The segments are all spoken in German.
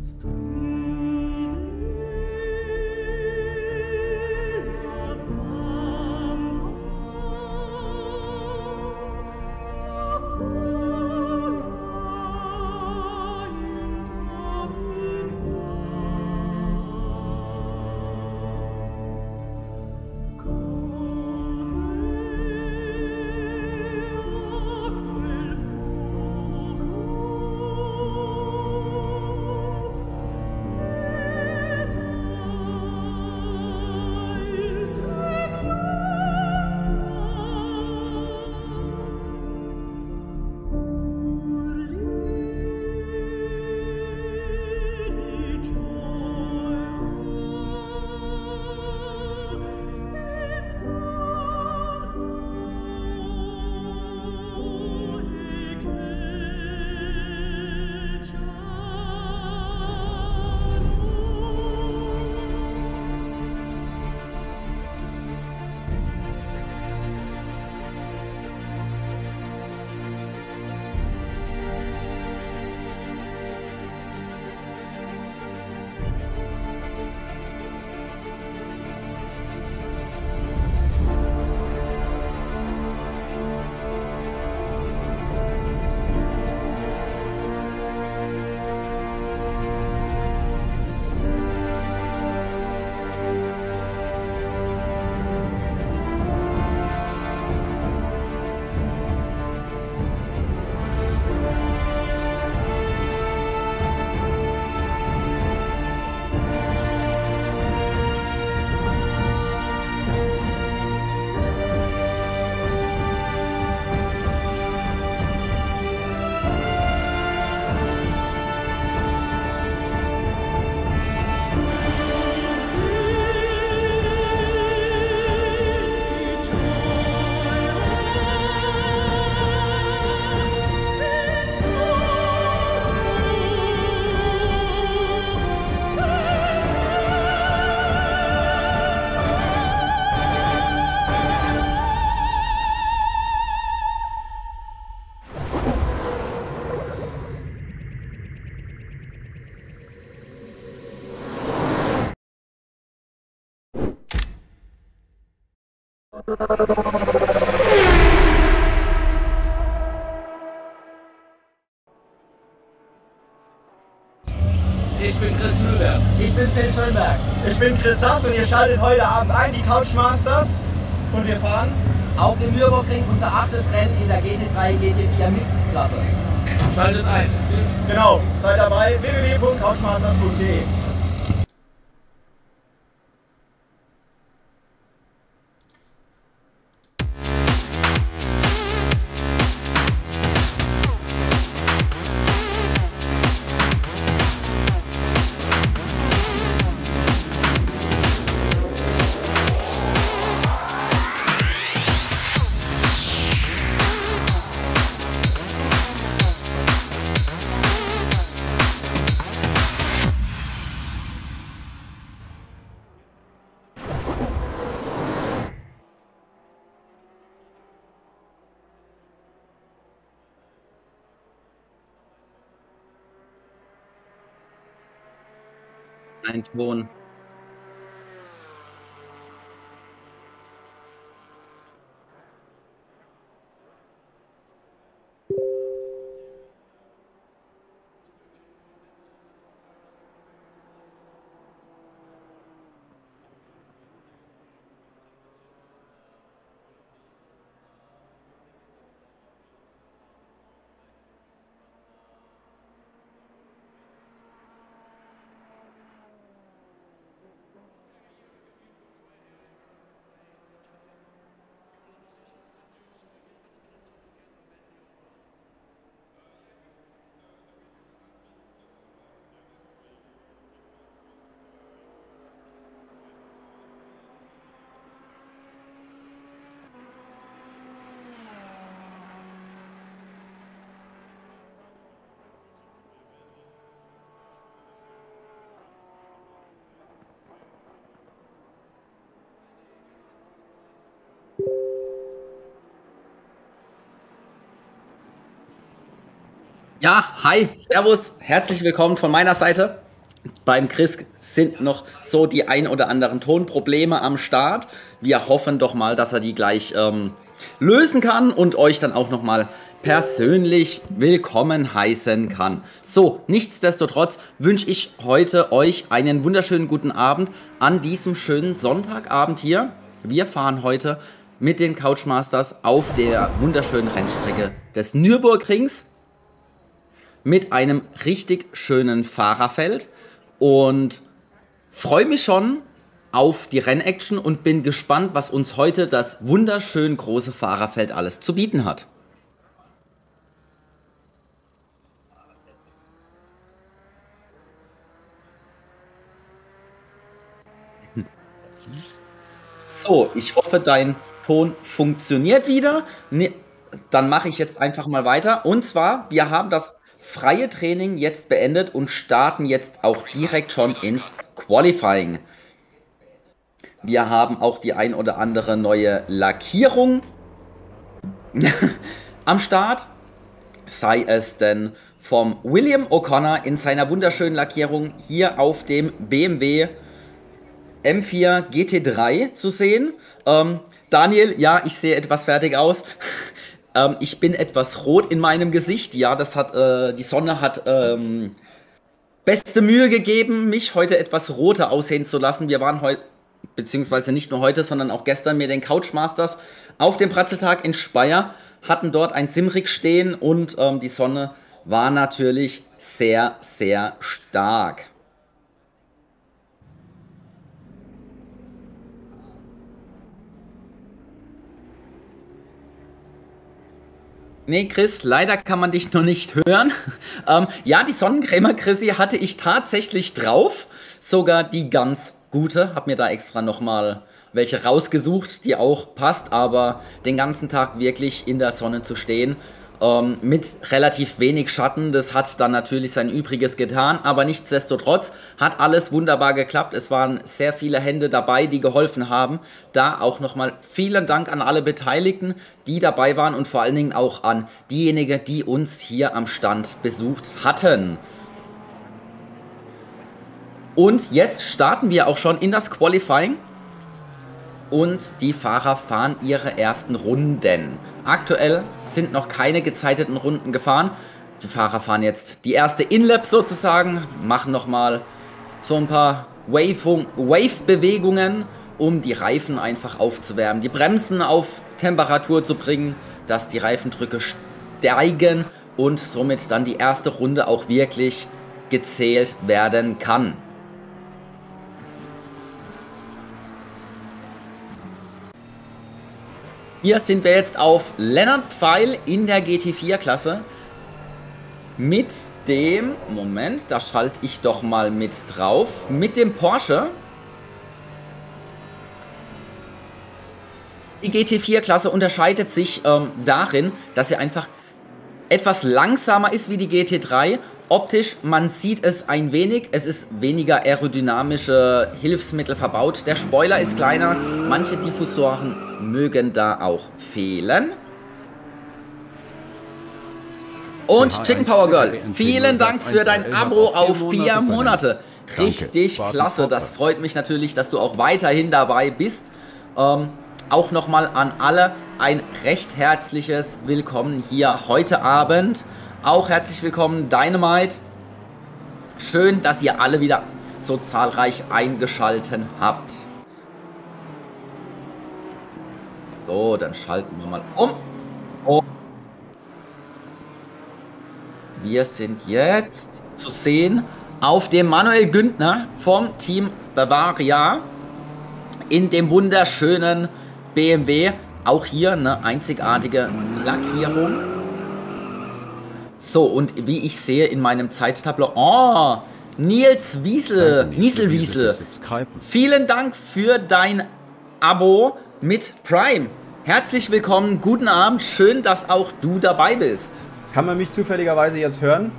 Ich bin Chris Müller. Ich bin Phil Schönberg. Ich bin Chris Hass und ihr schaltet heute Abend ein, die Couchmasters. Und wir fahren auf dem Nürburgring unser 8. Rennen in der GT3 GT4 Mixed-Klasse. Schaltet ein. Genau, seid dabei, www.couchmasters.de. Ein Ton. Ja, hi, servus, herzlich willkommen von meiner Seite. Beim Chris sind noch so die ein oder anderen Tonprobleme am Start. Wir hoffen doch mal, dass er die gleich lösen kann und euch dann auch nochmal persönlich willkommen heißen kann. So, nichtsdestotrotz wünsche ich heute euch einen wunderschönen guten Abend an diesem schönen Sonntagabend hier. Wir fahren heute mit den Couchmasters auf der wunderschönen Rennstrecke des Nürburgrings mit einem richtig schönen Fahrerfeld und freue mich schon auf die Rennaction und bin gespannt, was uns heute das wunderschön große Fahrerfeld alles zu bieten hat. So, ich hoffe, dein Ton funktioniert wieder. Ne, dann mache ich jetzt einfach mal weiter. Und zwar, wir haben das freie Training jetzt beendet und starten jetzt auch direkt schon ins Qualifying. Wir haben auch die ein oder andere neue Lackierung am Start. Sei es denn vom William O'Connor in seiner wunderschönen Lackierung hier auf dem BMW M4 GT3 zu sehen. Daniel, ja, ich sehe etwas fertig aus. Ich bin etwas rot in meinem Gesicht. Ja, das hat die Sonne hat beste Mühe gegeben, mich heute etwas roter aussehen zu lassen. Wir waren heute, beziehungsweise nicht nur heute, sondern auch gestern mit den Couchmasters auf dem Pratzeltag in Speyer, hatten dort ein Simrig stehen und die Sonne war natürlich sehr, sehr stark. Nee, Chris, leider kann man dich noch nicht hören. Ja, die Sonnencreme, Chrissy, hatte ich tatsächlich drauf. Sogar die ganz gute. Hab mir da extra nochmal welche rausgesucht, die auch passt. Aber den ganzen Tag wirklich in der Sonne zu stehen, mit relativ wenig Schatten, das hat dann natürlich sein Übriges getan. Aber nichtsdestotrotz hat alles wunderbar geklappt. Es waren sehr viele Hände dabei, die geholfen haben. Da auch nochmal vielen Dank an alle Beteiligten, die dabei waren und vor allen Dingen auch an diejenigen, die uns hier am Stand besucht hatten. Und jetzt starten wir auch schon in das Qualifying. Und die Fahrer fahren ihre ersten Runden. Aktuell sind noch keine gezeiteten Runden gefahren. Die Fahrer fahren jetzt die erste In-Lap sozusagen, machen nochmal so ein paar Wave-Bewegungen, um die Reifen einfach aufzuwärmen, die Bremsen auf Temperatur zu bringen, dass die Reifendrücke steigen und somit dann die erste Runde auch wirklich gezählt werden kann. Hier sind wir jetzt auf Lennart Pfeil in der GT4-Klasse mit dem, Moment, da schalte ich doch mal mit drauf, mit dem Porsche. Die GT4-Klasse unterscheidet sich darin, dass sie einfach etwas langsamer ist wie die GT3. Optisch, man sieht es ein wenig, es ist weniger aerodynamische Hilfsmittel verbaut. Der Spoiler ist kleiner, manche Diffusoren mögen da auch fehlen. Und Chicken Power Girl, vielen Dank für dein Abo auf 4 Monate. Richtig klasse, das freut mich natürlich, dass du auch weiterhin dabei bist. Auch nochmal an alle ein recht herzliches Willkommen hier heute Abend. Auch herzlich willkommen Dynamite. Schön, dass ihr alle wieder so zahlreich eingeschalten habt. So, dann schalten wir mal um. Und wir sind jetzt zu sehen auf dem Manuel Güntner vom Team Bavaria in dem wunderschönen BMW. Auch hier eine einzigartige Lackierung. So, und wie ich sehe in meinem Zeittableau, oh, Nils Wiesel, vielen Dank für dein Abo mit Prime. Herzlich willkommen, guten Abend, schön, dass auch du dabei bist. Kann man mich zufälligerweise jetzt hören?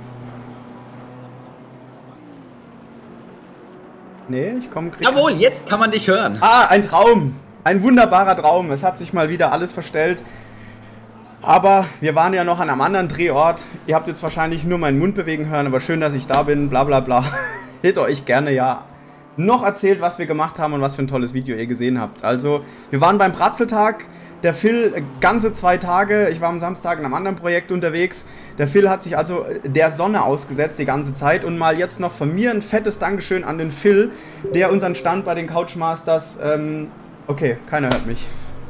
Nee, ich komme... Jawohl, jetzt kann man dich hören. Ah, ein Traum. Ein wunderbarer Traum. Es hat sich mal wieder alles verstellt. Aber wir waren ja noch an einem anderen Drehort. Ihr habt jetzt wahrscheinlich nur meinen Mund bewegen hören, aber schön, dass ich da bin, bla bla bla. hätte euch gerne ja noch erzählt, was wir gemacht haben und was für ein tolles Video ihr gesehen habt. Also, wir waren beim Bratzeltag. Der Phil ganze 2 Tage, ich war am Samstag in einem anderen Projekt unterwegs. Der Phil hat sich also der Sonne ausgesetzt die ganze Zeit. Und mal jetzt noch von mir ein fettes Dankeschön an den Phil, der unseren Stand bei den Couchmasters, okay, keiner hört mich.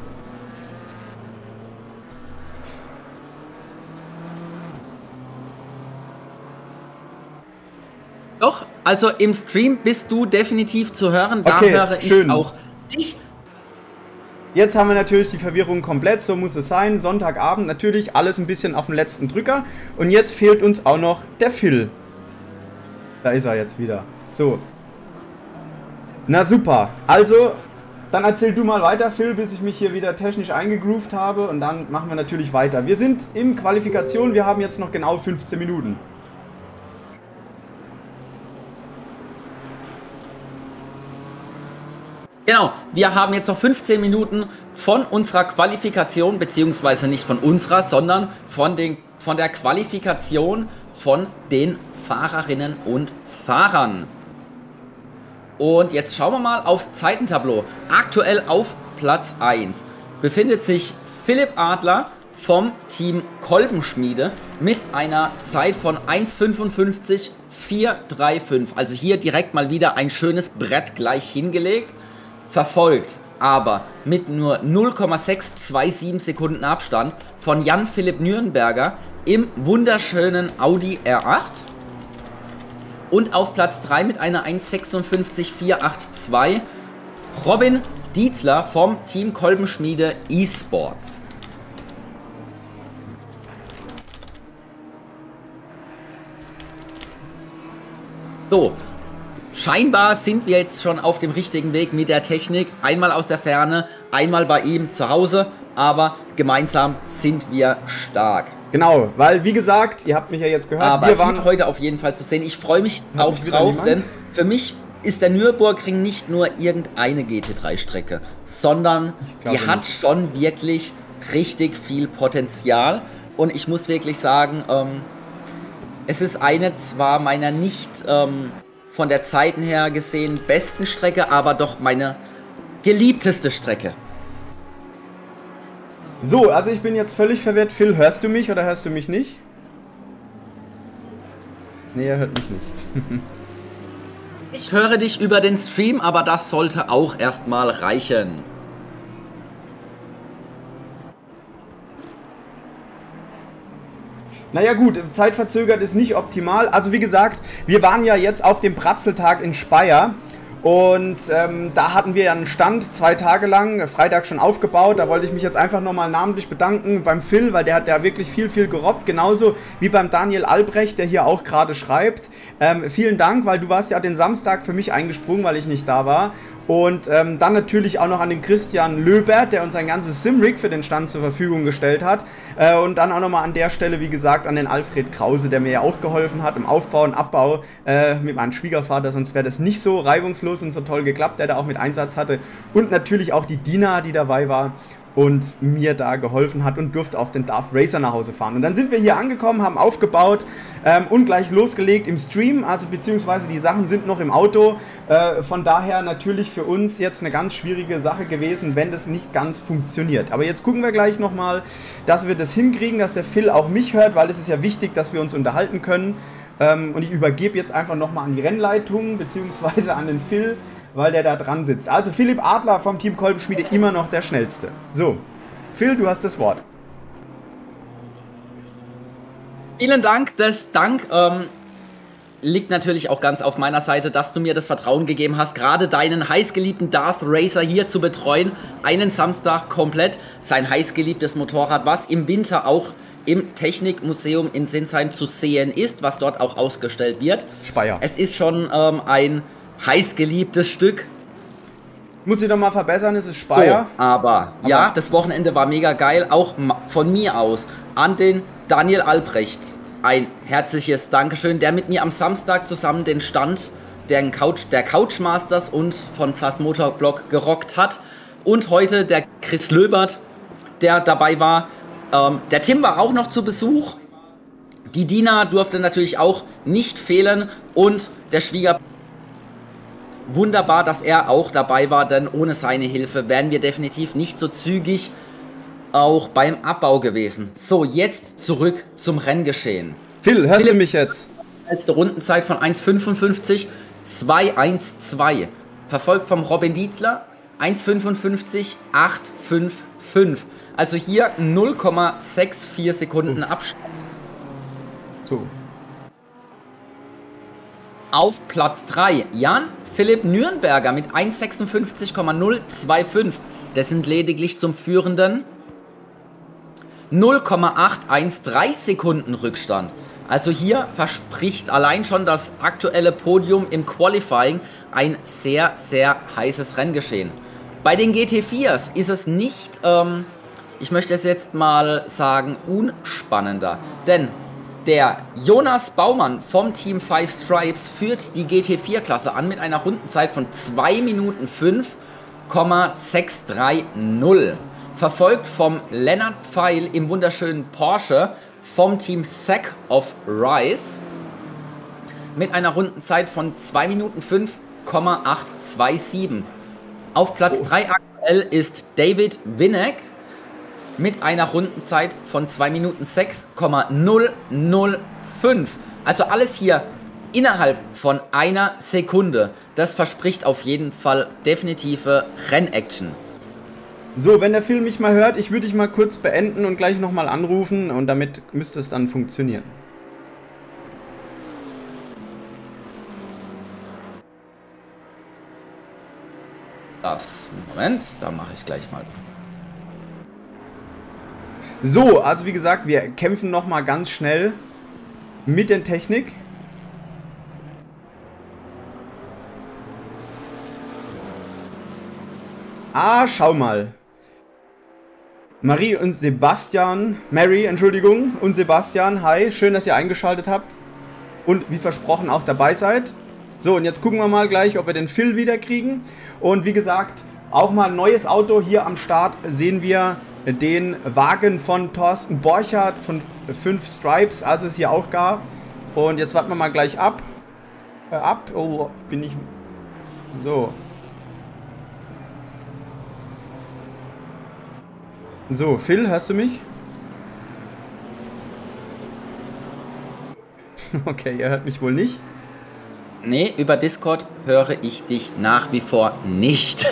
Doch, also im Stream bist du definitiv zu hören. Da Okay, höre schön. ich auch dich. Jetzt haben wir natürlich die Verwirrung komplett, so muss es sein. Sonntagabend natürlich alles ein bisschen auf den letzten Drücker. Und jetzt fehlt uns auch noch der Phil. Da ist er jetzt wieder. So. Na super. Also, dann erzähl du mal weiter, Phil, bis ich mich hier wieder technisch eingegroovt habe. Und dann machen wir natürlich weiter. Wir sind in Qualifikation, wir haben jetzt noch genau 15 Minuten. Genau, wir haben jetzt noch 15 Minuten von unserer Qualifikation, beziehungsweise nicht von unserer, sondern von der Qualifikation von den Fahrerinnen und Fahrern. Und jetzt schauen wir mal aufs Zeitentableau. Aktuell auf Platz 1 befindet sich Philipp Adler vom Team Kolbenschmiede mit einer Zeit von 1:55,435. Also hier direkt mal wieder ein schönes Brett gleich hingelegt. Verfolgt aber mit nur 0,627 Sekunden Abstand von Jan-Philipp Nürnberger im wunderschönen Audi R8. Und auf Platz 3 mit einer 1:56,482 Robin Dietzler vom Team Kolbenschmiede eSports. So. Scheinbar sind wir jetzt schon auf dem richtigen Weg mit der Technik. Einmal aus der Ferne, einmal bei ihm zu Hause, aber gemeinsam sind wir stark. Genau, weil wie gesagt, ihr habt mich ja jetzt gehört, Aber wir waren viel heute auf jeden Fall zu sehen. Ich freue mich Hat auch mich wieder drauf, niemand? denn für mich ist der Nürburgring nicht nur irgendeine GT3-Strecke, sondern glaube die hat nicht. schon wirklich richtig viel Potenzial. Und ich muss wirklich sagen, es ist eine zwar meiner nicht von der Zeiten her gesehen besten Strecke, aber doch meine geliebteste Strecke. So, also ich bin jetzt völlig verwirrt. Phil, hörst du mich oder hörst du mich nicht? Nee, er hört mich nicht. Ich höre dich über den Stream, aber das sollte auch erstmal reichen. Naja gut, zeitverzögert ist nicht optimal. Also wie gesagt, wir waren ja jetzt auf dem Bratzeltag in Speyer. Und da hatten wir ja einen Stand 2 Tage lang, Freitag schon aufgebaut. Da wollte ich mich jetzt einfach nochmal namentlich bedanken beim Phil, weil der hat ja wirklich viel gerobbt. Genauso wie beim Daniel Albrecht, der hier auch gerade schreibt. Vielen Dank, weil du warst ja den Samstag für mich eingesprungen, weil ich nicht da war. Und dann natürlich auch noch an den Christian Löbert, der uns ein ganzes Simrig für den Stand zur Verfügung gestellt hat. Und dann auch nochmal an der Stelle, wie gesagt, an den Alfred Krause, der mir ja auch geholfen hat im Aufbau und Abbau mit meinem Schwiegervater. Sonst wäre das nicht so reibungslos und so toll geklappt, der da auch mit Einsatz hatte. Und natürlich auch die Dina, die dabei war und mir da geholfen hat und durfte auf den Darth Racer nach Hause fahren. Und dann sind wir hier angekommen, haben aufgebaut und gleich losgelegt im Stream, also beziehungsweise die Sachen sind noch im Auto. Von daher natürlich für uns jetzt eine ganz schwierige Sache gewesen, wenn das nicht ganz funktioniert. Aber jetzt gucken wir gleich nochmal, dass wir das hinkriegen, dass der Phil auch mich hört, weil es ist ja wichtig, dass wir uns unterhalten können. Und ich übergebe jetzt einfach nochmal an die Rennleitung, beziehungsweise an den Phil, weil der da dran sitzt. Also Philipp Adler vom Team Kolbenschmiede immer noch der Schnellste. So, Phil, du hast das Wort. Vielen Dank, das Dank liegt natürlich auch ganz auf meiner Seite, dass du mir das Vertrauen gegeben hast, gerade deinen heißgeliebten Darth Racer hier zu betreuen. Einen Samstag komplett, sein heißgeliebtes Motorrad, was im Winter auch im Technikmuseum in Sinsheim zu sehen ist, was dort auch ausgestellt wird. Speyer. Es ist schon ein heißgeliebtes Stück. Muss ich doch mal verbessern, es ist Speyer. So, aber ja, das Wochenende war mega geil, auch von mir aus an den Daniel Albrecht ein herzliches Dankeschön, der mit mir am Samstag zusammen den Stand der Couchmasters und von SAS Motorblock gerockt hat. Und heute der Chris Löbert, der dabei war. Der Tim war auch noch zu Besuch. Die Dina durfte natürlich auch nicht fehlen und der Schwiegerpapa wunderbar, dass er auch dabei war, denn ohne seine Hilfe wären wir definitiv nicht so zügig auch beim Abbau gewesen. So, jetzt zurück zum Renngeschehen. Phil, hörst du mich jetzt? Letzte Rundenzeit von 1,55, 2,12. Verfolgt vom Robin Dietzler, 1,55, 8,55. Also hier 0,64 Sekunden Abstand. So. Auf Platz 3 Jan Philipp Nürnberger mit 1,56,025. Das sind lediglich zum Führenden 0,813 Sekunden Rückstand. Also hier verspricht allein schon das aktuelle Podium im Qualifying ein sehr, sehr heißes Renngeschehen. Bei den GT4s ist es nicht, ich möchte es jetzt mal sagen, unspannender. Denn der Jonas Baumann vom Team 5 Stripes führt die GT4-Klasse an mit einer Rundenzeit von 2 Minuten 5,630. Verfolgt vom Lennart Pfeil im wunderschönen Porsche vom Team Sack of Rice mit einer Rundenzeit von 2 Minuten 5,827. Auf Platz 3 aktuell ist David Winneck mit einer Rundenzeit von 2 Minuten 6,005. Also alles hier innerhalb von einer Sekunde. Das verspricht auf jeden Fall definitive Rennaction. So, wenn der Phil mich mal hört, ich würde dich mal kurz beenden und gleich nochmal anrufen und damit müsste es dann funktionieren. Moment, da mache ich gleich mal. So, also wie gesagt, wir kämpfen nochmal ganz schnell mit der Technik. Ah, schau mal. Mary, Entschuldigung, und Sebastian, hi, schön, dass ihr eingeschaltet habt und wie versprochen auch dabei seid. So, und jetzt gucken wir mal gleich, ob wir den Phil wieder kriegen. Und wie gesagt, auch mal ein neues Auto hier am Start sehen wir den Wagen von Thorsten Borchardt von 5 Stripes, also ist hier auch gar. Und jetzt warten wir mal gleich ab. Oh, bin ich... So. So, Phil, hörst du mich? Okay, er hört mich wohl nicht. Nee, über Discord höre ich dich nach wie vor nicht.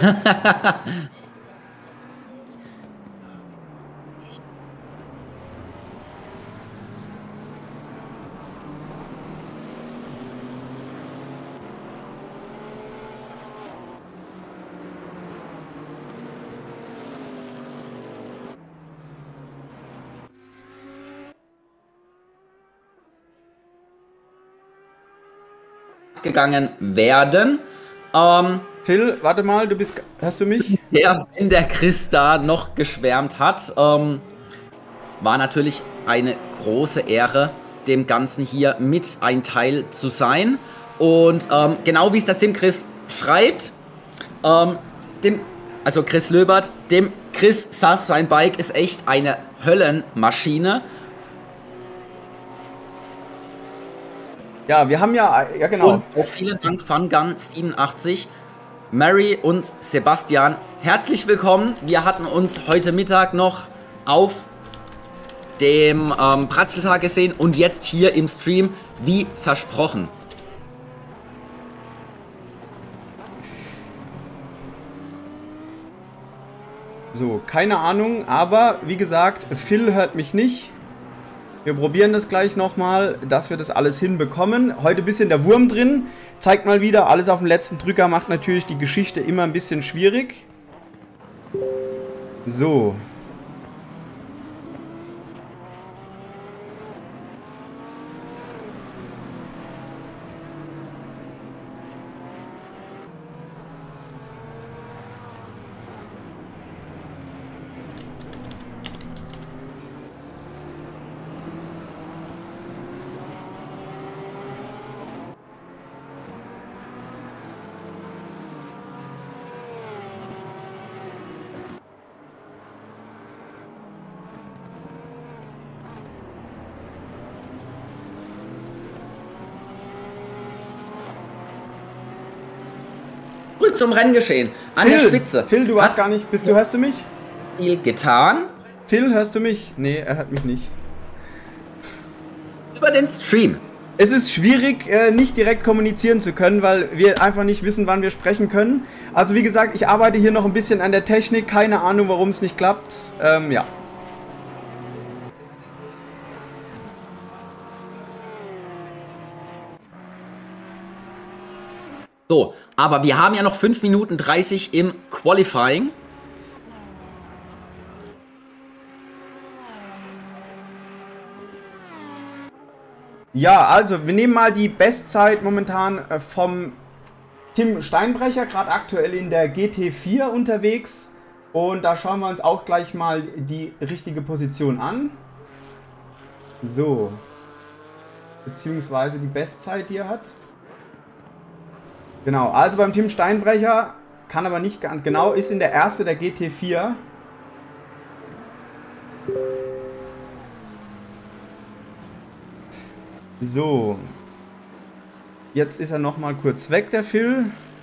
gegangen werden. Phil, warte mal, hörst du mich? Ja, wenn der Chris da noch geschwärmt hat, war natürlich eine große Ehre, dem Ganzen hier mit ein Teil zu sein. Und genau wie es der Sim Chris schreibt, also Chris Löbert, dem Chris saß sein Bike ist echt eine Höllenmaschine. Ja, wir haben ja genau. Und auch vielen Dank, Fungun87, Mary und Sebastian. Herzlich willkommen. Wir hatten uns heute Mittag noch auf dem Pratzeltag gesehen und jetzt hier im Stream, wie versprochen. So, keine Ahnung, aber wie gesagt, Phil hört mich nicht. Wir probieren das gleich nochmal, dass wir das alles hinbekommen. Heute ein bisschen der Wurm drin. Zeigt mal wieder, alles auf den letzten Drücker macht natürlich die Geschichte immer ein bisschen schwierig. So. Zurück zum Renngeschehen. An der Spitze. Phil, du warst gar nicht. Hörst du mich? Viel getan. Phil, hörst du mich? Nee, er hört mich nicht. Über den Stream. Es ist schwierig, nicht direkt kommunizieren zu können, weil wir einfach nicht wissen, wann wir sprechen können. Also wie gesagt, ich arbeite hier noch ein bisschen an der Technik. Keine Ahnung, warum es nicht klappt. Ja. So, aber wir haben ja noch 5 Minuten 30 im Qualifying. Ja, also wir nehmen mal die Bestzeit momentan vom Tim Steinbrecher, gerade aktuell in der GT4 unterwegs. Und da schauen wir uns auch gleich mal die richtige Position an. So. Beziehungsweise die Bestzeit, die er hat. Genau, also beim Tim Steinbrecher, kann aber nicht ganz genau, ist in der erste der GT4. So. Jetzt ist er nochmal kurz weg, der Phil.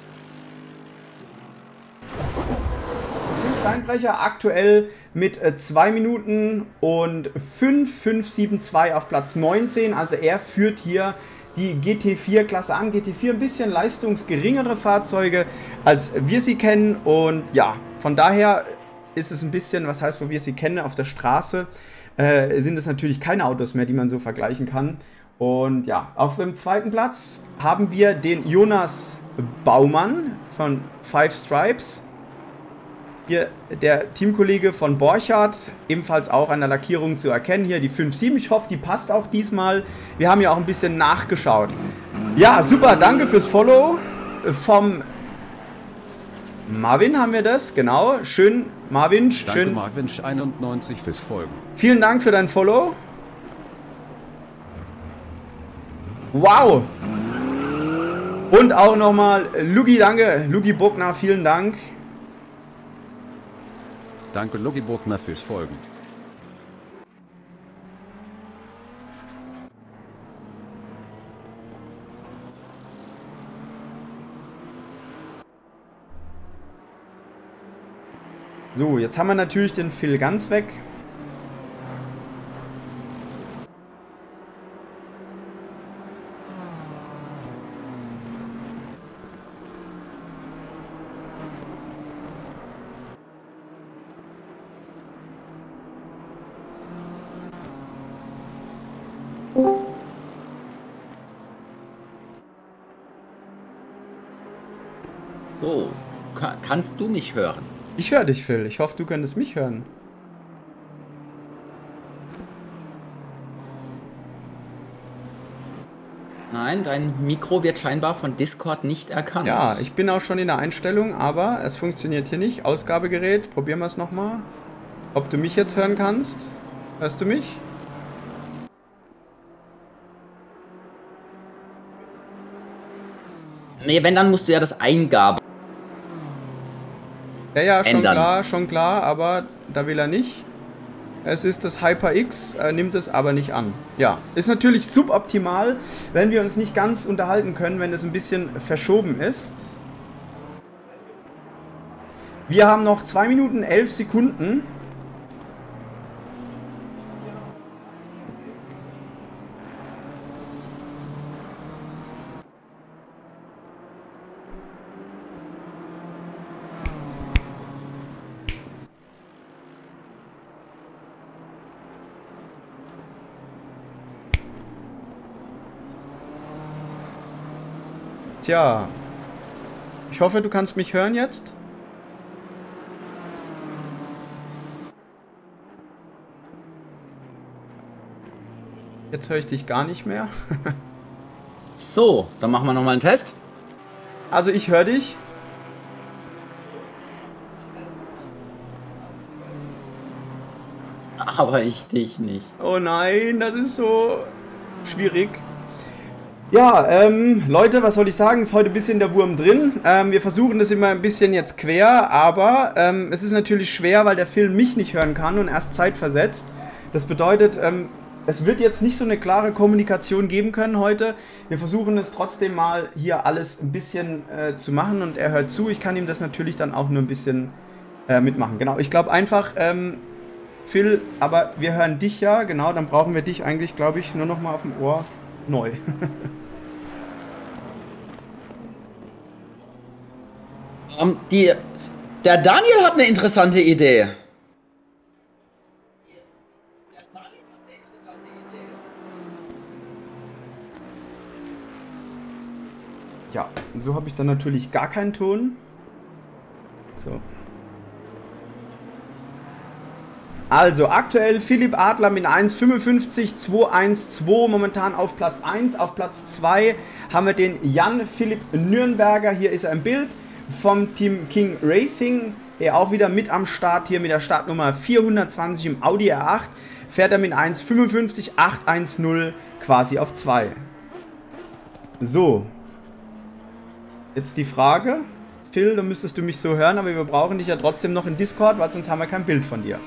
Tim Steinbrecher aktuell mit 2 Minuten und 5,572 auf Platz 19. Also er führt hier die GT4-Klasse an. GT4 ein bisschen leistungsgeringere Fahrzeuge, als wir sie kennen. Und ja, von daher ist es ein bisschen, was heißt, wo wir sie kennen, auf der Straße sind es natürlich keine Autos mehr, die man so vergleichen kann. Und ja, auf dem zweiten Platz haben wir den Jonas Baumann von Five Stripes. Hier der Teamkollege von Borchardt, ebenfalls auch an der Lackierung zu erkennen. Hier die 5.7, ich hoffe, die passt auch diesmal. Wir haben ja auch ein bisschen nachgeschaut. Ja, super, danke fürs Follow. Vom Marvin haben wir das, genau. Schön, Marvin. Schön. Danke, Marvin 91 fürs Folgen. Vielen Dank für dein Follow. Wow! Und auch nochmal Lugi, danke. Lugi Buckner, vielen Dank. Danke, Lugi Buckner, fürs Folgen. So, jetzt haben wir natürlich den Phil ganz weg. So, kannst du mich hören? Ich höre dich, Phil. Ich hoffe, du könntest mich hören. Nein, dein Mikro wird scheinbar von Discord nicht erkannt. Ja, ich bin auch schon in der Einstellung, aber es funktioniert hier nicht. Ausgabegerät, probieren wir es nochmal. Ob du mich jetzt hören kannst? Hörst du mich? Nee, wenn, dann musst du ja das Eingabe Ja, ändern. schon klar, aber da will er nicht. Es ist das HyperX, nimmt es aber nicht an. Ja, ist natürlich suboptimal, wenn wir uns nicht ganz unterhalten können, wenn es ein bisschen verschoben ist. Wir haben noch 2 Minuten 11 Sekunden. Tja, ich hoffe, du kannst mich hören jetzt. Jetzt höre ich dich gar nicht mehr. So, dann machen wir nochmal einen Test. Also ich höre dich. Aber ich dich nicht. Oh nein, das ist so schwierig. Ja, Leute, was soll ich sagen? Ist heute ein bisschen der Wurm drin. Wir versuchen das immer ein bisschen jetzt quer, aber es ist natürlich schwer, weil der Film mich nicht hören kann und erst zeitversetzt. Das bedeutet, es wird jetzt nicht so eine klare Kommunikation geben können heute. Wir versuchen es trotzdem mal hier alles ein bisschen zu machen und er hört zu. Ich kann ihm das natürlich dann auch nur ein bisschen mitmachen. Genau, ich glaube einfach, Phil, aber wir hören dich ja, genau, dann brauchen wir dich eigentlich, glaube ich, nur noch mal auf dem Ohr neu. Der Daniel hat eine interessante Idee. Ja, so habe ich dann natürlich gar keinen Ton. So. Also aktuell Philipp Adler mit 1,55,212 momentan auf Platz 1. Auf Platz 2 haben wir den Jan-Philipp Nürnberger. Hier ist er im Bild vom Team King Racing. Er auch wieder mit am Start hier mit der Startnummer 420 im Audi R8. Fährt er mit 1,55,810 quasi auf 2. So. Jetzt die Frage. Phil, da müsstest du mich so hören, aber wir brauchen dich ja trotzdem noch in Discord, weil sonst haben wir kein Bild von dir.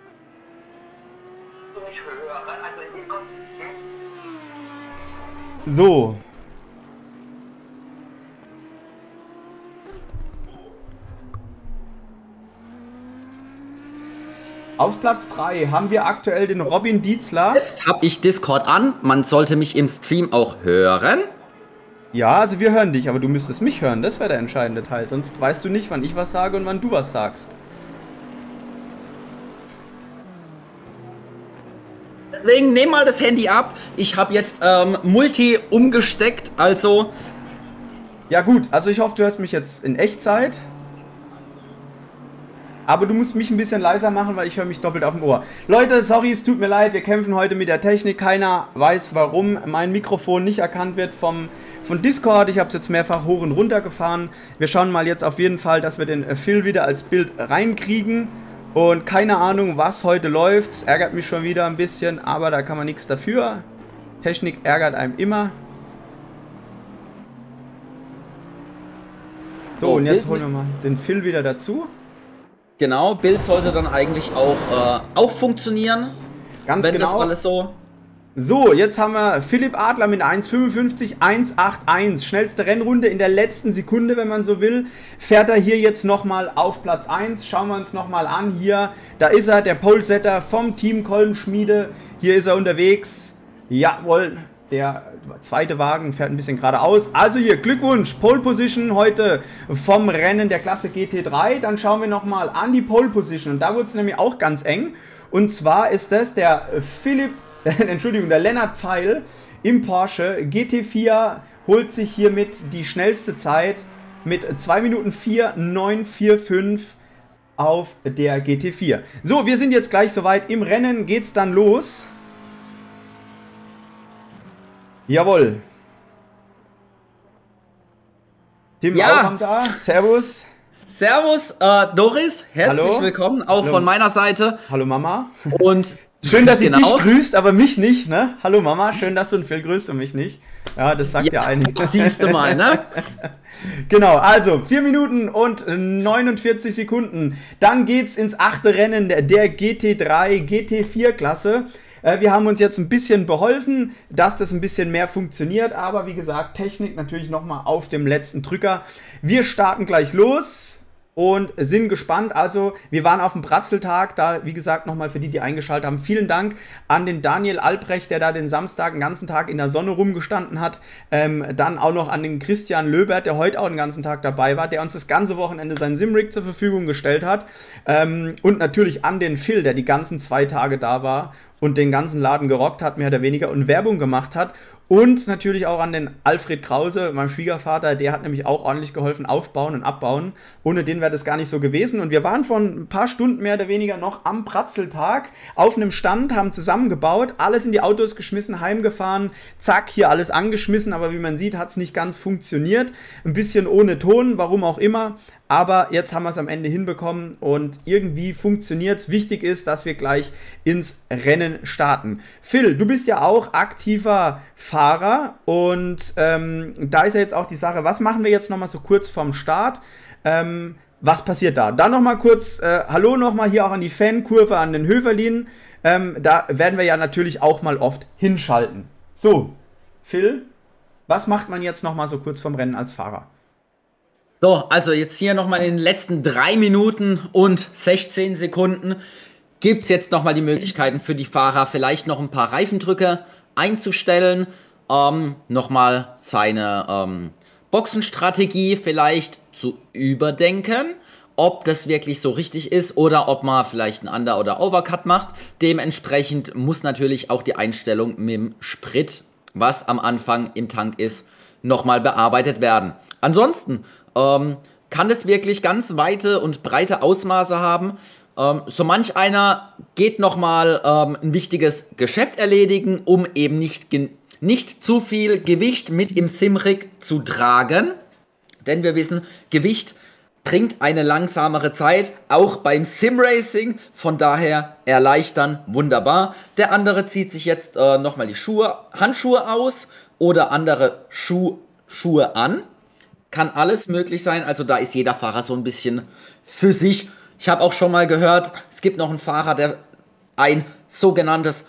So. Auf Platz 3 haben wir aktuell den Robin Dietzler. Jetzt habe ich Discord an. Man sollte mich im Stream auch hören. Ja, also wir hören dich, aber du müsstest mich hören. Das wäre der entscheidende Teil. Sonst weißt du nicht, wann ich was sage und wann du was sagst. Deswegen nehm mal das Handy ab. Ich habe jetzt Multi umgesteckt, also... Ja gut, also ich hoffe, du hörst mich jetzt in Echtzeit. Aber du musst mich ein bisschen leiser machen, weil ich höre mich doppelt auf dem Ohr. Leute, sorry, es tut mir leid, wir kämpfen heute mit der Technik. Keiner weiß, warum mein Mikrofon nicht erkannt wird von Discord. Ich habe es jetzt mehrfach hoch und runter gefahren. Wir schauen mal jetzt auf jeden Fall, dass wir den Phil wieder als Bild reinkriegen. Und keine Ahnung, was heute läuft. Es ärgert mich schon wieder ein bisschen, aber da kann man nichts dafür. Technik ärgert einem immer. So, und jetzt holen wir mal den Phil wieder dazu. Genau, Bild sollte dann eigentlich auch funktionieren. Ganz wenn genau. Das alles so... So, jetzt haben wir Philipp Adler mit 1,55,181. Schnellste Rennrunde in der letzten Sekunde, wenn man so will. Fährt er hier jetzt nochmal auf Platz 1. Schauen wir uns nochmal an. Hier, da ist er, der Polesetter vom Team Kolbenschmiede. Hier ist er unterwegs. Jawohl, der zweite Wagen fährt ein bisschen geradeaus. Also hier, Glückwunsch, Pole Position heute vom Rennen der Klasse GT3. Dann schauen wir nochmal an die Pole Position. Und da wurde es nämlich auch ganz eng. Und zwar ist das der der Lennart Pfeil im Porsche GT4 holt sich hiermit die schnellste Zeit mit 2 Minuten 4,945 auf der GT4. So, wir sind jetzt gleich soweit. Im Rennen geht's dann los. Jawohl. Tim Ja. auch am da. Servus. Servus, Doris, herzlich Hallo. willkommen, auch Hallo. von meiner Seite. Hallo Mama. Und Schön, dass sie genau, dich grüßt, aber mich nicht, ne? Hallo Mama, schön, dass du einen Phil grüßt und mich nicht. Ja, das sagt ja einiges. siehst du mal, ne? Genau, also 4 Minuten und 49 Sekunden. Dann geht's ins 8. Rennen der GT3, GT4 Klasse. Wir haben uns jetzt ein bisschen beholfen, dass das ein bisschen mehr funktioniert, aber wie gesagt, Technik natürlich nochmal auf dem letzten Drücker. Wir starten gleich los. Und sind gespannt. Also, wir waren auf dem Bratzeltag. Da, wie gesagt, nochmal für die, die eingeschaltet haben, vielen Dank an den Daniel Albrecht, der da den Samstag den ganzen Tag in der Sonne rumgestanden hat. Dann auch noch an den Christian Löbert, der heute auch den ganzen Tag dabei war, der uns das ganze Wochenende sein Simrig zur Verfügung gestellt hat. Und natürlich an den Phil, der die ganzen 2 Tage da war und den ganzen Laden gerockt hat, mehr oder weniger, und Werbung gemacht hat. Und natürlich auch an den Alfred Krause, meinem Schwiegervater, der hat nämlich auch ordentlich geholfen, aufbauen und abbauen. Ohne den wäre das gar nicht so gewesen. Und wir waren vor ein paar Stunden mehr oder weniger noch am Bratzeltag auf einem Stand, haben zusammengebaut, alles in die Autos geschmissen, heimgefahren, zack, hier alles angeschmissen. Aber wie man sieht, hat es nicht ganz funktioniert. Ein bisschen ohne Ton, warum auch immer. Aber jetzt haben wir es am Ende hinbekommen und irgendwie funktioniert es. Wichtig ist, dass wir gleich ins Rennen starten. Phil, du bist ja auch aktiver Fahrer und da ist ja jetzt auch die Sache, was machen wir jetzt nochmal so kurz vorm Start? was passiert da? Dann nochmal kurz, hallo nochmal hier auch an die Fankurve, an den Höverlin. Da werden wir ja natürlich auch mal oft hinschalten. So, Phil, was macht man jetzt nochmal so kurz vom Rennen als Fahrer? So, also jetzt hier nochmal in den letzten 3 Minuten und 16 Sekunden gibt es jetzt nochmal die Möglichkeiten für die Fahrer, vielleicht noch ein paar Reifendrücke einzustellen, nochmal seine Boxenstrategie vielleicht zu überdenken, ob das wirklich so richtig ist oder ob man vielleicht einen Under- oder Overcut macht. Dementsprechend muss natürlich auch die Einstellung mit dem Sprit, was am Anfang im Tank ist, nochmal bearbeitet werden. Ansonsten kann es wirklich ganz weite und breite Ausmaße haben. So manch einer geht nochmal ein wichtiges Geschäft erledigen, um eben nicht zu viel Gewicht mit im Simrig zu tragen. Denn wir wissen, Gewicht bringt eine langsamere Zeit, auch beim Simracing. Von daher erleichtern, wunderbar. Der andere zieht sich jetzt nochmal die Handschuhe aus oder andere Schuhe an. Kann alles möglich sein, also da ist jeder Fahrer so ein bisschen für sich. Ich habe auch schon mal gehört, es gibt noch einen Fahrer, der ein sogenanntes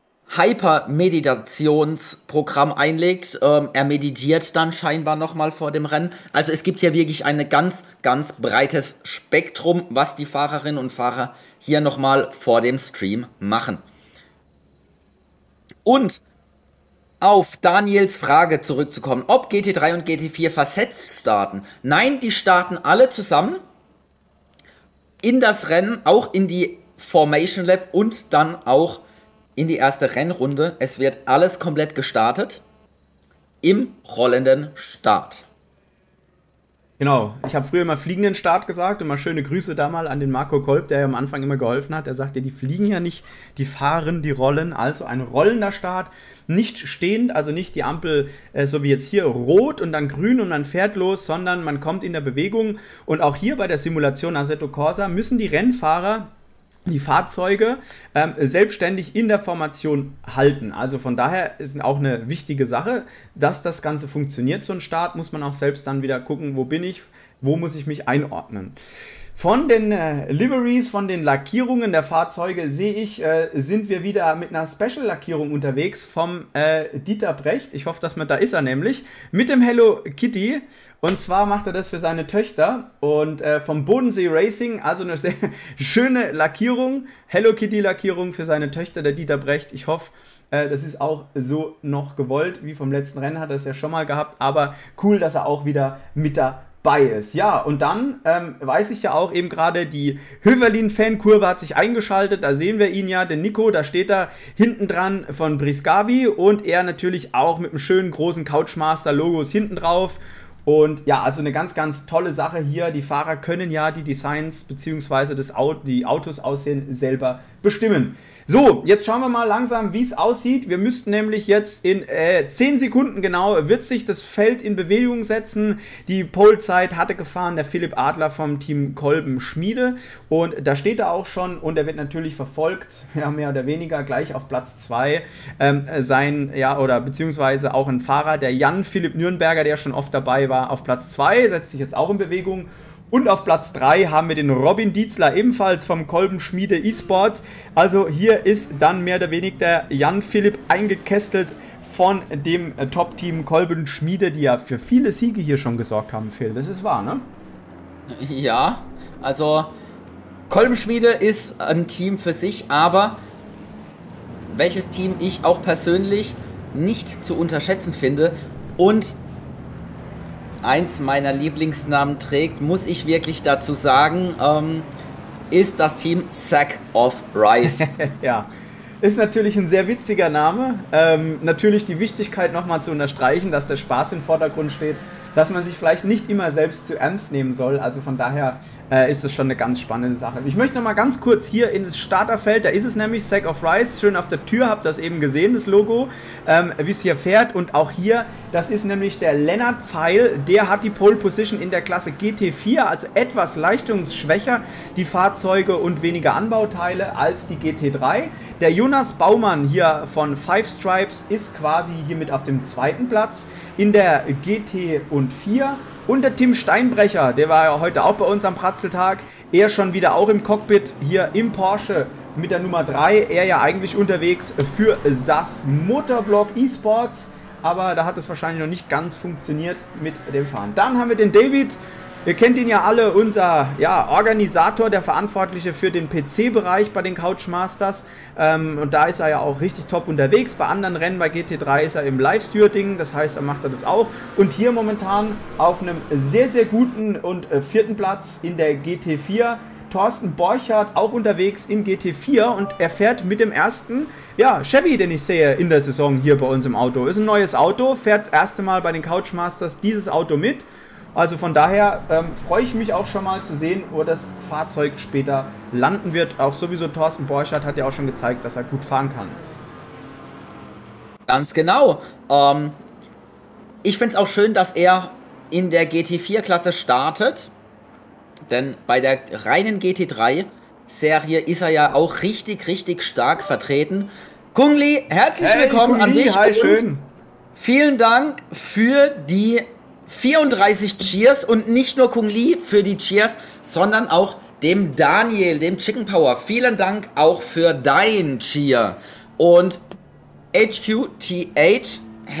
Hyper-Meditationsprogramm einlegt. Er meditiert dann scheinbar nochmal vor dem Rennen. Also es gibt hier wirklich ein ganz, ganz breites Spektrum, was die Fahrerinnen und Fahrer hier nochmal vor dem Stream machen. Und auf Daniels Frage zurückzukommen, ob GT3 und GT4 versetzt starten. Nein, die starten alle zusammen in das Rennen, auch in die Formation Lab und dann auch in die erste Rennrunde. Es wird alles komplett gestartet im rollenden Start. Genau, ich habe früher immer fliegenden Start gesagt und mal schöne Grüße da mal an den Marco Kolb, der ja am Anfang immer geholfen hat. Er sagte, die fliegen ja nicht, die fahren, die rollen. Also ein rollender Start, nicht stehend, also nicht die Ampel so wie jetzt hier rot und dann grün und man fährt los, sondern man kommt in der Bewegung. Und auch hier bei der Simulation Assetto Corsa müssen die Rennfahrer die Fahrzeuge selbstständig in der Formation halten. Also von daher ist auch eine wichtige Sache, dass das Ganze funktioniert. So ein Start muss man auch selbst dann wieder gucken, wo bin ich, wo muss ich mich einordnen. Von den Liveries, von den Lackierungen der Fahrzeuge sehe ich, sind wir wieder mit einer Special-Lackierung unterwegs vom Dieter Brecht. Ich hoffe, dass man da ist er nämlich. Mit dem Hello Kitty. Und zwar macht er das für seine Töchter. Und vom Bodensee Racing, also eine sehr schöne Lackierung. Hello Kitty Lackierung für seine Töchter, der Dieter Brecht. Ich hoffe, das ist auch so noch gewollt. Wie vom letzten Rennen hat er es ja schon mal gehabt. Aber cool, dass er auch wieder mit dabei ist. Ja, und dann weiß ich ja auch eben gerade, die Höverlin-Fankurve hat sich eingeschaltet, da sehen wir ihn ja, den Nico, da steht er hinten dran von Brisgavi und er natürlich auch mit einem schönen großen Couchmaster-Logos hinten drauf. Und ja, also eine ganz, ganz tolle Sache hier. Die Fahrer können ja die Designs bzw. die Autos aussehen selber bestimmen. So, jetzt schauen wir mal langsam, wie es aussieht. Wir müssten nämlich jetzt in 10 Sekunden genau, wird sich das Feld in Bewegung setzen. Die Polezeit hatte gefahren der Philipp Adler vom Team Kolben Schmiede. Und da steht er auch schon und er wird natürlich verfolgt, ja, mehr oder weniger gleich auf Platz 2 beziehungsweise auch ein Fahrer, der Jan-Philipp Nürnberger, der schon oft dabei war, auf Platz 2, setzt sich jetzt auch in Bewegung. Und auf Platz 3 haben wir den Robin Dietzler, ebenfalls vom Kolben Schmiede eSports. Also hier ist dann mehr oder weniger der Jan-Philipp eingekästelt von dem Top-Team Kolben Schmiede, die ja für viele Siege hier schon gesorgt haben, Phil. Das ist wahr, ne? Ja, also Kolben Schmiede ist ein Team für sich, aber welches Team ich auch persönlich nicht zu unterschätzen finde und eins meiner Lieblingsnamen trägt, muss ich wirklich dazu sagen, ist das Team Sack of Rice. Ja, ist natürlich ein sehr witziger Name. Natürlich die Wichtigkeit nochmal zu unterstreichen, dass der Spaß im Vordergrund steht, dass man sich vielleicht nicht immer selbst zu ernst nehmen soll. Also von daher ist das schon eine ganz spannende Sache. Ich möchte noch mal ganz kurz hier in das Starterfeld, da ist es nämlich Sack of Rice, schön auf der Tür, habt ihr das eben gesehen, das Logo, wie es hier fährt. Und auch hier, das ist nämlich der Lennart Pfeil, der hat die Pole Position in der Klasse GT4, also etwas leistungsschwächer, die Fahrzeuge und weniger Anbauteile als die GT3. Der Jonas Baumann hier von Five Stripes ist quasi hiermit auf dem 2. Platz. In der GT und und 4. Und der Tim Steinbrecher, der war ja heute auch bei uns am Pratzeltag. Er schon wieder auch im Cockpit hier im Porsche mit der Nummer 3. Er ja eigentlich unterwegs für SAS Motorblock eSports. Aber da hat es wahrscheinlich noch nicht ganz funktioniert mit dem Fahren. Dann haben wir den David. Ihr kennt ihn ja alle, unser Organisator, der Verantwortliche für den PC-Bereich bei den Couchmasters. Und da ist er ja auch richtig top unterwegs. Bei anderen Rennen bei GT3 ist er im Live-Stewarding, das heißt, er macht das auch. Und hier momentan auf einem sehr, sehr guten und 4. Platz in der GT4. Thorsten Borchardt auch unterwegs im GT4 und er fährt mit dem ersten Chevy, den ich sehe in der Saison hier bei uns im Auto. Ist ein neues Auto, fährt das erste Mal bei den Couchmasters dieses Auto mit. Also von daher freue ich mich auch schon mal zu sehen, wo das Fahrzeug später landen wird. Auch sowieso Thorsten Borchardt hat ja auch schon gezeigt, dass er gut fahren kann. Ganz genau. Ich finde es auch schön, dass er in der GT4-Klasse startet. Denn bei der reinen GT3-Serie ist er ja auch richtig, richtig stark vertreten. Kung Lee, herzlich willkommen Kung Lee, an dich. Hi, schön. Vielen Dank für die 34 Cheers und nicht nur Kung Lee für die Cheers, sondern auch dem Daniel, dem Chicken Power. Vielen Dank auch für dein Cheer. Und HQTH,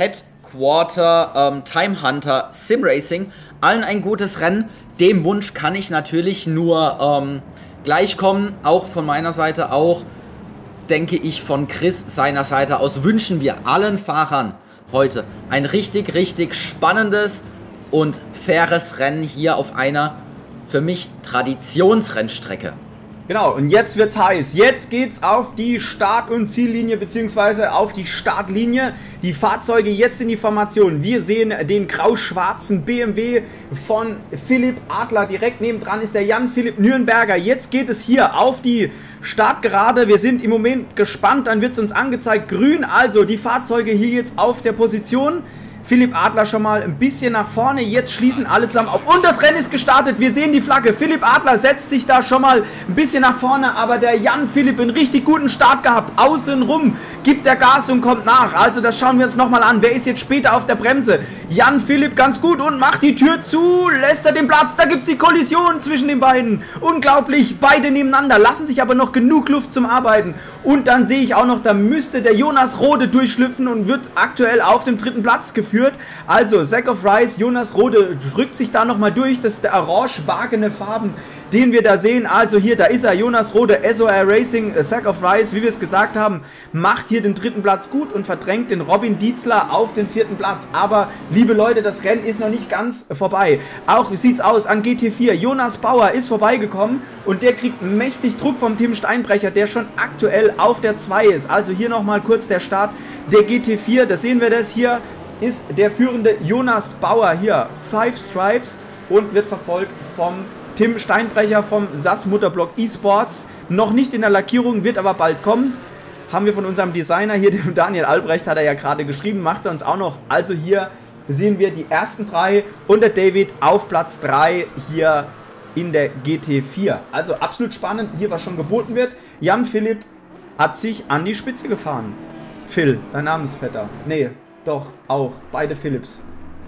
Headquarter Time Hunter Sim Racing, allen ein gutes Rennen. Dem Wunsch kann ich natürlich nur gleich kommen. Auch von meiner Seite, auch denke ich von Chris seiner Seite aus, wünschen wir allen Fahrern heute ein richtig, richtig spannendes und faires Rennen hier auf einer für mich Traditionsrennstrecke. Genau, und jetzt wird's heiß. Jetzt geht's auf die Start- und Ziellinie beziehungsweise auf die Startlinie. Die Fahrzeuge jetzt in die Formation. Wir sehen den grau-schwarzen BMW von Philipp Adler. Direkt nebendran ist der Jan-Philipp Nürnberger. Jetzt geht es hier auf die Startgerade. Wir sind im Moment gespannt. Dann wird es uns angezeigt. Grün, also die Fahrzeuge hier jetzt auf der Position. Philipp Adler schon mal ein bisschen nach vorne, jetzt schließen alle zusammen auf und das Rennen ist gestartet, wir sehen die Flagge, Philipp Adler setzt sich da schon mal ein bisschen nach vorne, aber der Jan-Philipp einen richtig guten Start gehabt, außenrum gibt der Gas und kommt nach, also das schauen wir uns nochmal an, wer ist jetzt später auf der Bremse, Jan-Philipp ganz gut und macht die Tür zu, lässt er den Platz, da gibt es die Kollision zwischen den beiden, unglaublich, beide nebeneinander, lassen sich aber noch genug Luft zum Arbeiten und dann sehe ich auch noch, da müsste der Jonas Rode durchschlüpfen und wird aktuell auf dem 3. Platz geführt. Also, Sack of Rice, Jonas Rode drückt sich da nochmal durch. Das ist der orangewagene Farben, den wir da sehen. Also hier, da ist er, Jonas Rode, SOR Racing, Sack of Rice, wie wir es gesagt haben, macht hier den 3. Platz gut und verdrängt den Robin Dietzler auf den 4. Platz. Aber, liebe Leute, das Rennen ist noch nicht ganz vorbei. Auch sieht's aus an GT4. Jonas Bauer ist vorbeigekommen und der kriegt mächtig Druck vom Tim Steinbrecher, der schon aktuell auf der 2 ist. Also hier nochmal kurz der Start der GT4. Da sehen wir das hier. Ist der führende Jonas Bauer hier, 5 Stripes und wird verfolgt vom Tim Steinbrecher vom SAS Motorblock eSports. Noch nicht in der Lackierung, wird aber bald kommen. Haben wir von unserem Designer hier, dem Daniel Albrecht, hat er ja gerade geschrieben, macht er uns auch noch. Also hier sehen wir die ersten 3 und der David auf Platz 3 hier in der GT4. Also absolut spannend, hier was schon geboten wird. Jan-Philipp hat sich an die Spitze gefahren. Phil, dein Namensvetter. Nee. Doch, auch. Beide Philips.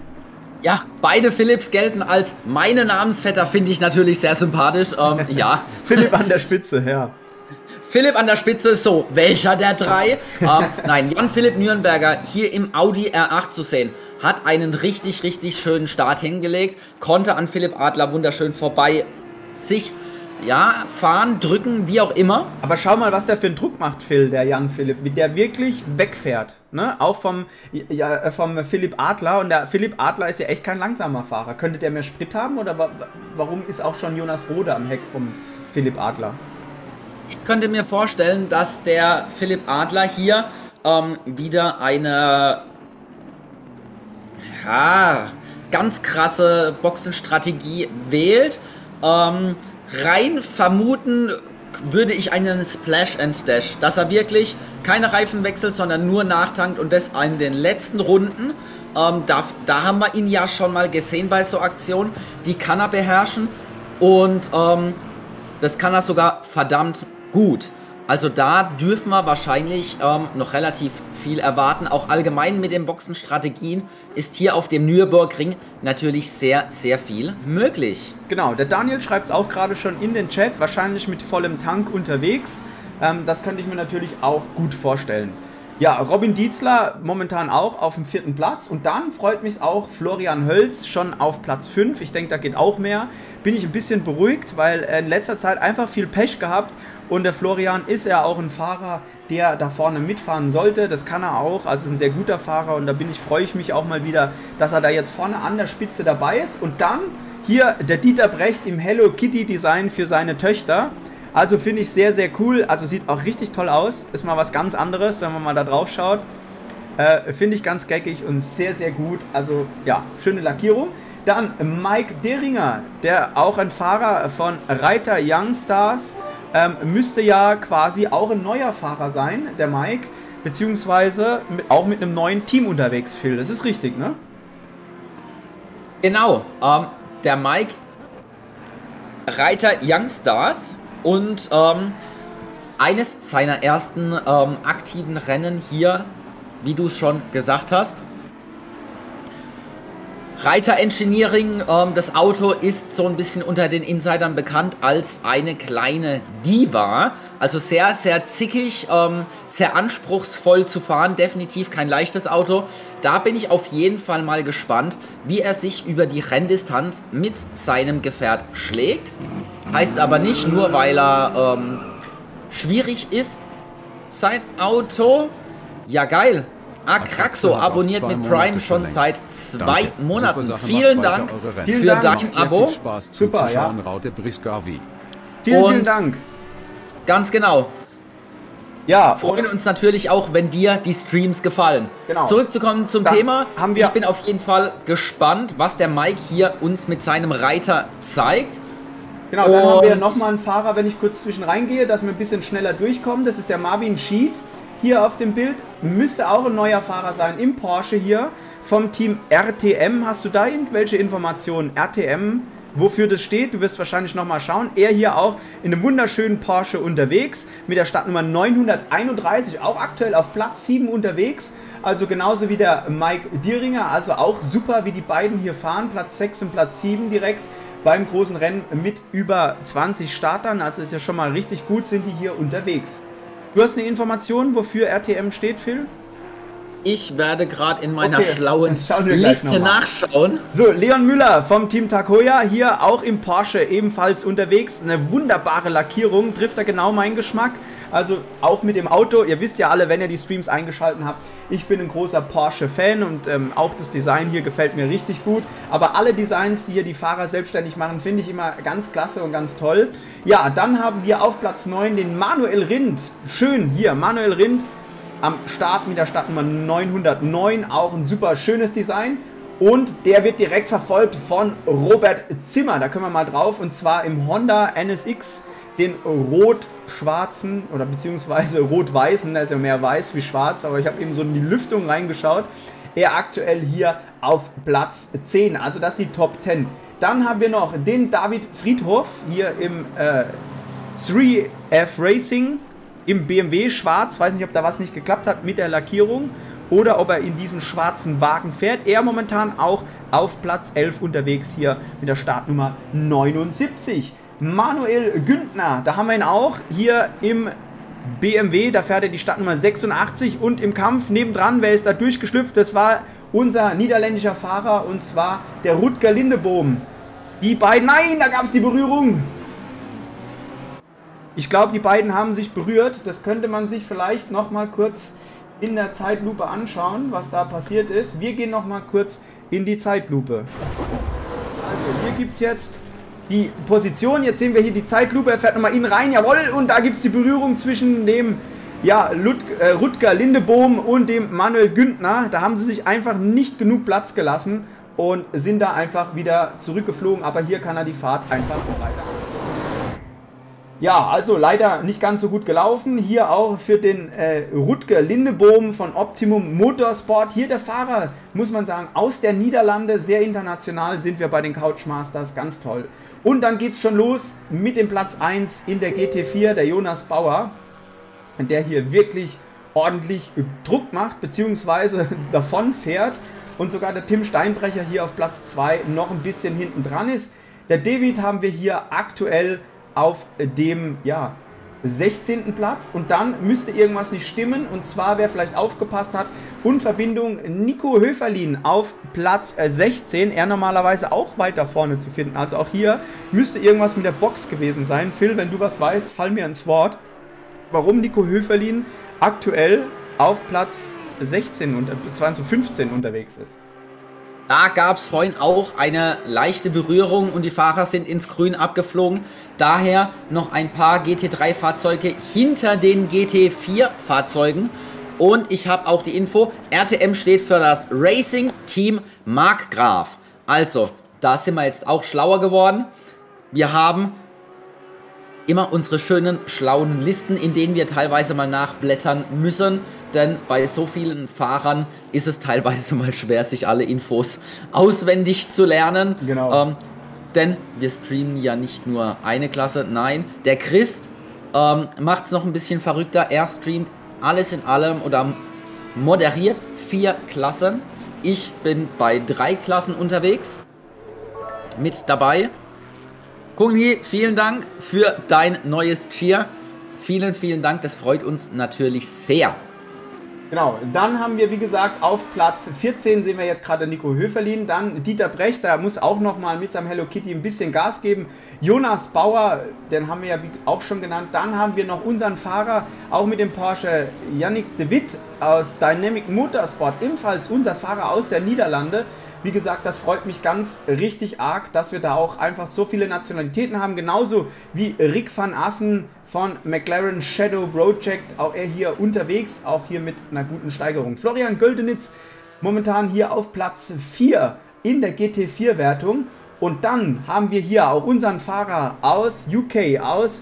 Ja, beide Philips gelten als meine Namensvetter, finde ich natürlich sehr sympathisch. Ja. Philipp an der Spitze, ja. Philipp an der Spitze, so, welcher der 3? Nein, Jan-Philipp Nürnberger hier im Audi R8 zu sehen, hat einen richtig, richtig schönen Start hingelegt, konnte an Philipp Adler wunderschön vorbei sich fahren, drücken, wie auch immer. Aber schau mal, was der für einen Druck macht, Phil, der Jan-Philipp, wie der wirklich wegfährt, ne? Auch vom Philipp Adler, und der Philipp Adler ist ja echt kein langsamer Fahrer. Könnte der mehr Sprit haben, oder warum ist auch schon Jonas Rode am Heck vom Philipp Adler? Ich könnte mir vorstellen, dass der Philipp Adler hier wieder eine ganz krasse Boxenstrategie wählt. Rein vermuten würde ich einen Splash and Dash, dass er wirklich keine Reifen wechselt, sondern nur nachtankt und das in den letzten Runden. Da haben wir ihn ja schon mal gesehen bei so Aktionen, die kann er beherrschen und das kann er sogar verdammt gut. Also da dürfen wir wahrscheinlich noch relativ viel erwarten. Auch allgemein mit den Boxenstrategien ist hier auf dem Nürburgring natürlich sehr, sehr viel möglich. Genau, der Daniel schreibt es auch gerade schon in den Chat, wahrscheinlich mit vollem Tank unterwegs. Das könnte ich mir natürlich auch gut vorstellen. Ja, Robin Dietzler momentan auch auf dem 4. Platz und dann freut mich auch Florian Hölz schon auf Platz 5. Ich denke, da geht auch mehr. Bin ich ein bisschen beruhigt, weil er in letzter Zeit einfach viel Pech gehabt und der Florian ist ja auch ein Fahrer, der da vorne mitfahren sollte. Das kann er auch, also ist ein sehr guter Fahrer und da freue ich mich auch mal wieder, dass er da jetzt vorne an der Spitze dabei ist. Und dann hier der Dieter Brecht im Hello Kitty Design für seine Töchter. Also finde ich sehr, sehr cool. Also sieht auch richtig toll aus. Ist mal was ganz anderes, wenn man mal da drauf schaut. Finde ich ganz geckig und sehr, sehr gut. Also ja, schöne Lackierung. Dann Mike Deringer, der auch ein Fahrer von Reiter Youngstars, müsste ja quasi auch ein neuer Fahrer sein, der Mike. Beziehungsweise auch mit einem neuen Team unterwegs, Phil. Das ist richtig, ne? Genau, der Mike Reiter Youngstars. Und eines seiner ersten aktiven Rennen hier, wie du es schon gesagt hast. Reiter Engineering, das Auto ist so ein bisschen unter den Insidern bekannt als eine kleine Diva. Also sehr, sehr zickig, sehr anspruchsvoll zu fahren. Definitiv kein leichtes Auto. Da bin ich auf jeden Fall mal gespannt, wie er sich über die Renndistanz mit seinem Gefährt schlägt. Heißt aber nicht nur, weil er schwierig ist, sein Auto. Ja, geil. Akraxo abonniert mit Prime schon seit 2 Monaten. Vielen Dank für dein Abo. Super, ja. Vielen Dank. Ganz genau. Ja, freuen uns natürlich auch, wenn dir die Streams gefallen. Genau. Zurückzukommen zum Thema. Ich bin auf jeden Fall gespannt, was der Mike hier uns mit seinem Reiter zeigt. Genau, dann haben wir nochmal einen Fahrer, wenn ich kurz zwischen reingehe, dass wir ein bisschen schneller durchkommen. Das ist der Marvin Schied hier auf dem Bild. Müsste auch ein neuer Fahrer sein im Porsche hier vom Team RTM. Hast du da irgendwelche Informationen? RTM, wofür das steht? Du wirst wahrscheinlich nochmal schauen. Er hier auch in einem wunderschönen Porsche unterwegs mit der Startnummer 931, auch aktuell auf Platz 7 unterwegs. Also genauso wie der Mike Dieringer, also auch super, wie die beiden hier fahren. Platz 6 und Platz 7 direkt beim großen Rennen mit über 20 Startern. Also ist ja schon mal richtig gut, sind die hier unterwegs. Du hast eine Information, wofür RTM steht, Phil? Ich werde gerade in meiner schlauen Liste nachschauen. So, Leon Müller vom Team Takoya hier auch im Porsche ebenfalls unterwegs. Eine wunderbare Lackierung, trifft da genau meinen Geschmack. Also auch mit dem Auto. Ihr wisst ja alle, wenn ihr die Streams eingeschaltet habt, ich bin ein großer Porsche-Fan und auch das Design hier gefällt mir richtig gut. Aber alle Designs, die hier die Fahrer selbstständig machen, finde ich immer ganz klasse und ganz toll. Ja, dann haben wir auf Platz 9 den Manuel Rindt. Schön hier, Manuel Rindt am Start mit der Startnummer 909, auch ein super schönes Design. Und der wird direkt verfolgt von Robert Zimmer, da können wir mal drauf, und zwar im Honda NSX, den rot-schwarzen oder beziehungsweise rot-weißen, da ist ja mehr weiß wie schwarz, aber ich habe eben so in die Lüftung reingeschaut. Er aktuell hier auf Platz 10, also das ist die Top 10. Dann haben wir noch den David Friedhoff hier im 3F Racing. Im BMW schwarz, weiß nicht, ob da was nicht geklappt hat mit der Lackierung oder ob er in diesem schwarzen Wagen fährt. Er momentan auch auf Platz 11 unterwegs hier mit der Startnummer 79. Manuel Güntner, da haben wir ihn auch hier im BMW, da fährt er die Startnummer 86 und im Kampf nebendran, wer ist da durchgeschlüpft? Das war unser niederländischer Fahrer und zwar der Rutger Lindeboom. Die beiden, nein, da gab es die Berührung. Ich glaube, die beiden haben sich berührt. Das könnte man sich vielleicht noch mal kurz in der Zeitlupe anschauen, was da passiert ist. Wir gehen noch mal kurz in die Zeitlupe. Also hier gibt es jetzt die Position. Jetzt sehen wir hier die Zeitlupe. Er fährt nochmal in rein. Jawohl. Und da gibt es die Berührung zwischen dem Rutger Lindeboom und dem Manuel Güntner. Da haben sie sich einfach nicht genug Platz gelassen und sind da einfach wieder zurückgeflogen. Aber hier kann er die Fahrt einfach weiter. Ja, also leider nicht ganz so gut gelaufen. Hier auch für den Rutger Lindeboom von Optimum Motorsport. Hier der Fahrer, muss man sagen, aus der Niederlande. Sehr international sind wir bei den Couchmasters. Ganz toll. Und dann geht es schon los mit dem Platz 1 in der GT4, der Jonas Bauer. der hier wirklich ordentlich Druck macht, beziehungsweise davon fährt. Und sogar der Tim Steinbrecher hier auf Platz 2 noch ein bisschen hinten dran ist. Der David haben wir hier aktuell auf dem 16. Platz. Und dann müsste irgendwas nicht stimmen. Und zwar, wer vielleicht aufgepasst hat, Unverbindung Nico Höferlin auf Platz 16. Er normalerweise auch weiter vorne zu finden. Also auch hier müsste irgendwas mit der Box gewesen sein. Phil, wenn du was weißt, fall mir ins Wort. Warum Nico Höferlin aktuell auf Platz 16 und 15 unterwegs ist. Da gab es vorhin auch eine leichte Berührung und die Fahrer sind ins Grün abgeflogen. Daher noch ein paar GT3-Fahrzeuge hinter den GT4-Fahrzeugen. Und ich habe auch die Info, RTM steht für das Racing Team Markgraf. Also, da sind wir jetzt auch schlauer geworden. Wir haben immer unsere schönen, schlauen Listen, in denen wir teilweise mal nachblättern müssen, denn bei so vielen Fahrern ist es teilweise mal schwer, sich alle Infos auswendig zu lernen. Genau. Denn wir streamen ja nicht nur eine Klasse, nein, der Chris macht es noch ein bisschen verrückter, er streamt alles in allem oder moderiert 4 Klassen. Ich bin bei 3 Klassen unterwegs, mit dabei. Kungi, vielen Dank für dein neues Cheer. Vielen, vielen Dank, das freut uns natürlich sehr. Genau, dann haben wir, wie gesagt, auf Platz 14 sehen wir jetzt gerade Nico Höferlin, dann Dieter Brecht, der muss auch nochmal mit seinem Hello Kitty ein bisschen Gas geben. Jonas Bauer, den haben wir ja auch schon genannt. Dann haben wir noch unseren Fahrer, auch mit dem Porsche, Yannick de Witt aus Dynamic Motorsport, ebenfalls unser Fahrer aus der Niederlande. Wie gesagt, das freut mich ganz richtig arg, dass wir da auch einfach so viele Nationalitäten haben. Genauso wie Rick van Assen von McLaren Shadow Project. Auch er hier unterwegs, auch hier mit einer guten Steigerung. Florian Göldenitz momentan hier auf Platz 4 in der GT4-Wertung. Und dann haben wir hier auch unseren Fahrer aus UK, aus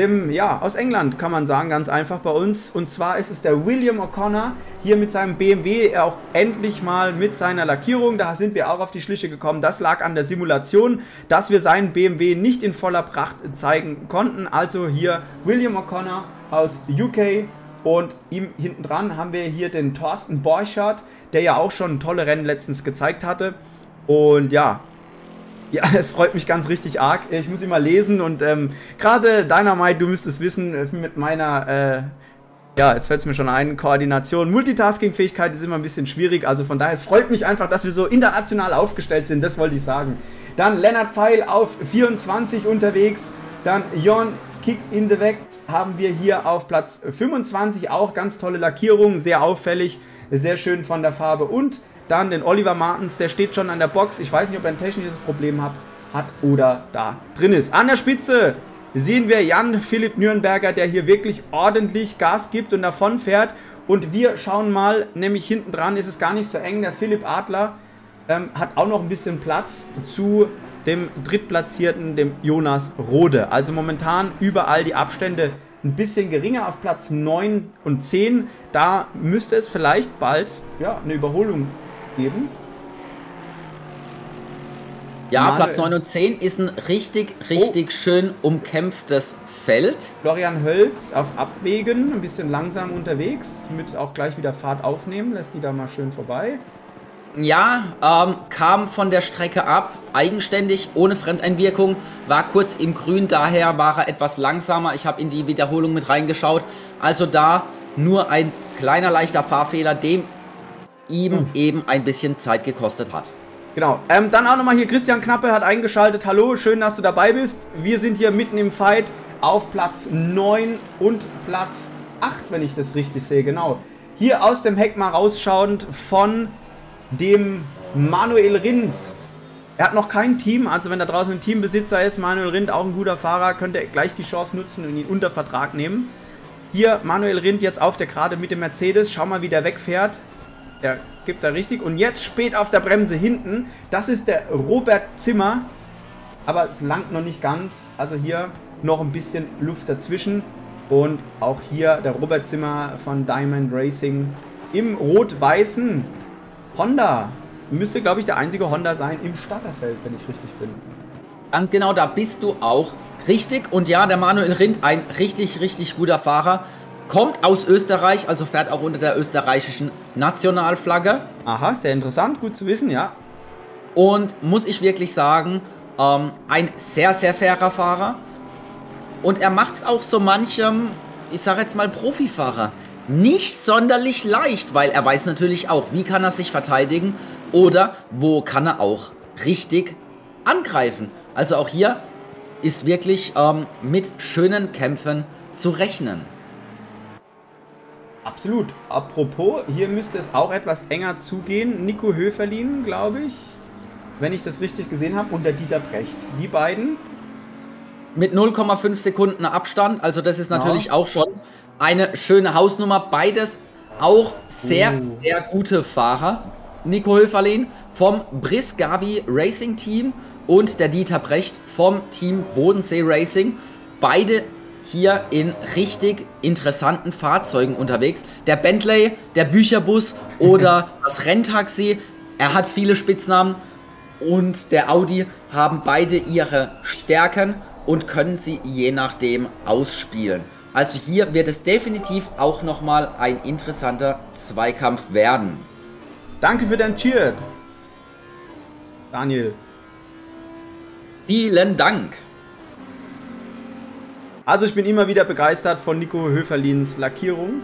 England kann man sagen, ganz einfach bei uns. Und zwar ist es der William O'Connor hier mit seinem BMW, auch endlich mal mit seiner Lackierung. Da sind wir auch auf die Schliche gekommen. Das lag an der Simulation, dass wir seinen BMW nicht in voller Pracht zeigen konnten. Also hier William O'Connor aus UK und ihm hinten dran haben wir hier den Thorsten Borchardt, der ja auch schon tolle Rennen letztens gezeigt hatte. Und ja, es freut mich ganz richtig arg. Ich muss ihn mal lesen und gerade Dynamite, du müsstest wissen, mit meiner, jetzt fällt es mir schon ein, Koordination, Multitasking-Fähigkeit ist immer ein bisschen schwierig. Also von daher, es freut mich einfach, dass wir so international aufgestellt sind, das wollte ich sagen. Dann Lennart Pfeil auf 24 unterwegs. Dann Jon Kick in the Vect haben wir hier auf Platz 25. Auch ganz tolle Lackierung, sehr auffällig, sehr schön von der Farbe. Und dann den Oliver Martens, der steht schon an der Box. Ich weiß nicht, ob er ein technisches Problem hat oder da drin ist. An der Spitze sehen wir Jan-Philipp Nürnberger, der hier wirklich ordentlich Gas gibt und davon fährt. Und wir schauen mal, nämlich hinten dran ist es gar nicht so eng. Der Philipp Adler hat auch noch ein bisschen Platz zu dem Drittplatzierten, dem Jonas Rode. Also momentan überall die Abstände ein bisschen geringer auf Platz 9 und 10. Da müsste es vielleicht bald eine Überholung geben. Ja, Platz 9 und 10 ist ein richtig schön umkämpftes Feld. Florian Hölz auf Abwägen, ein bisschen langsam unterwegs, mit auch gleich wieder Fahrt aufnehmen, lässt die da mal schön vorbei. Ja, kam von der Strecke ab, eigenständig, ohne Fremdeinwirkung, war kurz im Grün, daher war er etwas langsamer. Ich habe in die Wiederholung mit reingeschaut, also da nur ein kleiner leichter Fahrfehler, dem ihm eben ein bisschen Zeit gekostet hat. Genau, dann auch nochmal hier Christian Knappe hat eingeschaltet. Hallo, schön, dass du dabei bist. Wir sind hier mitten im Fight auf Platz 9 und Platz 8, wenn ich das richtig sehe, genau. Hier aus dem Heck mal rausschauend von dem Manuel Rindt. Er hat noch kein Team, also wenn da draußen ein Teambesitzer ist, Manuel Rindt, auch ein guter Fahrer, könnte er gleich die Chance nutzen und ihn unter Vertrag nehmen. Hier Manuel Rindt jetzt auf der Gerade mit dem Mercedes, schau mal, wie der wegfährt. Der gibt da richtig und jetzt spät auf der Bremse hinten, das ist der Robert Zimmer, aber es langt noch nicht ganz, also hier noch ein bisschen Luft dazwischen und auch hier der Robert Zimmer von Diamond Racing im rot-weißen Honda. Müsste, glaube ich, der einzige Honda sein im Starterfeld, wenn ich richtig bin. Ganz genau, da bist du auch richtig. Und ja, der Manuel Rindt, ein richtig guter Fahrer. kommt aus Österreich, also fährt auch unter der österreichischen Nationalflagge. Aha, sehr interessant, gut zu wissen, ja. Und muss ich wirklich sagen, ein sehr, sehr fairer Fahrer. Und er macht es auch so manchem, ich sage jetzt mal Profifahrer, nicht sonderlich leicht, weil er weiß natürlich auch, wie kann er sich verteidigen oder wo kann er auch richtig angreifen. Also auch hier ist wirklich mit schönen Kämpfen zu rechnen. Absolut. Apropos, hier müsste es auch etwas enger zugehen. Nico Höferlin, glaube ich, wenn ich das richtig gesehen habe, und der Dieter Brecht. Die beiden. Mit 0,5 Sekunden Abstand, also das ist natürlich auch schon eine schöne Hausnummer. Beides auch sehr, sehr gute Fahrer. Nico Höferlin vom Brisgavi Racing Team und der Dieter Brecht vom Team Bodensee Racing. Beide hier in richtig interessanten Fahrzeugen unterwegs. Der Bentley, der Bücherbus oder das Renntaxi. Er hat viele Spitznamen und der Audi haben beide ihre Stärken und können sie je nachdem ausspielen. Also hier wird es definitiv auch nochmal ein interessanter Zweikampf werden. Danke für dein Cheer, Daniel. Vielen Dank. Also ich bin immer wieder begeistert von Nico Höferlins Lackierung.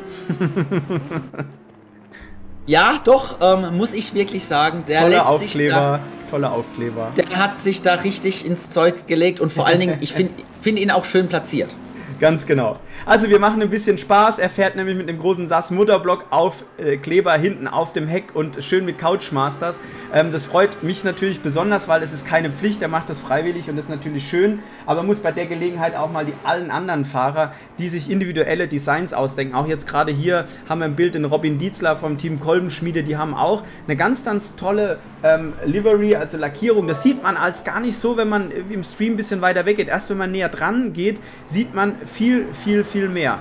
Ja, doch, muss ich wirklich sagen, der tolle lässt Aufkleber, sich da, tolle Aufkleber. der hat sich da richtig ins Zeug gelegt und vor allen Dingen, ich find ihn auch schön platziert. Ganz genau. Also wir machen ein bisschen Spaß. Er fährt nämlich mit dem großen SAS Mutterblock auf Kleber hinten auf dem Heck und schön mit Couchmasters. Das freut mich natürlich besonders, weil es ist keine Pflicht. Er macht das freiwillig und das ist natürlich schön. Aber muss bei der Gelegenheit auch mal allen anderen Fahrer, die sich individuelle Designs ausdenken. Auch jetzt gerade hier haben wir ein Bild den Robin Dietzler vom Team Kolbenschmiede. Die haben auch eine ganz, ganz tolle Livery, also Lackierung. Das sieht man als gar nicht so, wenn man im Stream ein bisschen weiter weg geht. Erst wenn man näher dran geht, sieht man viel, viel, viel mehr.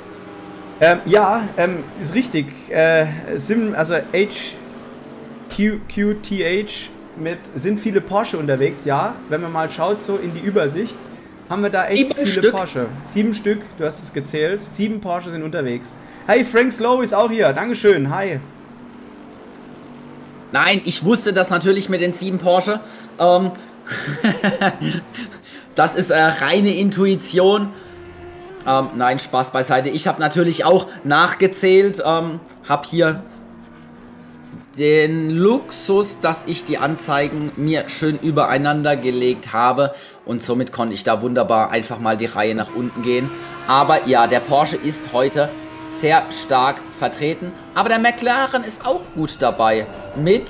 Ist richtig. Also HQTH sind viele Porsche unterwegs, ja. Wenn man mal schaut, so in die Übersicht, haben wir da echt viele Porsche. 7 Stück, du hast es gezählt. 7 Porsche sind unterwegs. Hey, Frank Slow ist auch hier. Dankeschön. Hi. Nein, ich wusste das natürlich mit den 7 Porsche. Das ist reine Intuition. Nein, Spaß beiseite. Ich habe natürlich auch nachgezählt, habe hier den Luxus, dass ich die Anzeigen mir schön übereinander gelegt habe und somit konnte ich da wunderbar einfach mal die Reihe nach unten gehen. Aber ja, der Porsche ist heute sehr stark vertreten, aber der McLaren ist auch gut dabei mit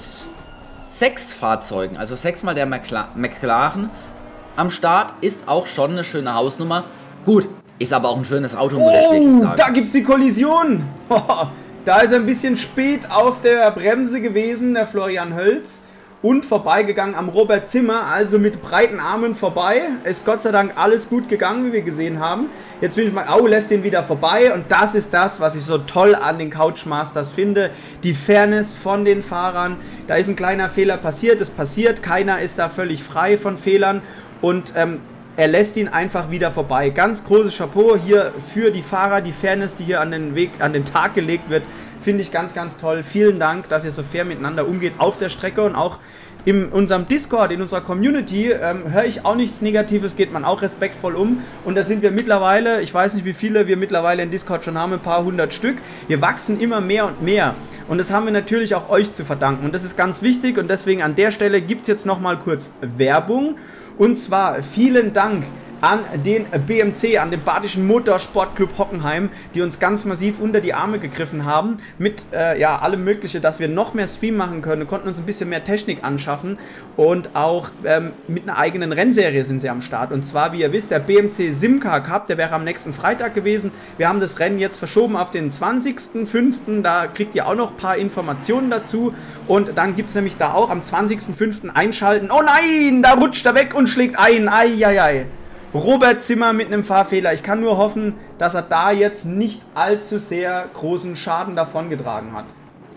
6 Fahrzeugen, also 6 mal der McLaren am Start, ist auch schon eine schöne Hausnummer. Gut. Ist aber auch ein schönes Auto, muss ich wirklich sagen. Da gibt's die Kollision. Da ist er ein bisschen spät auf der Bremse gewesen, der Florian Hölz. Und vorbeigegangen am Robert Zimmer, also mit breiten Armen vorbei. Ist Gott sei Dank alles gut gegangen, wie wir gesehen haben. Jetzt bin ich mal, lässt den wieder vorbei. Und das ist das, was ich so toll an den Couchmasters finde. Die Fairness von den Fahrern. Da ist ein kleiner Fehler passiert, es passiert. Keiner ist da völlig frei von Fehlern. Und er lässt ihn einfach wieder vorbei. Ganz großes Chapeau hier für die Fahrer, die Fairness, die hier an den Tag gelegt wird, finde ich ganz, ganz toll. Vielen Dank, dass ihr so fair miteinander umgeht auf der Strecke und auch in unserem Discord, in unserer Community, höre ich auch nichts Negatives, geht man auch respektvoll um. Und da sind wir mittlerweile, ich weiß nicht, wie viele wir mittlerweile in Discord schon haben, ein paar 100 Stück. Wir wachsen immer mehr und mehr. Und das haben wir natürlich auch euch zu verdanken. Und das ist ganz wichtig und deswegen an der Stelle gibt es jetzt nochmal kurz Werbung. Und zwar vielen Dank an den BMC, an den Badischen Motorsportclub Hockenheim, die uns ganz massiv unter die Arme gegriffen haben mit allem Mögliche, dass wir noch mehr Stream machen können, konnten uns ein bisschen mehr Technik anschaffen und auch mit einer eigenen Rennserie sind sie am Start. Und zwar, wie ihr wisst, der BMC Simca Cup, der wäre am nächsten Freitag gewesen. Wir haben das Rennen jetzt verschoben auf den 20.05. Da kriegt ihr auch noch ein paar Informationen dazu. Und dann gibt es nämlich da auch am 20.05. einschalten. Oh nein, da rutscht er weg und schlägt ein. Eieiei. Robert Zimmer mit einem Fahrfehler. Ich kann nur hoffen, dass er da jetzt nicht allzu sehr großen Schaden davongetragen hat.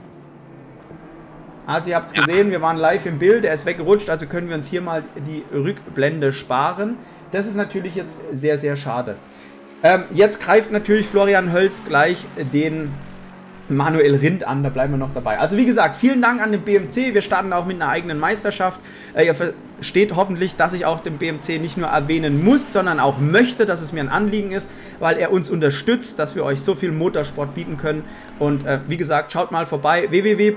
Also ihr habt es gesehen, wir waren live im Bild, er ist weggerutscht, also können wir uns hier mal die Rückblende sparen. Das ist natürlich jetzt sehr, sehr schade. Jetzt greift natürlich Florian Hölz gleich den Manuel Rindt an, da bleiben wir noch dabei. Also wie gesagt, vielen Dank an den BMC, wir starten auch mit einer eigenen Meisterschaft. Ihr versteht hoffentlich, dass ich auch den BMC nicht nur erwähnen muss, sondern auch möchte, dass es mir ein Anliegen ist, weil er uns unterstützt, dass wir euch so viel Motorsport bieten können. Und wie gesagt, schaut mal vorbei,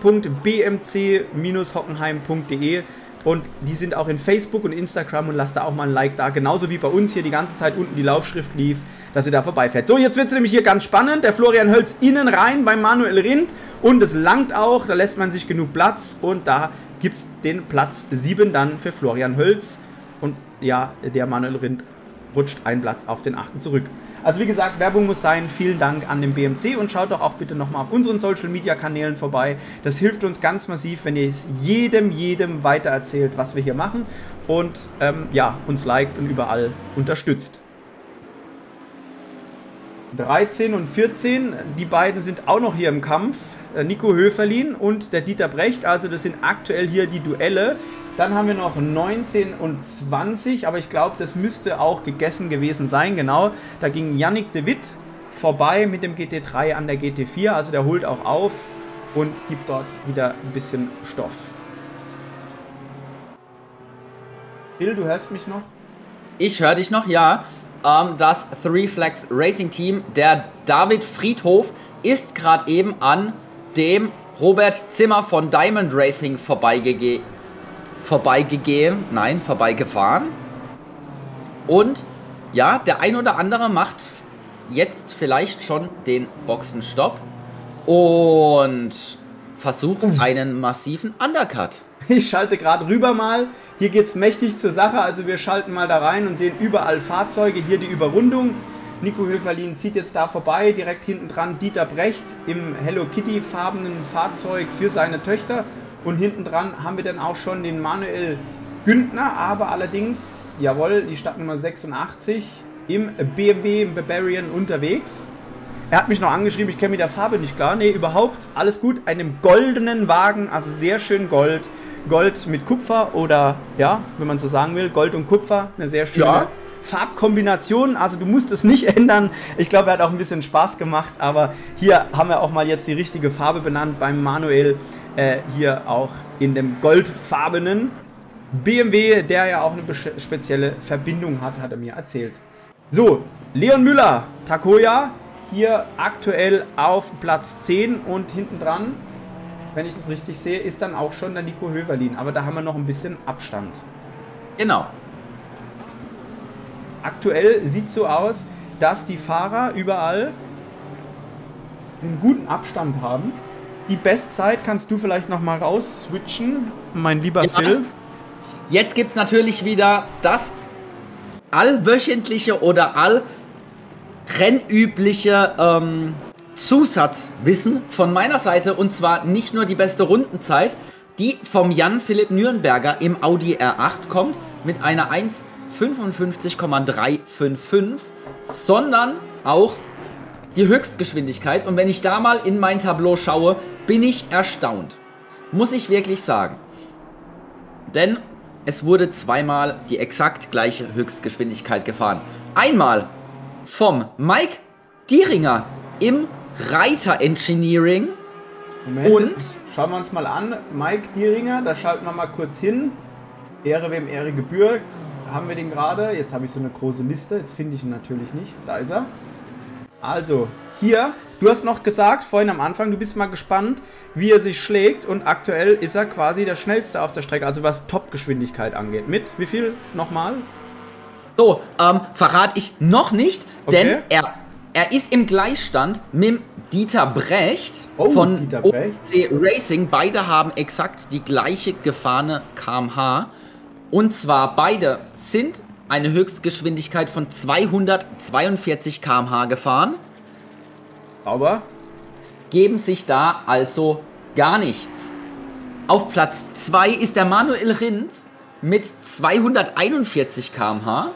www.bmc-hockenheim.de. Und die sind auch in Facebook und Instagram und lasst da auch mal ein Like da. Genauso wie bei uns hier die ganze Zeit unten die Laufschrift lief, dass ihr da vorbeifährt. So, jetzt wird es nämlich hier ganz spannend. Der Florian Hölz innen rein beim Manuel Rindt. Und es langt auch, da lässt man sich genug Platz. Und da gibt es den Platz 7 dann für Florian Hölz. Und ja, der Manuel Rindt rutscht einen Platz auf den 8. zurück. Also wie gesagt, Werbung muss sein. Vielen Dank an den BMC und schaut doch auch bitte nochmal auf unseren Social Media Kanälen vorbei. Das hilft uns ganz massiv, wenn ihr es jedem weitererzählt, was wir hier machen und ja, uns liked und überall unterstützt. 13 und 14, die beiden sind auch noch hier im Kampf. Nico Höferlin und der Dieter Brecht, also das sind aktuell hier die Duelle. Dann haben wir noch 19 und 20, aber ich glaube, das müsste auch gegessen gewesen sein, genau. Da ging Yannick de Witt vorbei mit dem GT3 an der GT4, also der holt auch auf und gibt dort wieder ein bisschen Stoff. Bill, du hörst mich noch? Ich höre dich noch, ja. Das Three Flags Racing Team, der David Friedhof, ist gerade eben an dem Robert Zimmer von Diamond Racing vorbeigefahren. Und ja, der ein oder andere macht jetzt vielleicht schon den Boxenstopp und versucht einen massiven Undercut. Ich schalte gerade rüber mal. Hier geht es mächtig zur Sache. Also wir schalten mal da rein und sehen überall Fahrzeuge. Hier die Überrundung. Nico Höferlin zieht jetzt da vorbei. Direkt hinten dran Dieter Brecht im Hello Kitty farbenen Fahrzeug für seine Töchter. Und hinten dran haben wir dann auch schon den Manuel Güntner. Aber allerdings, jawohl, die Startnummer 86 im BMW, im Barbarian unterwegs. Er hat mich noch angeschrieben, ich kenne mit der Farbe nicht klar. Nee, überhaupt, alles gut. Einem goldenen Wagen, also sehr schön Gold. Gold mit Kupfer oder, ja, wenn man so sagen will, Gold und Kupfer. Eine sehr schöne Farbkombination. Also du musst es nicht ändern. Ich glaube, er hat auch ein bisschen Spaß gemacht. Aber hier haben wir auch mal jetzt die richtige Farbe benannt beim Manuel. Hier auch in dem goldfarbenen BMW, der ja auch eine spezielle Verbindung hat, hat er mir erzählt. So, Leon Müller, Takoya. Hier aktuell auf Platz 10 und hinten dran, wenn ich das richtig sehe, ist dann auch schon der Nico Höferlin. Aber da haben wir noch ein bisschen Abstand. Genau. Aktuell sieht es so aus, dass die Fahrer überall einen guten Abstand haben. Die Bestzeit kannst du vielleicht noch mal raus switchen, mein lieber Phil. Jetzt gibt es natürlich wieder das allwöchentliche oder rennübliche Zusatzwissen von meiner Seite, und zwar nicht nur die beste Rundenzeit, die vom Jan-Philipp Nürnberger im Audi R8 kommt mit einer 1,55,355, sondern auch die Höchstgeschwindigkeit. Und wenn ich da mal in mein Tableau schaue, bin ich erstaunt. Muss ich wirklich sagen. Denn es wurde zweimal die exakt gleiche Höchstgeschwindigkeit gefahren. Einmal vom Mike Dieringer im Reiter Engineering. Moment, und schauen wir uns mal an. Mike Dieringer, da schalten wir mal kurz hin. Ehre wem Ehre gebührt. Haben wir den gerade? Jetzt habe ich so eine große Liste. Jetzt finde ich ihn natürlich nicht. Da ist er. Also, hier. Du hast noch gesagt, vorhin am Anfang, du bist mal gespannt, wie er sich schlägt. Und aktuell ist er quasi der Schnellste auf der Strecke. Also was Top-Geschwindigkeit angeht. Mit wie viel nochmal? So, verrate ich noch nicht, denn er ist im Gleichstand mit Dieter Brecht von Dieter Brecht. OC Racing. Beide haben exakt die gleiche gefahrene km/h. Und zwar beide sind eine Höchstgeschwindigkeit von 242 km/h gefahren. Aber geben sich da also gar nichts. Auf Platz 2 ist der Manuel Rindt mit 241 km/h.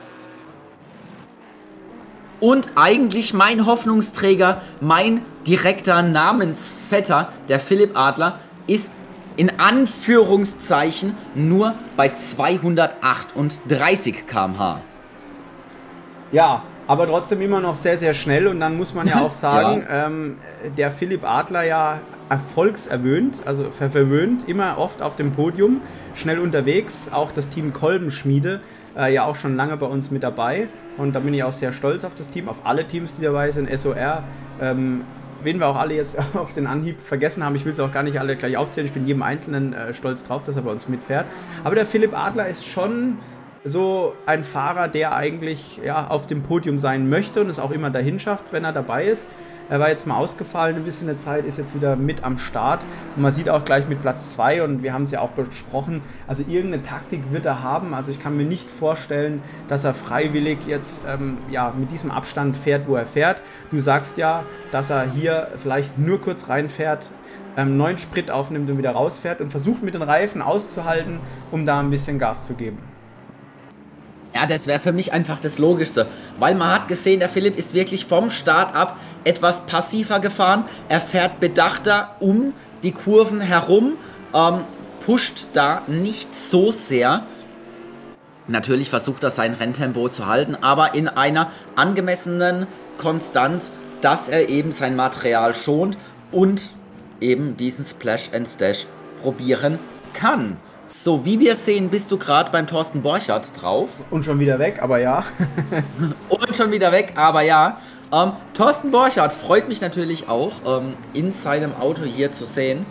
Und eigentlich mein Hoffnungsträger, mein direkter Namensvetter, der Philipp Adler, ist in Anführungszeichen nur bei 238 km/h. ja, aber trotzdem immer noch sehr, sehr schnell. Und dann muss man ja auch sagen, der Philipp Adler ja erfolgserwöhnt, also verwöhnt, immer oft auf dem Podium, schnell unterwegs. Auch das Team Kolbenschmiede ja auch schon lange bei uns mit dabei. Und da bin ich auch sehr stolz auf das Team, auf alle Teams, die dabei sind, SOR. Wen wir auch alle jetzt auf den Anhieb vergessen haben, ich will es auch gar nicht alle gleich aufzählen, ich bin jedem Einzelnen stolz drauf, dass er bei uns mitfährt. Aber der Philipp Adler ist schon so ein Fahrer, der eigentlich auf dem Podium sein möchte und es auch immer dahin schafft, wenn er dabei ist. Er war jetzt mal ausgefallen ein bisschen in der Zeit, ist jetzt wieder mit am Start und man sieht auch gleich mit Platz 2 und wir haben es ja auch besprochen, also irgendeine Taktik wird er haben, also ich kann mir nicht vorstellen, dass er freiwillig jetzt mit diesem Abstand fährt, wo er fährt. Du sagst ja, dass er hier vielleicht nur kurz reinfährt, neuen Sprit aufnimmt und wieder rausfährt und versucht mit den Reifen auszuhalten, um da ein bisschen Gas zu geben. Ja, das wäre für mich einfach das Logischste, weil man hat gesehen, der Philipp ist wirklich vom Start ab etwas passiver gefahren. Er fährt bedachter um die Kurven herum, pusht da nicht so sehr. Natürlich versucht er sein Renntempo zu halten, aber in einer angemessenen Konstanz, dass er eben sein Material schont und eben diesen Splash and Dash probieren kann. So, wie wir sehen, bist du gerade beim Thorsten Borchardt drauf. Und schon wieder weg, aber ja. Und schon wieder weg, aber ja. Thorsten Borchardt freut mich natürlich auch, in seinem Auto hier zu sehen.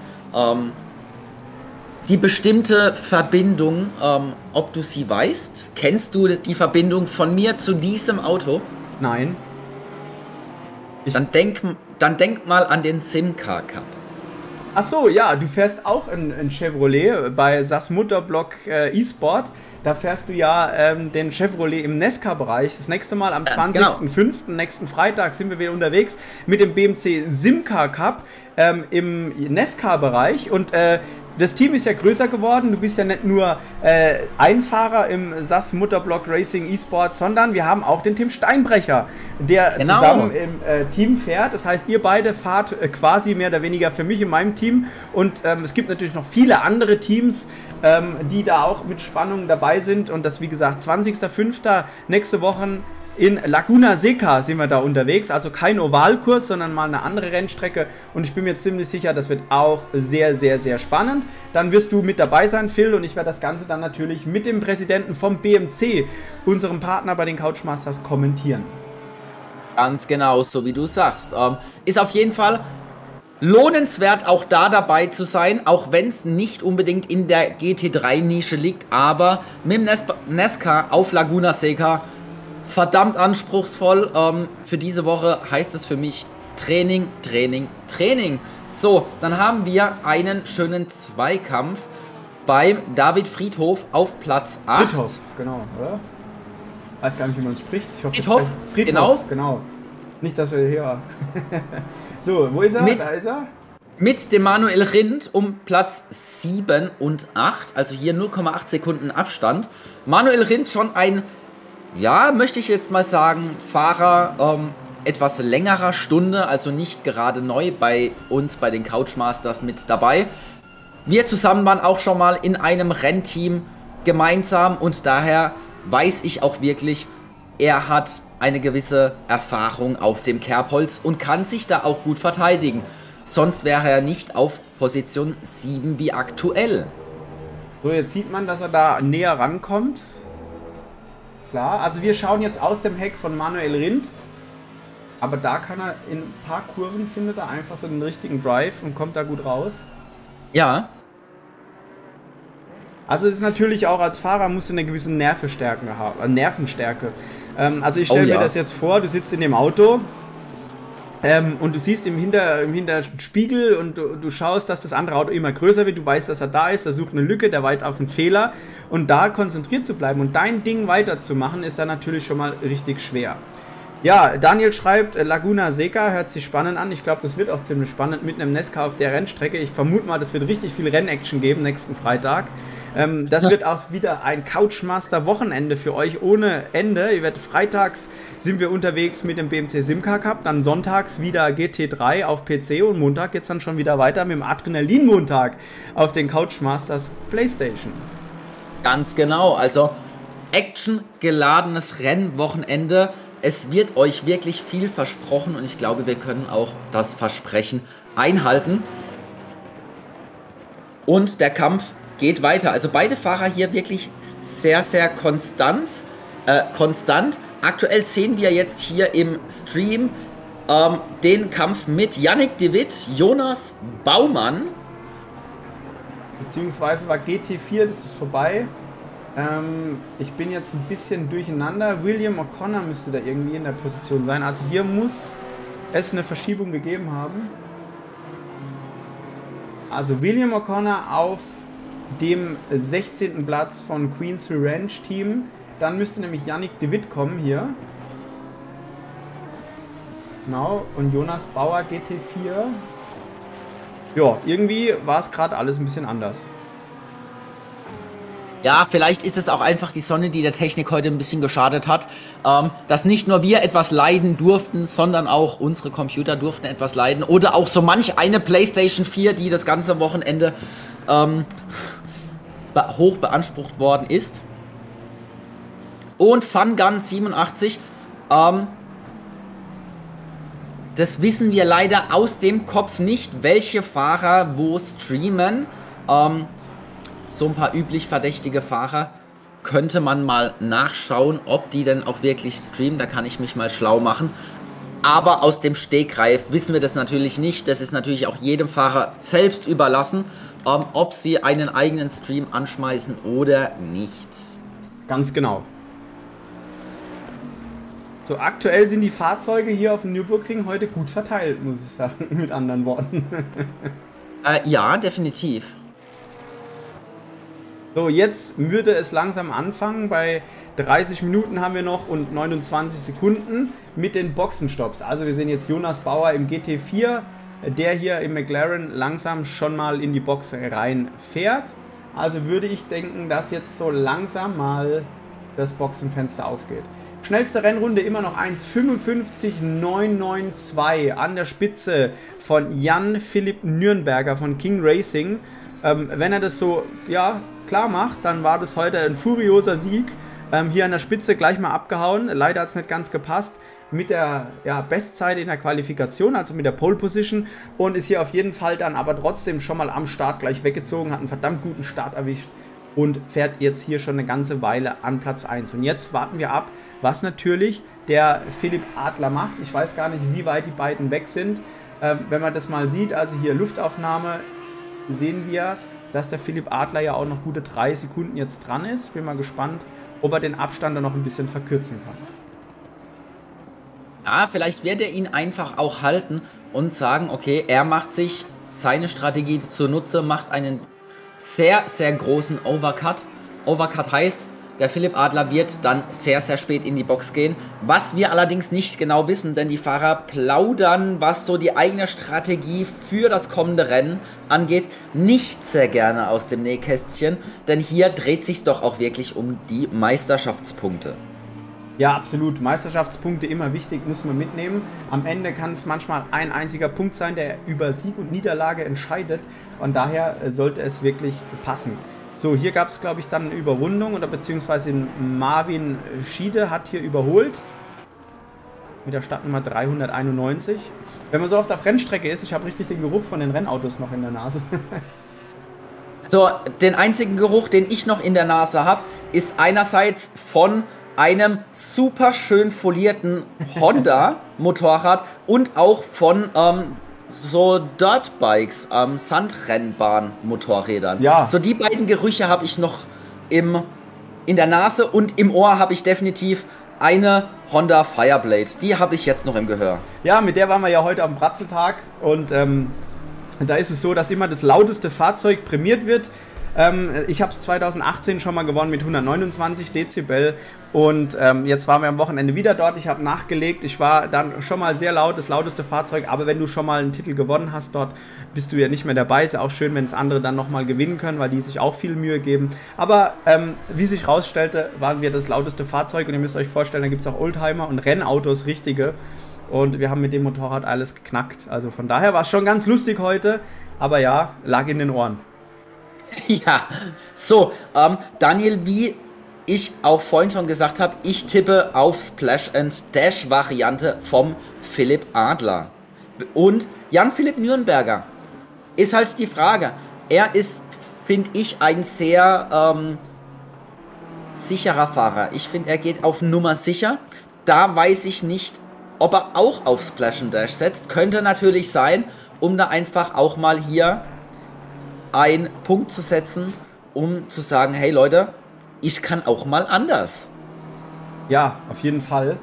Die bestimmte Verbindung, ob du sie weißt. Kennst du die Verbindung von mir zu diesem Auto? Nein. Dann denk mal an den Simca Cup. Ach so, ja, du fährst auch in Chevrolet bei SAS Mutterblock eSport. Da fährst du ja den Chevrolet im Nesca-Bereich. Das nächste Mal am 20.05., nächsten Freitag, sind wir wieder unterwegs mit dem BMC Simca Cup im Nesca-Bereich. Und das Team ist ja größer geworden. Du bist ja nicht nur ein Fahrer im SAS Mutterblock Racing eSport, sondern wir haben auch den Tim Steinbrecher, der zusammen im Team fährt. Das heißt, ihr beide fahrt quasi mehr oder weniger für mich in meinem Team. Und es gibt natürlich noch viele andere Teams, die da auch mit Spannung dabei sind. Und das, wie gesagt, 20.05. nächste Woche in Laguna Seca sind wir da unterwegs, also kein Ovalkurs, sondern mal eine andere Rennstrecke und ich bin mir ziemlich sicher, das wird auch sehr, sehr, sehr spannend. Dann wirst du mit dabei sein, Phil, und ich werde das Ganze dann natürlich mit dem Präsidenten vom BMC, unserem Partner bei den Couchmasters, kommentieren. Ganz genau, so wie du sagst. Ist auf jeden Fall lohnenswert, auch da dabei zu sein, auch wenn es nicht unbedingt in der GT3-Nische liegt, aber mit dem Nesca auf Laguna Seca verdammt anspruchsvoll. Für diese Woche heißt es für mich Training, Training, Training. So, dann haben wir einen schönen Zweikampf beim David Friedhof auf Platz 8. Friedhof, genau, oder? Weiß gar nicht, wie man es spricht. Ich hoffe, Friedhof, genau. Nicht, dass wir hier... So, wo ist er? Da ist er. Mit dem Manuel Rindt um Platz 7 und 8, also hier 0,8 Sekunden Abstand. Manuel Rindt schon ein, ja, möchte ich jetzt mal sagen, Fahrer etwas längerer Stunde, also nicht gerade neu bei uns, bei den Couchmasters mit dabei. Wir zusammen waren auch schon mal in einem Rennteam gemeinsam und daher weiß ich auch wirklich, er hat eine gewisse Erfahrung auf dem Kerbholz und kann sich da auch gut verteidigen. Sonst wäre er nicht auf Position 7 wie aktuell. So, jetzt sieht man, dass er da näher rankommt. Klar, also wir schauen jetzt aus dem Heck von Manuel Rindt. Aber da kann er in ein paar Kurven, findet er einfach so den richtigen Drive und kommt da gut raus. Ja. Also es ist natürlich auch als Fahrer musst du eine gewisse Nervenstärke haben. Also ich stelle mir das jetzt vor, du sitzt in dem Auto und du siehst im Hinterspiegel und du schaust, dass das andere Auto immer größer wird, du weißt, dass er da ist, er sucht eine Lücke, der weitet auf einen Fehler und da konzentriert zu bleiben und dein Ding weiterzumachen, ist dann natürlich schon mal richtig schwer. Ja, Daniel schreibt, Laguna Seca hört sich spannend an. Ich glaube, das wird auch ziemlich spannend mit einem Nesca auf der Rennstrecke. Ich vermute mal, das wird richtig viel Rennaction geben nächsten Freitag. Das wird auch wieder ein Couchmaster-Wochenende für euch ohne Ende. Ihr werdet freitags sind wir unterwegs mit dem BMC Simca Cup, dann sonntags wieder GT3 auf PC und Montag geht es dann schon wieder weiter mit dem Adrenalin-Montag auf den Couchmasters Playstation. Ganz genau, also actiongeladenes Rennwochenende. Es wird euch wirklich viel versprochen und ich glaube, wir können auch das Versprechen einhalten. Und der Kampf geht weiter. Also beide Fahrer hier wirklich sehr, sehr konstant. Aktuell sehen wir jetzt hier im Stream den Kampf mit Yannick de Wit, Jonas Baumann. Beziehungsweise war GT4, das ist vorbei. Ich bin jetzt ein bisschen durcheinander. William O'Connor müsste da irgendwie in der Position sein. Also hier muss es eine Verschiebung gegeben haben. Also William O'Connor auf dem 16. Platz von Queen's Revenge Team. Dann müsste nämlich Yannick de Wit kommen hier. Genau, und Jonas Bauer GT4. Ja, irgendwie war es gerade alles ein bisschen anders. Ja, vielleicht ist es auch einfach die Sonne, die der Technik heute ein bisschen geschadet hat. Dass nicht nur wir etwas leiden durften, sondern auch unsere Computer durften etwas leiden. Oder auch so manch eine PlayStation 4, die das ganze Wochenende hoch beansprucht worden ist. Und FunGun87, das wissen wir leider aus dem Kopf nicht, welche Fahrer wo streamen. So ein paar üblich verdächtige Fahrer könnte man mal nachschauen, ob die denn auch wirklich streamen. Da kann ich mich mal schlau machen. Aber aus dem Stegreif wissen wir das natürlich nicht. Das ist natürlich auch jedem Fahrer selbst überlassen, ob sie einen eigenen Stream anschmeißen oder nicht. Ganz genau. So, aktuell sind die Fahrzeuge hier auf dem Nürburgring heute gut verteilt, muss ich sagen, mit anderen Worten. Ja, definitiv. So, jetzt würde es langsam anfangen. Bei 30 Minuten haben wir noch und 29 Sekunden mit den Boxenstopps. Also wir sehen jetzt Jonas Bauer im GT4, der hier im McLaren langsam schon mal in die Box reinfährt. Also würde ich denken, dass jetzt so langsam mal das Boxenfenster aufgeht. Schnellste Rennrunde immer noch 1:55,992 an der Spitze von Jan-Philipp Nürnberger von King Racing. Wenn er das so klar macht, dann war das heute ein furioser Sieg. Hier an der Spitze gleich mal abgehauen. Leider hat es nicht ganz gepasst mit der Bestzeit in der Qualifikation, also mit der Pole Position. Und ist hier auf jeden Fall dann aber trotzdem schon mal am Start gleich weggezogen. Hat einen verdammt guten Start erwischt. Und fährt jetzt hier schon eine ganze Weile an Platz 1. Und jetzt warten wir ab, was natürlich der Philipp Adler macht. Ich weiß gar nicht, wie weit die beiden weg sind. Wenn man das mal sieht, also hier Luftaufnahme, sehen wir, dass der Philipp Adler ja auch noch gute 3 Sekunden jetzt dran ist. Bin mal gespannt, ob er den Abstand dann noch ein bisschen verkürzen kann. Ja, vielleicht wird er ihn einfach auch halten und sagen, okay, er macht sich seine Strategie zunutze, macht einen sehr, sehr großen Overcut. Overcut heißt, der Philipp Adler wird dann sehr, sehr spät in die Box gehen. Was wir allerdings nicht genau wissen, denn die Fahrer plaudern, was so die eigene Strategie für das kommende Rennen angeht, nicht sehr gerne aus dem Nähkästchen. Denn hier dreht sich doch auch wirklich um die Meisterschaftspunkte. Ja, absolut. Meisterschaftspunkte immer wichtig, muss man mitnehmen. Am Ende kann es manchmal ein einziger Punkt sein, der über Sieg und Niederlage entscheidet. Und daher sollte es wirklich passen. So, hier gab es, glaube ich, dann eine Überrundung oder beziehungsweise Marvin Schiede hat hier überholt. Mit der Startnummer 391. Wenn man so oft auf Rennstrecke ist, ich habe richtig den Geruch von den Rennautos noch in der Nase. So, den einzigen Geruch, den ich noch in der Nase habe, ist einerseits von einem super schön folierten Honda-Motorrad und auch von so Dirtbikes, Sandrennbahn-Motorrädern. Ja. So die beiden Gerüche habe ich noch in der Nase und im Ohr habe ich definitiv eine Honda Fireblade. Die habe ich jetzt noch im Gehör. Ja, mit der waren wir ja heute am Bratzeltag und da ist es so, dass immer das lauteste Fahrzeug prämiert wird. Ich habe es 2018 schon mal gewonnen mit 129 Dezibel und jetzt waren wir am Wochenende wieder dort. Ich habe nachgelegt, ich war dann schon mal sehr laut, das lauteste Fahrzeug, aber wenn du schon mal einen Titel gewonnen hast dort, bist du ja nicht mehr dabei. Ist ja auch schön, wenn es andere dann nochmal gewinnen können, weil die sich auch viel Mühe geben. Aber wie sich rausstellte, waren wir das lauteste Fahrzeug und ihr müsst euch vorstellen, da gibt es auch Oldtimer und Rennautos, richtige. Und wir haben mit dem Motorrad alles geknackt. Also von daher war es schon ganz lustig heute, aber ja, lag in den Ohren. Ja, so, Daniel, wie ich auch vorhin schon gesagt habe, ich tippe auf Splash and Dash Variante vom Philipp Adler. Und Jan-Philipp Nürnberger ist halt die Frage. Er ist, finde ich, ein sehr sicherer Fahrer. Ich finde, er geht auf Nummer sicher. Da weiß ich nicht, ob er auch auf Splash and Dash setzt. Könnte natürlich sein, um da einfach auch mal hier einen Punkt zu setzen, um zu sagen, hey Leute, ich kann auch mal anders. Ja, auf jeden Fall.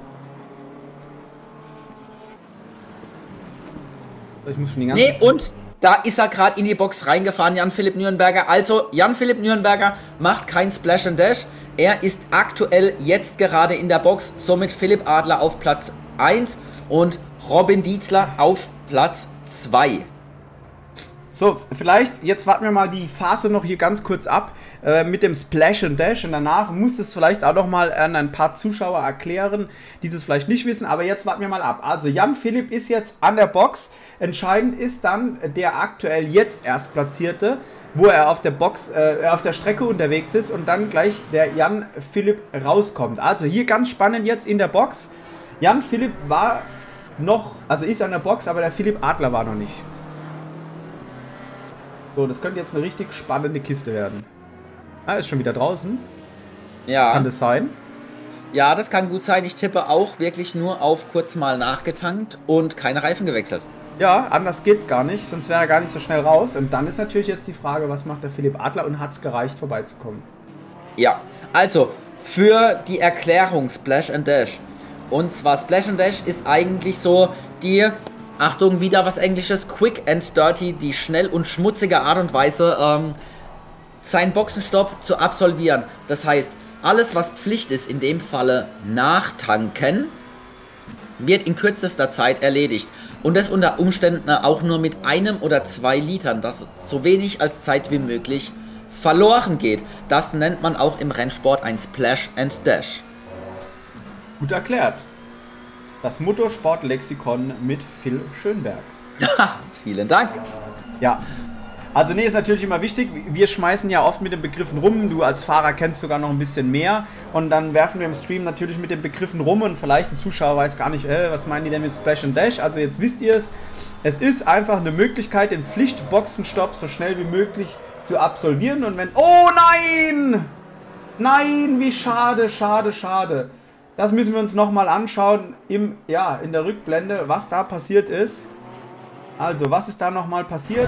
Ich muss schon die ganze Zeit... Und da ist er gerade in die Box reingefahren, Jan-Philipp Nürnberger. Also, Jan-Philipp Nürnberger macht kein Splash and Dash. Er ist aktuell jetzt gerade in der Box. Somit Philipp Adler auf Platz 1 und Robin Dietzler auf Platz 2. So, vielleicht, jetzt warten wir mal die Phase noch hier ganz kurz ab mit dem Splash and Dash und danach muss es vielleicht auch noch mal an ein paar Zuschauer erklären, die das vielleicht nicht wissen, aber jetzt warten wir mal ab. Also Jan-Philipp ist jetzt an der Box, entscheidend ist dann der aktuell jetzt Erstplatzierte, wo er auf der Box, auf der Strecke unterwegs ist und dann gleich der Jan-Philipp rauskommt. Also hier ganz spannend jetzt in der Box, Jan-Philipp war noch, also ist an der Box, aber der Philipp Adler war noch nicht. So, das könnte jetzt eine richtig spannende Kiste werden. Ah, ist schon wieder draußen. Ja. Kann das sein? Ja, das kann gut sein. Ich tippe auch wirklich nur auf kurz mal nachgetankt und keine Reifen gewechselt. Ja, anders geht's gar nicht, sonst wäre er gar nicht so schnell raus. Und dann ist natürlich jetzt die Frage, was macht der Philipp Adler und hat's gereicht, vorbeizukommen? Ja, also für die Erklärung Splash and Dash. Und zwar Splash and Dash ist eigentlich so die... Achtung, wieder was Englisches, quick and dirty, die schnell und schmutzige Art und Weise, seinen Boxenstopp zu absolvieren. Das heißt, alles was Pflicht ist, in dem Falle nachtanken, wird in kürzester Zeit erledigt. Und das unter Umständen auch nur mit 1 oder 2 Litern, dass so wenig als Zeit wie möglich verloren geht. Das nennt man auch im Rennsport ein Splash and Dash. Gut erklärt. Das Motorsport-Lexikon mit Phil Schönberg. Vielen Dank. Ja, also nee, ist natürlich immer wichtig. Wir schmeißen ja oft mit den Begriffen rum. Du als Fahrer kennst sogar noch ein bisschen mehr. Und dann werfen wir im Stream natürlich mit den Begriffen rum. Und vielleicht ein Zuschauer weiß gar nicht, was meinen die denn mit Splash and Dash? Also jetzt wisst ihr es. Es ist einfach eine Möglichkeit, den Pflichtboxenstopp so schnell wie möglich zu absolvieren. Und wenn... Oh nein! Nein, wie schade, schade, schade. Das müssen wir uns nochmal anschauen in der Rückblende, was da passiert ist. Also, was ist da nochmal passiert?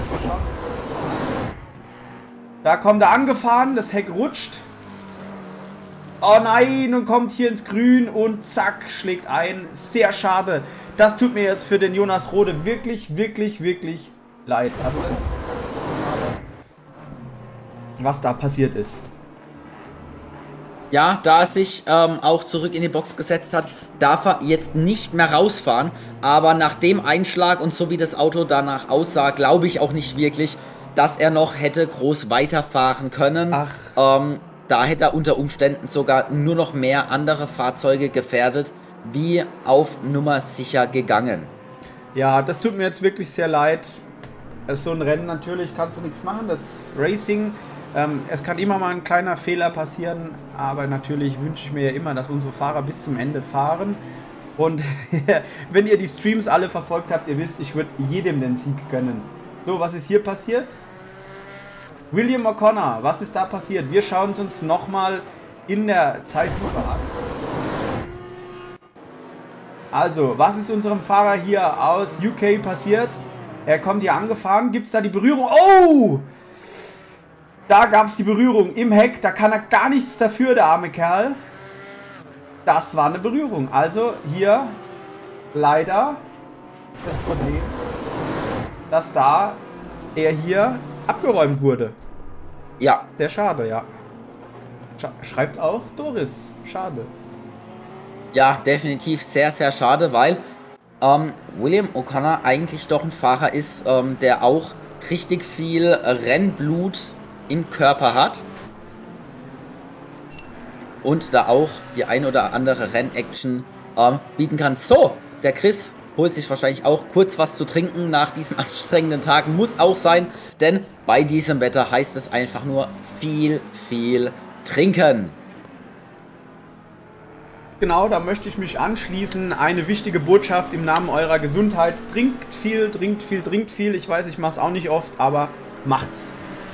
Da kommt er angefahren, das Heck rutscht. Oh nein, und kommt hier ins Grün und zack, schlägt ein. Sehr schade. Das tut mir jetzt für den Jonas Rode wirklich, wirklich, wirklich leid. Also, das ist was da passiert ist. Ja, da er sich auch zurück in die Box gesetzt hat, darf er jetzt nicht mehr rausfahren. Aber nach dem Einschlag und so wie das Auto danach aussah, glaube ich auch nicht wirklich, dass er noch hätte groß weiterfahren können. Da hätte er unter Umständen sogar nur noch mehr andere Fahrzeuge gefährdet, wie auf Nummer sicher gegangen. Ja, das tut mir jetzt wirklich sehr leid. Es ist so ein Rennen, natürlich kannst du nichts machen, das ist Racing. Es kann immer mal ein kleiner Fehler passieren, aber natürlich wünsche ich mir ja immer, dass unsere Fahrer bis zum Ende fahren. Und wenn ihr die Streams alle verfolgt habt, ihr wisst, ich würde jedem den Sieg gönnen. So, was ist hier passiert? William O'Connor, was ist da passiert? Wir schauen es uns nochmal in der Zeitlupe an. Also, was ist unserem Fahrer hier aus UK passiert? Er kommt hier angefahren, gibt es da die Berührung? Oh! Da gab es die Berührung im Heck, da kann er gar nichts dafür, der arme Kerl. Das war eine Berührung. Also hier leider das Problem, dass da er hier abgeräumt wurde. Ja. Sehr schade, ja. Schreibt auch Doris. Schade. Ja, definitiv sehr, sehr schade, weil William O'Connor eigentlich doch ein Fahrer ist, der auch richtig viel Rennblut im Körper hat und da auch die ein oder andere Rennaction bieten kann. So, der Chris holt sich wahrscheinlich auch kurz was zu trinken nach diesem anstrengenden Tag. Muss auch sein, denn bei diesem Wetter heißt es einfach nur viel, viel trinken. genau, da möchte ich mich anschließen. Eine wichtige Botschaft im Namen eurer Gesundheit. Trinkt viel, trinkt viel, trinkt viel. Ich weiß, ich mache es auch nicht oft, aber macht's.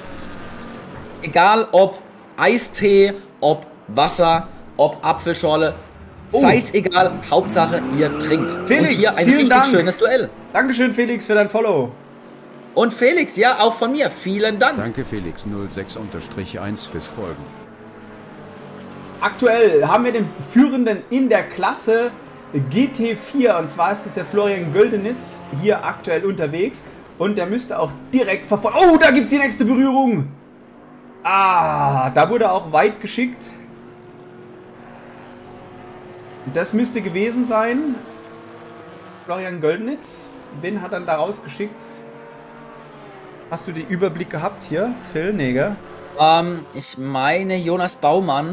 Egal ob Eistee, ob Wasser, ob Apfelschorle, sei es egal, Hauptsache ihr trinkt. Felix, und hier ein vielen richtig Dank. schönes Duell. Dankeschön, Felix, für dein Follow. Und Felix, ja, auch von mir, vielen Dank. Danke Felix 06-1 fürs Folgen. Aktuell haben wir den Führenden in der Klasse GT4 und zwar ist es der Florian Göldenitz hier aktuell unterwegs und der müsste auch direkt verfolgen. Oh, da gibt es die nächste Berührung. Ah, da wurde auch weit geschickt. Das müsste gewesen sein. Florian Göldenitz. Wen hat er da rausgeschickt? Hast du den Überblick gehabt hier, Phil? Nee, gell? Ich meine Jonas Baumann.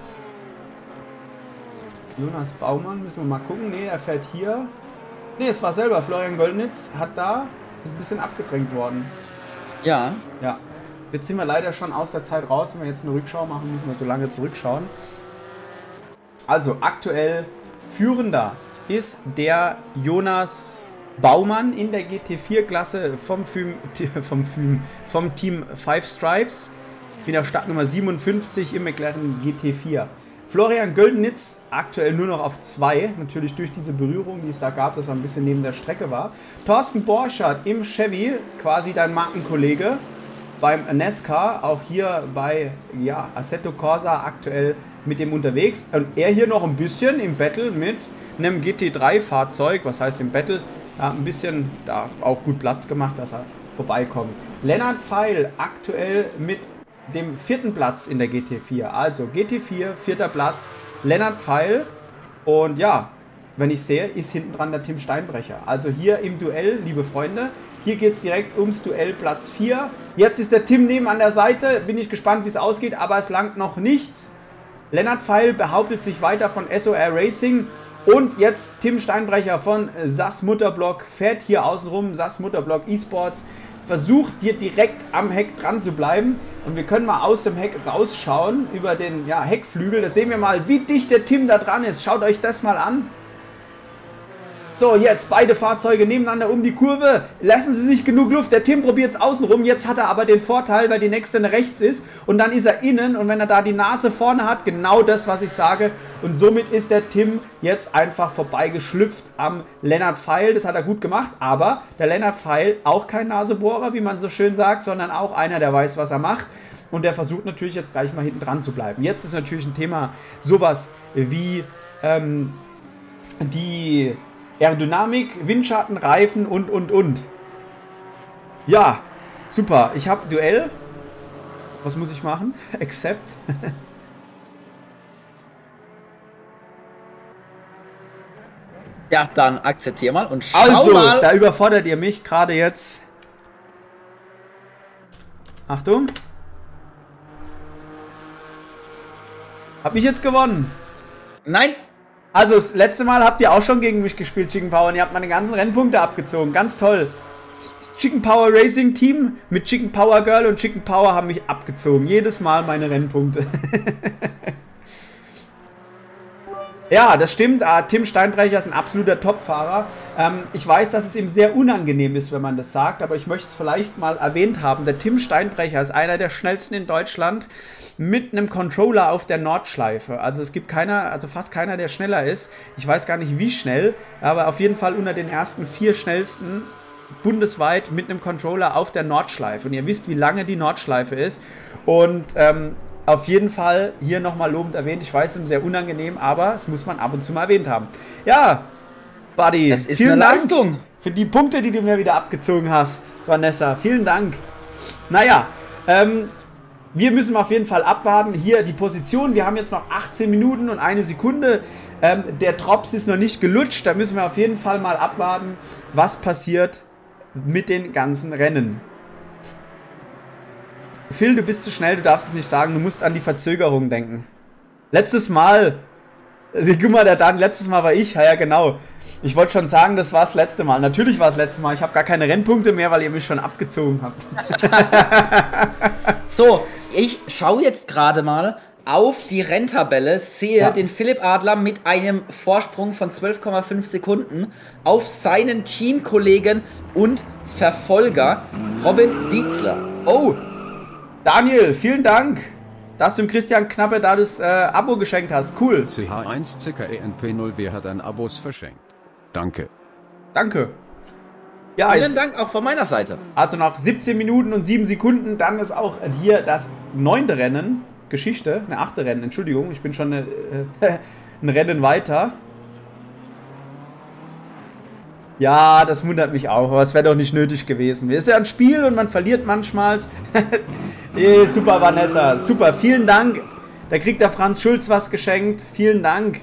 Jonas Baumann, müssen wir mal gucken. Nee, er fährt hier. Nee, es war selber. Florian Göldenitz hat da, ist ein bisschen abgedrängt worden. Ja. Ja. Jetzt sind wir leider schon aus der Zeit raus. Wenn wir jetzt eine Rückschau machen, müssen wir so lange zurückschauen. Also aktuell Führender ist der Jonas Baumann in der GT4-Klasse vom Team 5 Stripes. In der Startnummer 57 im McLaren GT4. Florian Göldenitz aktuell nur noch auf 2, natürlich durch diese Berührung, die es da gab, dass er ein bisschen neben der Strecke war. Thorsten Borchardt im Chevy, quasi dein Markenkollege beim NASCAR, auch hier bei Assetto Corsa aktuell mit dem unterwegs. Und er hier noch ein bisschen im Battle mit einem GT3-Fahrzeug, was heißt im Battle, ein bisschen da auch gut Platz gemacht, dass er vorbeikommt. Lennart Pfeil aktuell mit dem 4. Platz in der GT4. Also GT4, 4. Platz, Lennart Pfeil. Und ja, wenn ich sehe, ist hinten dran der Tim Steinbrecher. Also hier im Duell, liebe Freunde, hier geht es direkt ums Duell Platz 4. Jetzt ist der Tim neben an der Seite. Bin ich gespannt, wie es ausgeht, aber es langt noch nicht. Lennart Pfeil behauptet sich weiter von SOR Racing. Und jetzt Tim Steinbrecher von SAS Mutterblock fährt hier außenrum. SAS Mutterblock eSports versucht hier direkt am Heck dran zu bleiben. Und wir können mal aus dem Heck rausschauen über den Heckflügel. Da sehen wir mal, wie dicht der Tim da dran ist. Schaut euch das mal an. So, jetzt beide Fahrzeuge nebeneinander um die Kurve. Lassen Sie sich genug Luft. Der Tim probiert es außenrum. Jetzt hat er aber den Vorteil, weil die nächste rechts ist. Und dann ist er innen. Und wenn er da die Nase vorne hat, genau das, was ich sage. Und somit ist der Tim jetzt einfach vorbeigeschlüpft am Lennart Pfeil. Das hat er gut gemacht. Aber der Lennart Pfeil, auch kein Nasebohrer, wie man so schön sagt, sondern auch einer, der weiß, was er macht. Und der versucht natürlich jetzt gleich mal hinten dran zu bleiben. Jetzt ist natürlich ein Thema sowas wie die Aerodynamik, Windschatten, Reifen und. Ja, super. Ich habe Duell. Was muss ich machen? Accept. Ja, dann akzeptier mal und schau Also, mal. da überfordert ihr mich gerade jetzt. Achtung. Hab ich jetzt gewonnen? Nein, Also das letzte Mal habt ihr auch schon gegen mich gespielt, Chicken Power, und ihr habt meine ganzen Rennpunkte abgezogen. Ganz toll. Das Chicken Power Racing Team mit Chicken Power Girl und Chicken Power haben mich abgezogen. Jedes Mal meine Rennpunkte. Ja, das stimmt. Tim Steinbrecher ist ein absoluter Top-Fahrer. Ich weiß, dass es ihm sehr unangenehm ist, wenn man das sagt, aber ich möchte es vielleicht mal erwähnt haben. Der Tim Steinbrecher ist einer der schnellsten in Deutschland mit einem Controller auf der Nordschleife. Also es gibt fast keiner, der schneller ist. Ich weiß gar nicht, wie schnell, aber auf jeden Fall unter den ersten 4 schnellsten bundesweit mit einem Controller auf der Nordschleife. Und ihr wisst, wie lange die Nordschleife ist. Und auf jeden Fall hier nochmal lobend erwähnt. Ich weiß, es ist sehr unangenehm, aber es muss man ab und zu mal erwähnt haben. Ja, Buddy, das ist vielen eine Dank Leistung. für die Punkte, die du mir wieder abgezogen hast, Vanessa. Vielen Dank. Naja, wir müssen auf jeden Fall abwarten. Hier die Position. Wir haben jetzt noch 18 Minuten und 1 Sekunde. Der Drops ist noch nicht gelutscht. Da müssen wir auf jeden Fall mal abwarten, was passiert mit den ganzen Rennen. Phil, du bist zu schnell, du darfst es nicht sagen, du musst an die Verzögerung denken. Letztes Mal, guck mal, letztes Mal war ich, ja genau. Ich wollte schon sagen, das war das letzte Mal. Natürlich war es das letzte Mal, ich habe gar keine Rennpunkte mehr, weil ihr mich schon abgezogen habt. So, ich schaue jetzt gerade mal, auf die Renntabelle, sehe Ja. den Philipp Adler mit einem Vorsprung von 12,5 Sekunden auf seinen Teamkollegen und Verfolger Robin Dietzler. Oh, Daniel, vielen Dank, dass du dem Christian Knappe da das Abo geschenkt hast. Cool, CH1 CKENP0, wer hat ein Abos verschenkt? Danke. danke. Ja, Vielen jetzt, Dank auch von meiner Seite. also nach 17 Minuten und 7 Sekunden, dann ist auch hier das 9. Rennen, Geschichte, eine 8. Rennen, Entschuldigung, ich bin schon ein Rennen weiter. Ja, das wundert mich auch, aber es wäre doch nicht nötig gewesen. Es ist ja ein Spiel und man verliert manchmal. Super, Vanessa, super, vielen Dank. Da kriegt der Franz Schulz was geschenkt, vielen Dank.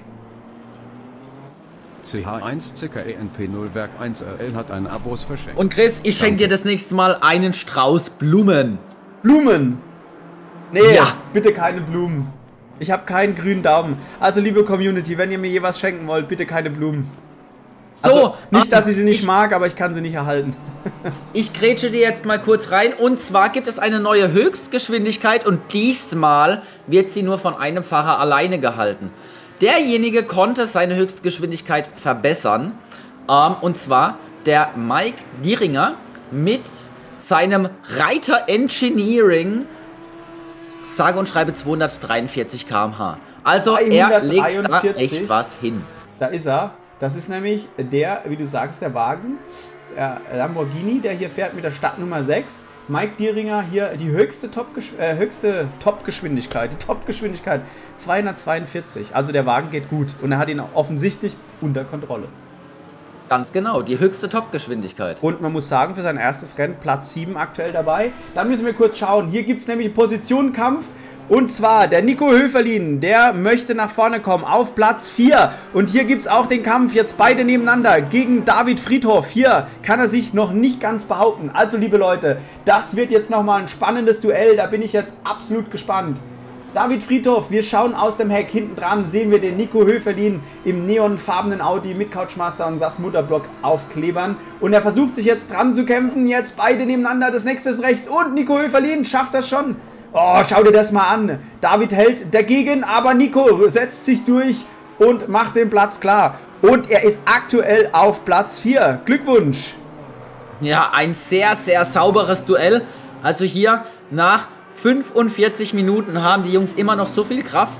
CH1 CKENP0 Werk 1 RL hat ein Abos verschenkt. Und Chris, ich schenke dir das nächste Mal einen Strauß Blumen. Blumen. Nee, Ja. bitte keine Blumen. Ich habe keinen grünen Daumen. Also, liebe Community, wenn ihr mir je was schenken wollt, bitte keine Blumen. So, Also, nicht, dass ich sie nicht ich- mag, aber ich kann sie nicht erhalten. Ich grätsche dir jetzt mal kurz rein. Und zwar gibt es eine neue Höchstgeschwindigkeit und diesmal wird sie nur von einem Fahrer alleine gehalten. Derjenige konnte seine Höchstgeschwindigkeit verbessern. Und zwar der Mike Dieringer mit seinem Reiter Engineering sage und schreibe 243 km/h. Also er legt da 243? echt was hin. Da ist er. Das ist nämlich der, wie du sagst, der Wagen, der Lamborghini, der hier fährt mit der Startnummer 6. Mike Dieringer hier die höchste Top-Geschwindigkeit, die Top-Geschwindigkeit 242. Also der Wagen geht gut und er hat ihn offensichtlich unter Kontrolle. Ganz genau, die höchste Topgeschwindigkeit. Und man muss sagen, für sein erstes Rennen Platz 7 aktuell dabei. Da müssen wir kurz schauen. Hier gibt es nämlich einen Positionenkampf. Und zwar der Nico Höferlin, der möchte nach vorne kommen auf Platz 4. Und hier gibt es auch den Kampf, jetzt beide nebeneinander gegen David Friedhoff. Hier kann er sich noch nicht ganz behaupten. Also liebe Leute, das wird jetzt nochmal ein spannendes Duell. Da bin ich jetzt absolut gespannt. David Friedhoff, wir schauen aus dem Heck, hinten dran sehen wir den Nico Höferlin im neonfarbenen Audi mit Couchmaster und SAS Mutterblock aufklebern. Und er versucht sich jetzt dran zu kämpfen, jetzt beide nebeneinander, das nächste ist rechts und Nico Höferlin schafft das schon. Oh, schau dir das mal an. David hält dagegen, aber Nico setzt sich durch und macht den Platz klar. Und er ist aktuell auf Platz 4. Glückwunsch. Ja, ein sehr, sehr sauberes Duell. Also hier nach 45 Minuten haben die Jungs immer noch so viel Kraft.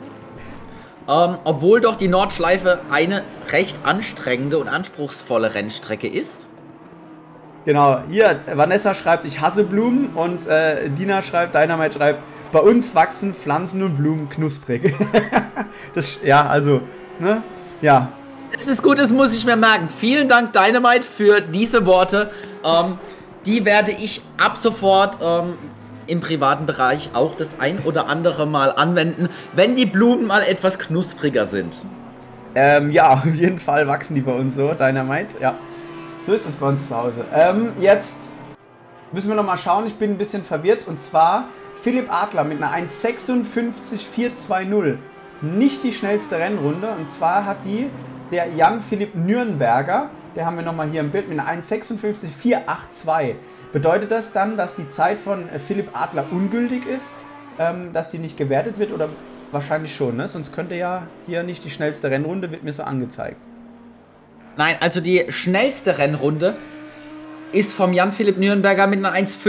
Obwohl doch die Nordschleife eine recht anstrengende und anspruchsvolle Rennstrecke ist. Genau, hier, Vanessa schreibt, ich hasse Blumen und Dina schreibt, Dynamite schreibt, bei uns wachsen Pflanzen und Blumen knusprig. Das, ja, also, ne, ja. Es ist gut, das muss ich mir merken. Vielen Dank, Dynamite, für diese Worte. Die werde ich ab sofort im privaten Bereich auch das ein oder andere Mal anwenden, wenn die Blumen mal etwas knuspriger sind. Ja, auf jeden Fall wachsen die bei uns so, Dynamite, ja. So ist es bei uns zu Hause. Jetzt müssen wir nochmal schauen, ich bin ein bisschen verwirrt. Und zwar Philipp Adler mit einer 1,56,420. Nicht die schnellste Rennrunde. Und zwar hat die der Jan-Philipp Nürnberger, der haben wir nochmal hier im Bild, mit einer 1,56,482. Bedeutet das dann, dass die Zeit von Philipp Adler ungültig ist? Dass die nicht gewertet wird? Oder wahrscheinlich schon, ne? Sonst könnte ja hier nicht die schnellste Rennrunde, wird mir so angezeigt. Nein, also die schnellste Rennrunde ist vom Jan-Philipp Nürnberger mit einer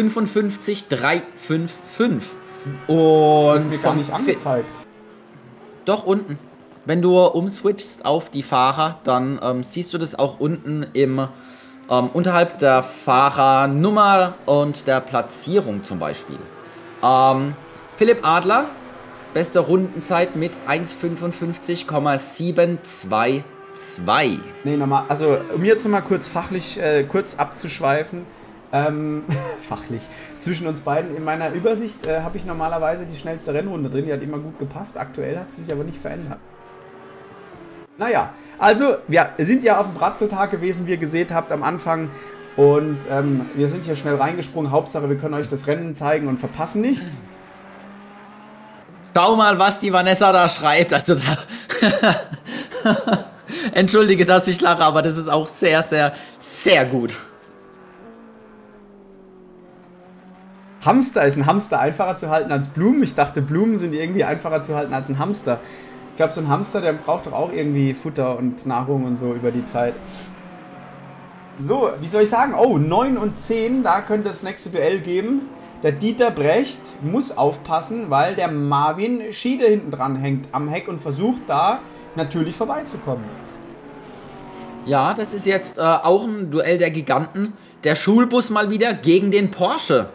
1,55,355. Und Mir gar vom nicht angezeigt. Doch unten. Wenn du umswitchst auf die Fahrer, dann siehst du das auch unten im unterhalb der Fahrernummer und der Platzierung zum Beispiel. Philipp Adler, beste Rundenzeit mit 1,55,722. Nee, nochmal, also um jetzt nochmal kurz fachlich, kurz abzuschweifen, fachlich, zwischen uns beiden, in meiner Übersicht habe ich normalerweise die schnellste Rennrunde drin, die hat immer gut gepasst, aktuell hat sie sich aber nicht verändert. Naja, also wir sind ja auf dem Bratzeltag gewesen, wie ihr gesehen habt am Anfang und wir sind hier schnell reingesprungen, Hauptsache wir können euch das Rennen zeigen und verpassen nichts. Schau mal, was die Vanessa da schreibt, also da... Entschuldige, dass ich lache, aber das ist auch sehr, sehr, sehr gut. Hamster. Ist ein Hamster einfacher zu halten als Blumen? Ich dachte, Blumen sind irgendwie einfacher zu halten als ein Hamster. Ich glaube, so ein Hamster, der braucht doch auch irgendwie Futter und Nahrung und so über die Zeit. So, wie soll ich sagen? Oh, 9 und 10, da könnte das nächste Duell geben. Der Dieter Brecht muss aufpassen, weil der Marvin Schiede hinten dran hängt am Heck und versucht da natürlich vorbeizukommen. Ja, das ist jetzt auch ein Duell der Giganten. Der Schulbus mal wieder gegen den Porsche.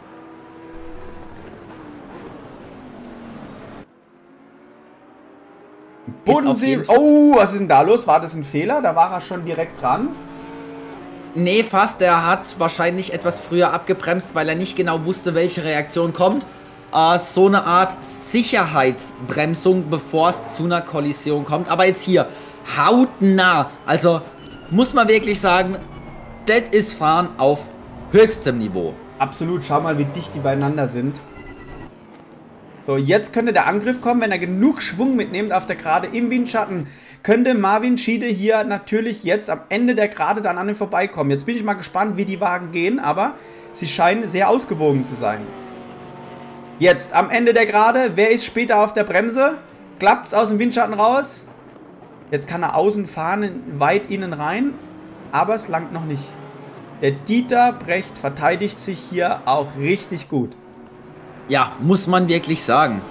Bodensee. Oh, was ist denn da los? War das ein Fehler? Da war er schon direkt dran. Nee, fast. Er hat wahrscheinlich etwas früher abgebremst, weil er nicht genau wusste, welche Reaktion kommt. So eine Art Sicherheitsbremsung, bevor es zu einer Kollision kommt. Aber jetzt hier, hautnah. Also muss man wirklich sagen, das ist Fahren auf höchstem Niveau. Absolut. Schau mal, wie dicht die beieinander sind. So, jetzt könnte der Angriff kommen, wenn er genug Schwung mitnimmt auf der Gerade im Windschatten, könnte Marvin Schiede hier natürlich jetzt am Ende der Gerade dann an ihm vorbeikommen. Jetzt bin ich mal gespannt, wie die Wagen gehen, aber sie scheinen sehr ausgewogen zu sein. Jetzt am Ende der Gerade, wer ist später auf der Bremse? Klappt's aus dem Windschatten raus? Jetzt kann er außen fahren, weit innen rein, aber es langt noch nicht. Der Dieter Brecht verteidigt sich hier auch richtig gut. Ja, muss man wirklich sagen.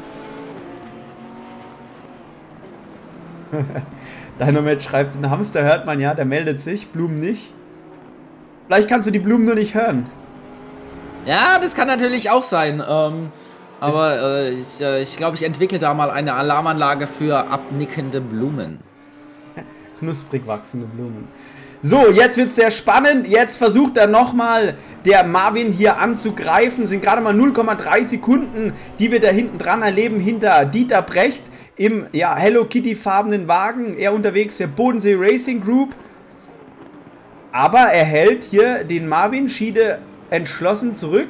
Dynamite schreibt, den Hamster hört man ja, der meldet sich, Blumen nicht. Vielleicht kannst du die Blumen nur nicht hören. Ja, das kann natürlich auch sein. Aber ich glaube, ich entwickle da mal eine Alarmanlage für abnickende Blumen. Knusprig wachsende Blumen. So, jetzt wird es sehr spannend. Jetzt versucht er nochmal der Marvin hier anzugreifen. Sind gerade mal 0,3 Sekunden, die wir da hinten dran erleben, hinter Dieter Brecht im Hello Kitty farbenen Wagen. Er unterwegs für Bodensee Racing Group. Aber er hält hier den Marvin Schiede entschlossen zurück.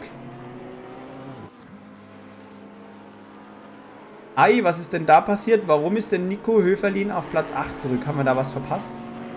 Ei, was ist denn da passiert? Warum ist denn Nico Höferlin auf Platz 8 zurück? Haben wir da was verpasst?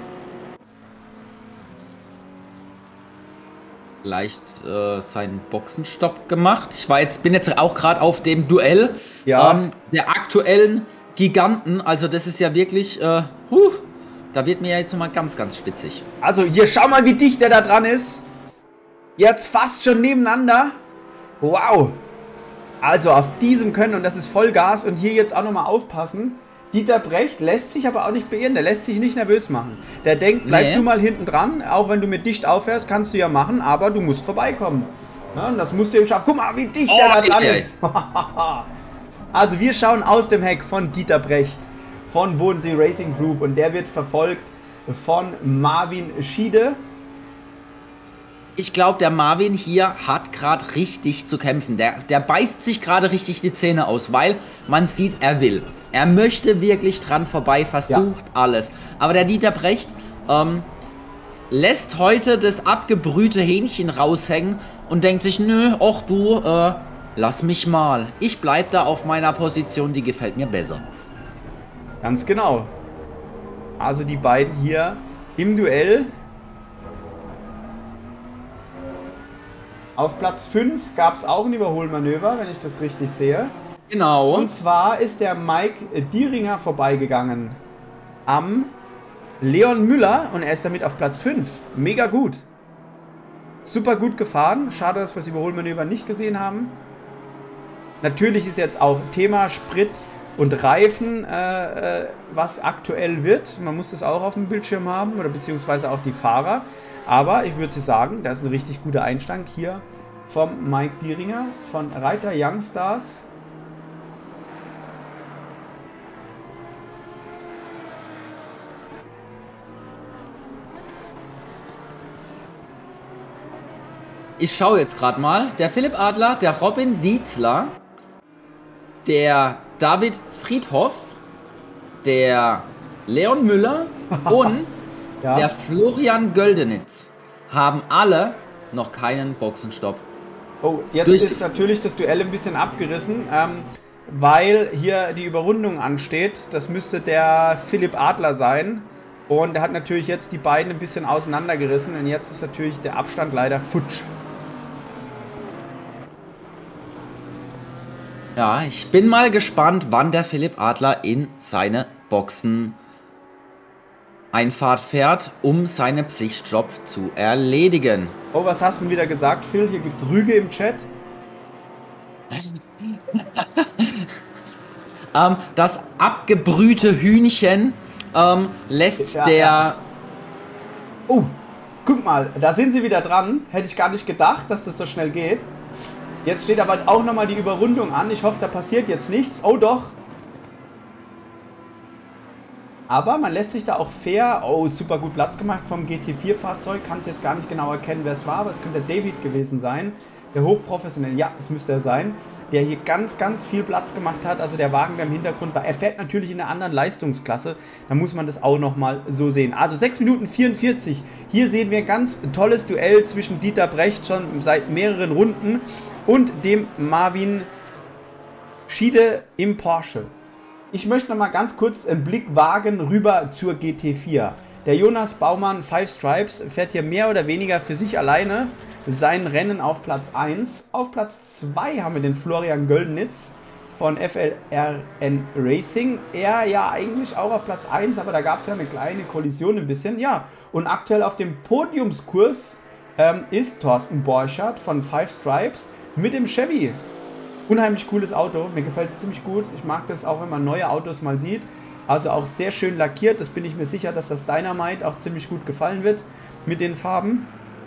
Vielleicht seinen Boxenstopp gemacht. Bin jetzt auch gerade auf dem Duell der aktuellen Giganten. Also das ist ja wirklich, da wird mir ja jetzt nochmal ganz, ganz spitzig. Also hier, schau mal, wie dicht der da dran ist. Jetzt fast schon nebeneinander. Wow. Also auf diesem Können, und das ist Vollgas, und hier jetzt auch nochmal aufpassen. Dieter Brecht lässt sich aber auch nicht beirren, der lässt sich nicht nervös machen. Der denkt, bleib du mal hinten dran, auch wenn du mit dicht auffährst, kannst du ja machen, aber du musst vorbeikommen. Ja, und das musst du eben schaffen. Guck mal, wie dicht der da dran ist. Also wir schauen aus dem Heck von Dieter Brecht, von Bodensee Racing Group, und der wird verfolgt von Marvin Schiede. Ich glaube, der Marvin hier hat gerade richtig zu kämpfen. Der beißt sich gerade richtig die Zähne aus, weil man sieht, er will. Er möchte wirklich dran vorbei, versucht alles. Aber der Dieter Brecht lässt heute das abgebrühte Hähnchen raushängen und denkt sich, nö, ach du, lass mich mal. Ich bleib da auf meiner Position, die gefällt mir besser. Ganz genau. Also die beiden hier im Duell. Auf Platz 5 gab es auch ein Überholmanöver, wenn ich das richtig sehe. Genau. Und zwar ist der Mike Dieringer vorbeigegangen am Leon Müller und er ist damit auf Platz 5. Mega gut. Super gut gefahren. Schade, dass wir das Überholmanöver nicht gesehen haben. Natürlich ist jetzt auch Thema Sprit und Reifen, was aktuell wird. Man muss das auch auf dem Bildschirm haben oder beziehungsweise auch die Fahrer. Aber ich würde sagen, das ist ein richtig guter Einstand hier vom Mike Dieringer von Reiter Youngstars. Ich schaue jetzt gerade mal. Der Philipp Adler, der Robin Dietzler, der David Friedhoff, der Leon Müller und der Florian Göldenitz haben alle noch keinen Boxenstopp. Oh, jetzt ist natürlich das Duell ein bisschen abgerissen, weil hier die Überrundung ansteht. Das müsste der Philipp Adler sein. Und er hat natürlich jetzt die beiden ein bisschen auseinandergerissen. Und jetzt ist natürlich der Abstand leider futsch. Ja, ich bin mal gespannt, wann der Philipp Adler in seine Boxen Einfahrt fährt, um seinen Pflichtjob zu erledigen. Oh, was hast du denn wieder gesagt, Phil? Hier gibt's Rüge im Chat. Das abgebrühte Hühnchen lässt Ja, der... ja. Oh, guck mal, da sind sie wieder dran. Hätte ich gar nicht gedacht, dass das so schnell geht. Jetzt steht aber auch nochmal die Überrundung an. Ich hoffe, da passiert jetzt nichts. Oh doch. Aber man lässt sich da auch fair... Oh, super gut Platz gemacht vom GT4-Fahrzeug. Kann es jetzt gar nicht genau erkennen, wer es war, aber es könnte David gewesen sein. Der hochprofessionell, ja, das müsste er sein. Der hier ganz, ganz viel Platz gemacht hat. Also der Wagen, der im Hintergrund war. Er fährt natürlich in einer anderen Leistungsklasse. Da muss man das auch nochmal so sehen. Also 6 Minuten 44. Hier sehen wir ein ganz tolles Duell zwischen Dieter Brecht schon seit mehreren Runden und dem Marvin Schiede im Porsche. Ich möchte noch mal ganz kurz einen Blick wagen rüber zur GT4. Der Jonas Baumann 5 Stripes fährt hier mehr oder weniger für sich alleine sein Rennen auf Platz 1. Auf Platz 2 haben wir den Florian Göldenitz von FLRN Racing. Er ja eigentlich auch auf Platz 1, aber da gab es ja eine kleine Kollision ein bisschen. Ja, und aktuell auf dem Podiumskurs ist Thorsten Borchardt von 5 Stripes mit dem Chevy. Unheimlich cooles Auto, mir gefällt es ziemlich gut. Ich mag das auch, wenn man neue Autos mal sieht. Also auch sehr schön lackiert, das bin ich mir sicher, dass das Dynamite auch ziemlich gut gefallen wird mit den Farben.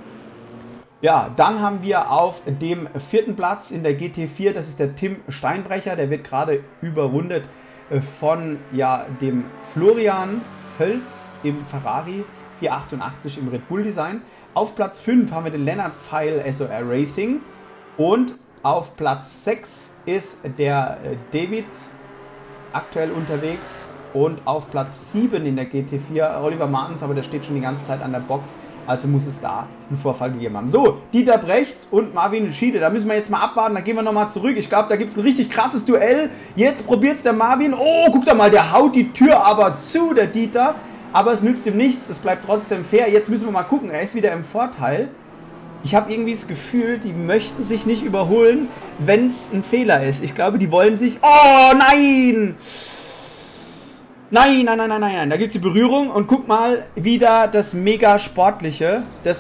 Ja, dann haben wir auf dem 4. Platz in der GT4, das ist der Tim Steinbrecher, der wird gerade überrundet von dem Florian Hölz im Ferrari 488 im Red Bull Design. Auf Platz 5 haben wir den Lennart Pfeil SOR Racing und auf Platz 6 ist der David aktuell unterwegs und auf Platz 7 in der GT4 Oliver Martens, aber der steht schon die ganze Zeit an der Box, also muss es da einen Vorfall gegeben haben. So, Dieter Brecht und Marvin Schiede, da müssen wir jetzt mal abwarten, da gehen wir nochmal zurück. Ich glaube, da gibt es ein richtig krasses Duell. Jetzt probiert es der Marvin. Oh, guck da mal, der haut die Tür aber zu, der Dieter. Aber es nützt ihm nichts, es bleibt trotzdem fair. Jetzt müssen wir mal gucken, er ist wieder im Vorteil. Ich habe irgendwie das Gefühl, die möchten sich nicht überholen, wenn es ein Fehler ist. Ich glaube, die wollen sich... Oh, nein! Nein, nein, nein, nein, nein. Da gibt es die Berührung und guck mal, wieder das mega sportliche,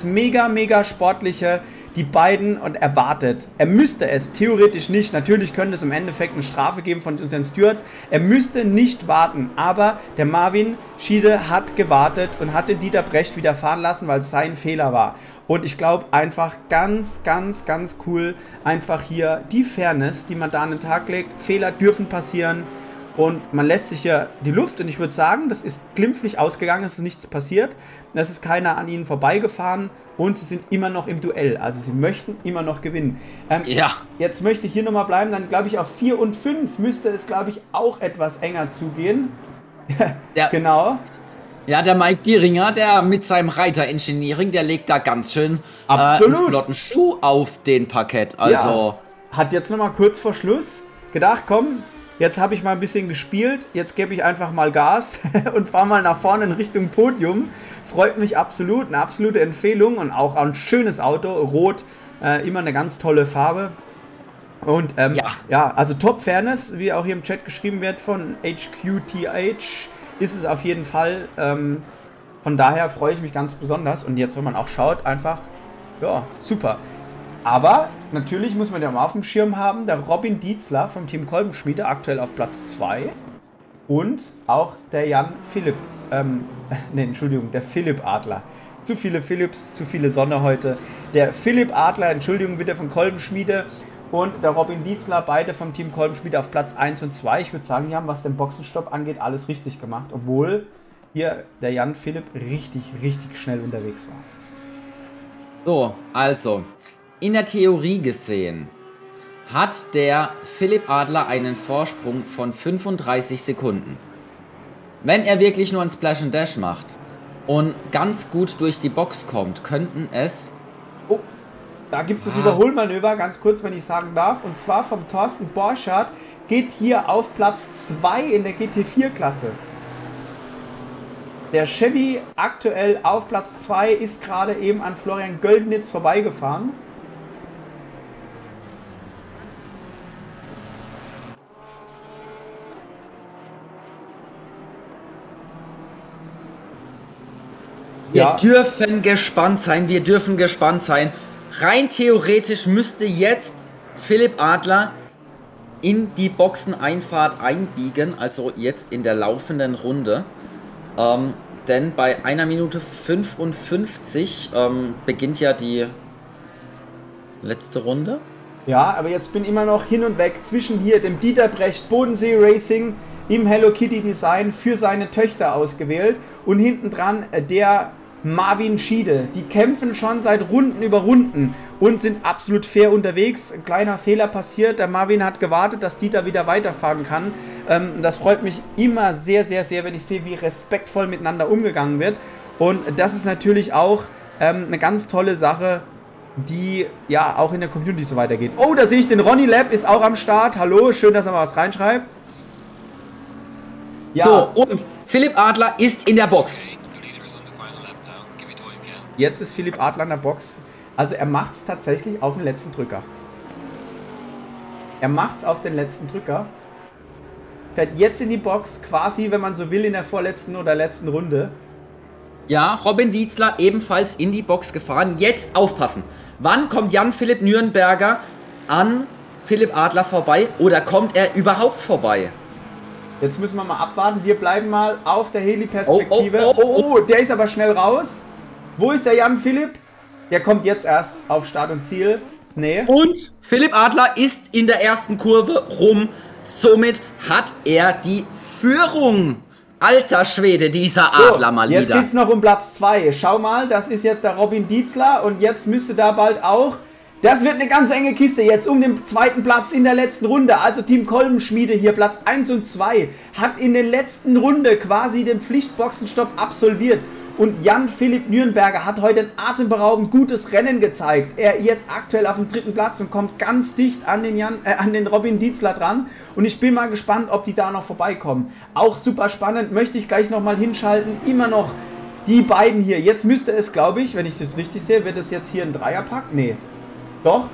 die beiden und erwartet. Er müsste es theoretisch nicht. Natürlich könnte es im Endeffekt eine Strafe geben von unseren Stewards. Er müsste nicht warten, aber der Marvin Schiede hat gewartet und hat den Dieter Brecht wieder fahren lassen, weil es sein Fehler war. Und ich glaube einfach ganz, ganz, ganz cool, einfach hier die Fairness, die man da an den Tag legt. Fehler dürfen passieren. Und man lässt sich hier die Luft und ich würde sagen, das ist glimpflich ausgegangen, es ist nichts passiert. Es ist keiner an ihnen vorbeigefahren und sie sind immer noch im Duell. Also sie möchten immer noch gewinnen. Ja. Jetzt möchte ich hier nochmal bleiben, dann glaube ich auf 4 und 5 müsste es glaube ich auch etwas enger zugehen. Ja. Genau. Ja, der Mike Dieringer, der mit seinem Reiter Engineering, der legt da ganz schön Absolut. einen flotten Schuh auf den Parkett. Also Ja. Hat jetzt nochmal kurz vor Schluss gedacht, komm, jetzt habe ich mal ein bisschen gespielt, jetzt gebe ich einfach mal Gas und fahre mal nach vorne in Richtung Podium. Freut mich absolut, eine absolute Empfehlung und auch ein schönes Auto, rot, immer eine ganz tolle Farbe. Und ja, also Top Fairness, wie auch hier im Chat geschrieben wird von HQTH, ist es auf jeden Fall. Von daher freue ich mich ganz besonders und jetzt, wenn man auch schaut, einfach, ja, super. Aber natürlich muss man ja mal auf dem Schirm haben, der Robin Dietzler vom Team Kolbenschmiede aktuell auf Platz 2 und auch der Jan Philipp, der Philipp Adler. Zu viele Philipps, zu viele Sonne heute. Der Philipp Adler, Entschuldigung bitte, von Kolbenschmiede und der Robin Dietzler, beide vom Team Kolbenschmiede auf Platz 1 und 2. Ich würde sagen, die haben, was den Boxenstopp angeht, alles richtig gemacht, obwohl hier der Jan Philipp richtig, richtig schnell unterwegs war. so, also, in der Theorie gesehen hat der Philipp Adler einen Vorsprung von 35 Sekunden. Wenn er wirklich nur ein Splash and Dash macht und ganz gut durch die Box kommt, könnten es... Oh, da gibt es das Überholmanöver, ganz kurz, wenn ich sagen darf, und zwar vom Thorsten Borchardt, geht hier auf Platz 2 in der GT4-Klasse. Der Chevy aktuell auf Platz 2 ist gerade eben an Florian Göldenitz vorbeigefahren. Wir dürfen gespannt sein, wir dürfen gespannt sein. Rein theoretisch müsste jetzt Philipp Adler in die Boxeneinfahrt einbiegen, also jetzt in der laufenden Runde. Denn bei 1 Minute 55 beginnt ja die letzte Runde. Ja, aber jetzt bin immer noch hin und weg zwischen hier dem Dieter Brecht Bodensee Racing im Hello Kitty Design für seine Töchter ausgewählt und hinten dran der Marvin Schiede. Die kämpfen schon seit Runden über Runden und sind absolut fair unterwegs. Ein kleiner Fehler passiert. Der Marvin hat gewartet, dass Dieter wieder weiterfahren kann. Das freut mich immer sehr, sehr, sehr, wenn ich sehe, wie respektvoll miteinander umgegangen wird. Und das ist natürlich auch eine ganz tolle Sache, die ja auch in der Community so weitergeht. Oh, da sehe ich den Ronny Lab ist auch am Start. Hallo, schön, dass er mal was reinschreibt. Ja. So, und Philipp Adler ist in der Box. Jetzt ist Philipp Adler in der Box. Also er macht es tatsächlich auf den letzten Drücker. Er macht es auf den letzten Drücker. Fährt jetzt in die Box, quasi, wenn man so will, in der vorletzten oder letzten Runde. Ja, Robin Dietzler ebenfalls in die Box gefahren. Jetzt aufpassen. Wann kommt Jan-Philipp Nürnberger an Philipp Adler vorbei? Oder kommt er überhaupt vorbei? Jetzt müssen wir mal abwarten. Wir bleiben mal auf der Heli-Perspektive. Oh, der ist aber schnell raus. Wo ist der Jan-Philipp? Der kommt jetzt erst auf Start und Ziel. Nee. Und Philipp Adler ist in der ersten Kurve rum. Somit hat er die Führung. Alter Schwede, dieser Adler mal wieder. Jetzt geht's noch um Platz 2. Schau mal, das ist jetzt der Robin Dietzler. Und jetzt müsste da bald auch... Das wird eine ganz enge Kiste jetzt um den zweiten Platz in der letzten Runde. Also Team Kolbenschmiede hier, Platz 1 und 2, hat in der letzten Runde quasi den Pflichtboxenstopp absolviert. Und Jan-Philipp Nürnberger hat heute ein atemberaubend gutes Rennen gezeigt. Er jetzt aktuell auf dem 3. Platz und kommt ganz dicht an den Robin Dietzler dran. Und ich bin mal gespannt, ob die da noch vorbeikommen. Auch super spannend, möchte ich gleich nochmal hinschalten. Immer noch die beiden hier. Jetzt müsste es, glaube ich, wenn ich das richtig sehe, wird es jetzt hier ein Dreierpack? Nee. Doch.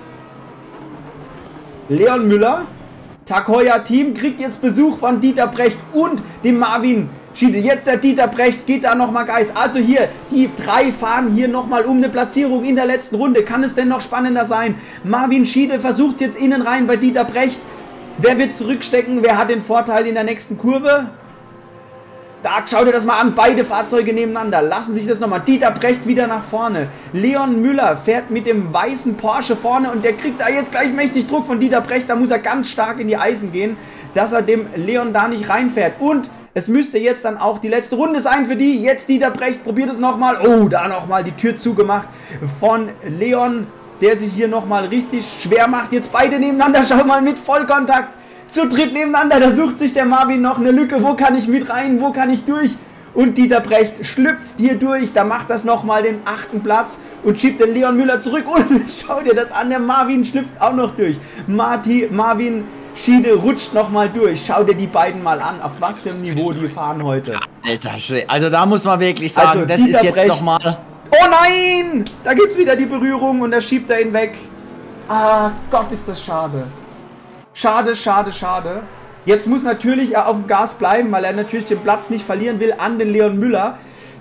Leon Müller, Tag Heuer Team, kriegt jetzt Besuch von Dieter Brecht und dem Marvin Schiede. Jetzt der Dieter Brecht, geht da nochmal Geist. Also hier, die 3 fahren hier nochmal um eine Platzierung in der letzten Runde. Kann es denn noch spannender sein? Marvin Schiede versucht es jetzt innen rein bei Dieter Brecht. Wer wird zurückstecken? Wer hat den Vorteil in der nächsten Kurve? Da, schau dir das mal an, beide Fahrzeuge nebeneinander, lassen sich das nochmal. Dieter Brecht wieder nach vorne. Leon Müller fährt mit dem weißen Porsche vorne und der kriegt da jetzt gleich mächtig Druck von Dieter Brecht. Da muss er ganz stark in die Eisen gehen, dass er dem Leon da nicht reinfährt. Und es müsste jetzt dann auch die letzte Runde sein für die. Jetzt Dieter Brecht, probiert es nochmal. Oh, da nochmal die Tür zugemacht von Leon, der sich hier nochmal richtig schwer macht. Jetzt beide nebeneinander, schau mal mit Vollkontakt. Zu dritt nebeneinander, da sucht sich der Marvin noch eine Lücke. Wo kann ich mit rein? Wo kann ich durch? Und Dieter Brecht schlüpft hier durch. Da macht das nochmal den 8. Platz und schiebt den Leon Müller zurück. Und schau dir das an, der Marvin schlüpft auch noch durch. Marvin Schiede rutscht nochmal durch. Schau dir die beiden mal an, auf was für einem Niveau die fahren heute. Alter Schwede, also da muss man wirklich sagen, also, das Dieter ist jetzt Brecht. nochmal... Oh nein! Da gibt's wieder die Berührung und da schiebt er ihn weg. Ah, Gott, ist das schade. Schade, schade, schade. Jetzt muss natürlich er auf dem Gas bleiben, weil er natürlich den Platz nicht verlieren will an den Leon Müller.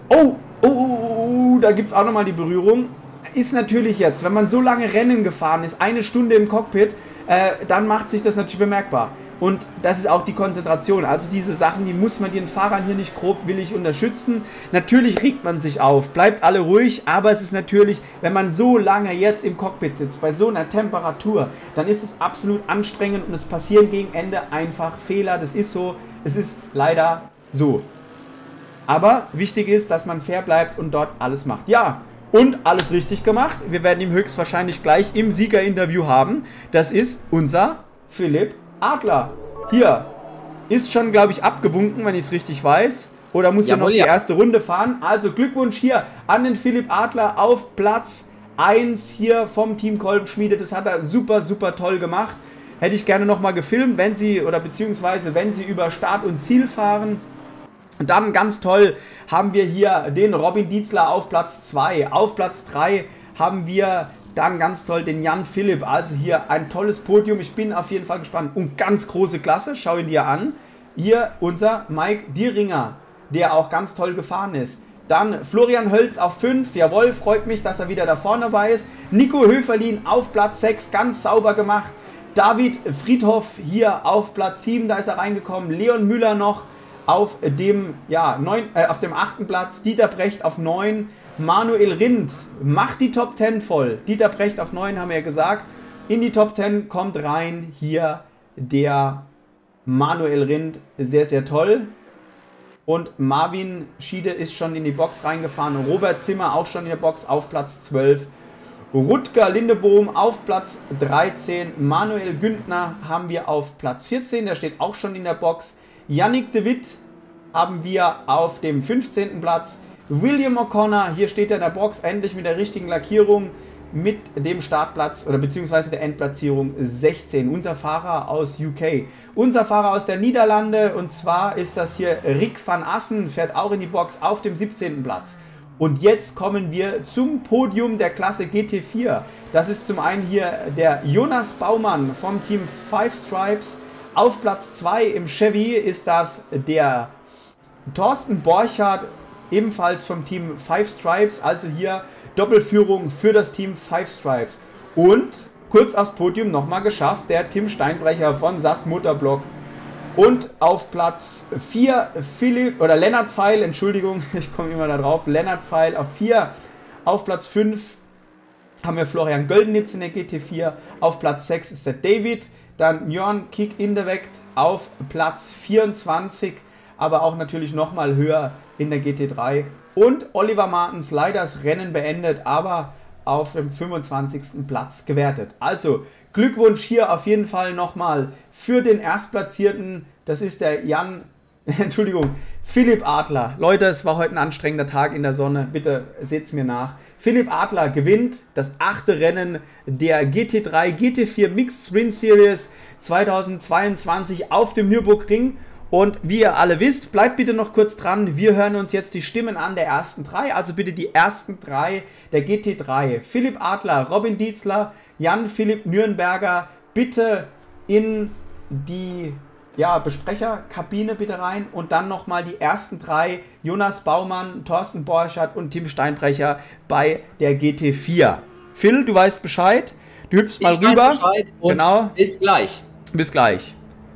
Oh, da gibt es auch nochmal die Berührung. Ist natürlich jetzt, wenn man so lange Rennen gefahren ist, 1 Stunde im Cockpit, dann macht sich das natürlich bemerkbar. Und das ist auch die Konzentration. Also diese Sachen, die muss man den Fahrern hier nicht grobwillig unterstützen. Natürlich regt man sich auf, bleibt alle ruhig, aber es ist natürlich, wenn man so lange jetzt im Cockpit sitzt, bei so einer Temperatur, dann ist es absolut anstrengend und es passieren gegen Ende einfach Fehler. Das ist so, es ist leider so. Aber wichtig ist, dass man fair bleibt und dort alles macht. Ja, und alles richtig gemacht. Wir werden ihn höchstwahrscheinlich gleich im Siegerinterview haben. Das ist unser Philipp Adler. Hier. Ist schon, glaube ich, abgewunken, wenn ich es richtig weiß. Oder muss er noch die erste Runde fahren? Also Glückwunsch hier an den Philipp Adler auf Platz 1 hier vom Team Kolbenschmiede. Das hat er super, super toll gemacht. Hätte ich gerne nochmal gefilmt, wenn sie, oder beziehungsweise wenn sie über Start und Ziel fahren. Und dann ganz toll haben wir hier den Robin Dietzler auf Platz 2. Auf Platz 3 haben wir dann ganz toll den Jan-Philipp. Also hier ein tolles Podium. Ich bin auf jeden Fall gespannt. Und ganz große Klasse. Schau ihn dir an. Hier unser Mike Dieringer, der auch ganz toll gefahren ist. Dann Florian Hölz auf 5. Jawohl, freut mich, dass er wieder da vorne dabei ist. Nico Höferlin auf Platz 6, ganz sauber gemacht. David Friedhoff hier auf Platz 7, da ist er reingekommen. Leon Müller noch auf dem, auf dem 8. Platz. Dieter Brecht auf 9. Manuel Rindt macht die Top 10 voll. Dieter Brecht auf 9 haben wir ja gesagt. In die Top 10 kommt rein hier der Manuel Rindt. Sehr, sehr toll. Und Marvin Schiede ist schon in die Box reingefahren. Robert Zimmer auch schon in der Box auf Platz 12. Rutger Lindebohm auf Platz 13. Manuel Güntner haben wir auf Platz 14. Der steht auch schon in der Box. Yannick de Witt haben wir auf dem 15. Platz. William O'Connor, hier steht er in der Box, endlich mit der richtigen Lackierung, mit dem Startplatz oder beziehungsweise der Endplatzierung 16. Unser Fahrer aus UK. Unser Fahrer aus der Niederlande, und zwar ist das hier Rick van Assen, fährt auch in die Box auf dem 17. Platz. Und jetzt kommen wir zum Podium der Klasse GT4. Das ist zum einen hier der Jonas Baumann vom Team Five Stripes. Auf Platz 2 im Chevy ist das der Thorsten Borchardt, ebenfalls vom Team Five Stripes, also hier Doppelführung für das Team Five Stripes. Und kurz aufs Podium nochmal geschafft, der Tim Steinbrecher von SAS Motorblock. Und auf Platz 4 Lennart Pfeil, Entschuldigung, ich komme immer da drauf, Lennart Pfeil auf 4. Auf Platz 5 haben wir Florian Göldenitz in der GT4. Auf Platz 6 ist der David. Dann Jörn Kick Indewect auf Platz 24, aber auch natürlich nochmal höher in der GT3. Und Oliver Martens leider das Rennen beendet, aber auf dem 25. Platz gewertet. Also Glückwunsch hier auf jeden Fall nochmal für den Erstplatzierten. Das ist der Philipp Adler. Leute, es war heute ein anstrengender Tag in der Sonne. Bitte seht es mir nach. Philipp Adler gewinnt das 8. Rennen der GT3 GT4 Mixed Sprint Series 2022 auf dem Nürburgring. Und wie ihr alle wisst, bleibt bitte noch kurz dran. Wir hören uns jetzt die Stimmen an der ersten 3. Also bitte die ersten 3 der GT3. Philipp Adler, Robin Dietzler, Jan-Philipp Nürnberger. Bitte in die Besprecherkabine bitte rein. Und dann nochmal die ersten 3. Jonas Baumann, Thorsten Borchardt und Tim Steinbrecher bei der GT4. Phil, du weißt Bescheid. Du hüpfst mal rüber. Bescheid und genau. Bis gleich. Bis gleich.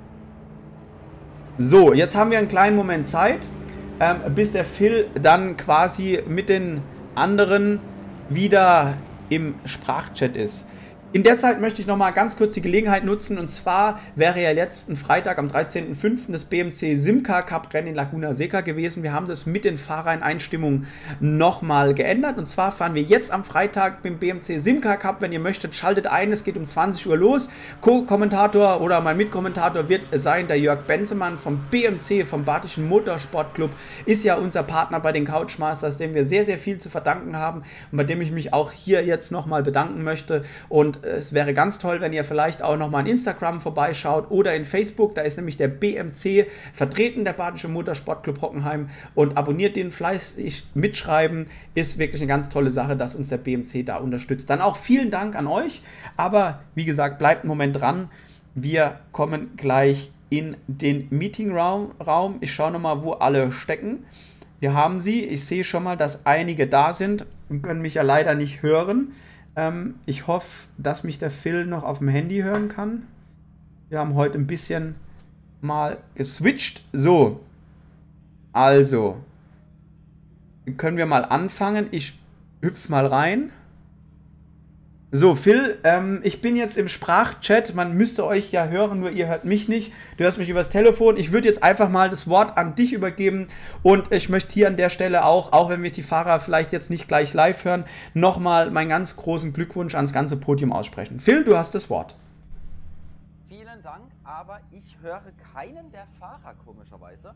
So, jetzt haben wir einen kleinen Moment Zeit, bis der Phil dann quasi mit den anderen wieder im Sprachchat ist. In der Zeit möchte ich nochmal ganz kurz die Gelegenheit nutzen, und zwar wäre ja letzten Freitag am 13.05. das BMC Simca Cup Rennen in Laguna Seca gewesen. Wir haben das mit den Fahrereinstimmungen nochmal geändert, und zwar fahren wir jetzt am Freitag mit dem BMC Simca Cup. Wenn ihr möchtet, schaltet ein, es geht um 20 Uhr los. Co-Kommentator oder mein Mitkommentator wird sein der Jörg Benzemann vom BMC, vom Badischen Motorsportclub, ist ja unser Partner bei den Couchmasters, dem wir sehr, sehr viel zu verdanken haben und bei dem ich mich auch hier jetzt nochmal bedanken möchte. Und es wäre ganz toll, wenn ihr vielleicht auch nochmal in Instagram vorbeischaut oder in Facebook. Da ist nämlich der BMC vertreten, der Badische Motorsportclub Hockenheim. Und abonniert den fleißig, mitschreiben. Ist wirklich eine ganz tolle Sache, dass uns der BMC da unterstützt. Dann auch vielen Dank an euch. Aber wie gesagt, bleibt einen Moment dran. Wir kommen gleich in den Meetingraum. Ich schaue nochmal, wo alle stecken. Wir haben sie. Ich sehe schon mal, dass einige da sind und können mich ja leider nicht hören. Ich hoffe, dass mich der Phil noch auf dem Handy hören kann. Wir haben heute ein bisschen mal geswitcht. So, also, können wir mal anfangen. Ich hüpfe mal rein. So, Phil, ich bin jetzt im Sprachchat. Man müsste euch ja hören, nur ihr hört mich nicht. Du hörst mich übers Telefon. Ich würde jetzt einfach mal das Wort an dich übergeben. Und ich möchte hier an der Stelle auch wenn wir die Fahrer vielleicht jetzt nicht gleich live hören, nochmal meinen ganz großen Glückwunsch ans ganze Podium aussprechen. Phil, du hast das Wort. Vielen Dank, aber ich höre keinen der Fahrer, komischerweise.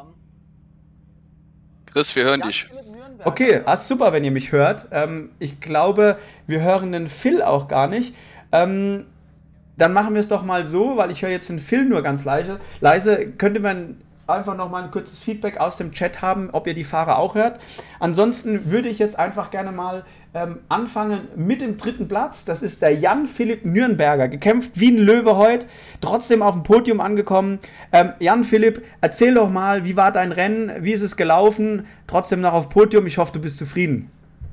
Chris, wir hören dich. Okay, super, wenn ihr mich hört. Ich glaube, wir hören den Phil auch gar nicht. Dann machen wir es doch mal so, weil ich höre jetzt den Phil nur ganz leise. Könnte man einfach nochmal ein kurzes Feedback aus dem Chat haben, ob ihr die Fahrer auch hört. Ansonsten würde ich jetzt einfach gerne mal anfangen mit dem 3. Platz. Das ist der Jan-Philipp Nürnberger. Gekämpft wie ein Löwe heute, trotzdem auf dem Podium angekommen. Jan-Philipp, erzähl doch mal, wie war dein Rennen, wie ist es gelaufen? Trotzdem noch auf Podium, ich hoffe, du bist zufrieden.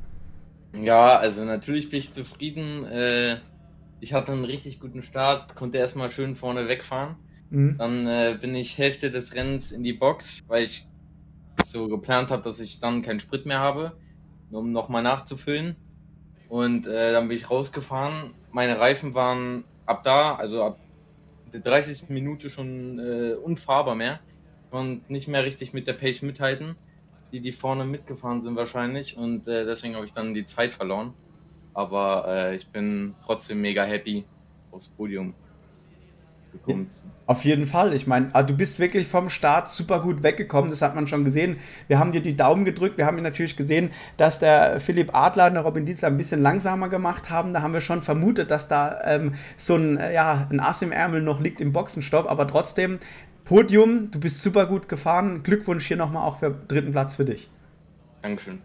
Ja, also natürlich bin ich zufrieden. Ich hatte einen richtig guten Start, konnte erstmal schön vorne wegfahren. Dann bin ich Hälfte des Rennens in die Box, weil ich so geplant habe, dass ich dann keinen Sprit mehr habe, um nochmal nachzufüllen. Und dann bin ich rausgefahren. Meine Reifen waren also ab der 30. Minute schon unfahrbar mehr. Ich konnte nicht mehr richtig mit der Pace mithalten, die vorne mitgefahren sind wahrscheinlich. Und deswegen habe ich dann die Zeit verloren. Aber ich bin trotzdem mega happy aufs Podium gekommen. Auf jeden Fall. Ich meine, du bist wirklich vom Start super gut weggekommen. Das hat man schon gesehen. Wir haben dir die Daumen gedrückt. Wir haben natürlich gesehen, dass der Philipp Adler und der Robin Dietzler ein bisschen langsamer gemacht haben. Da haben wir schon vermutet, dass da so ein Ass im Ärmel noch liegt im Boxenstopp. Aber trotzdem, Podium, du bist super gut gefahren. Glückwunsch hier nochmal auch für 3. Platz für dich. Dankeschön.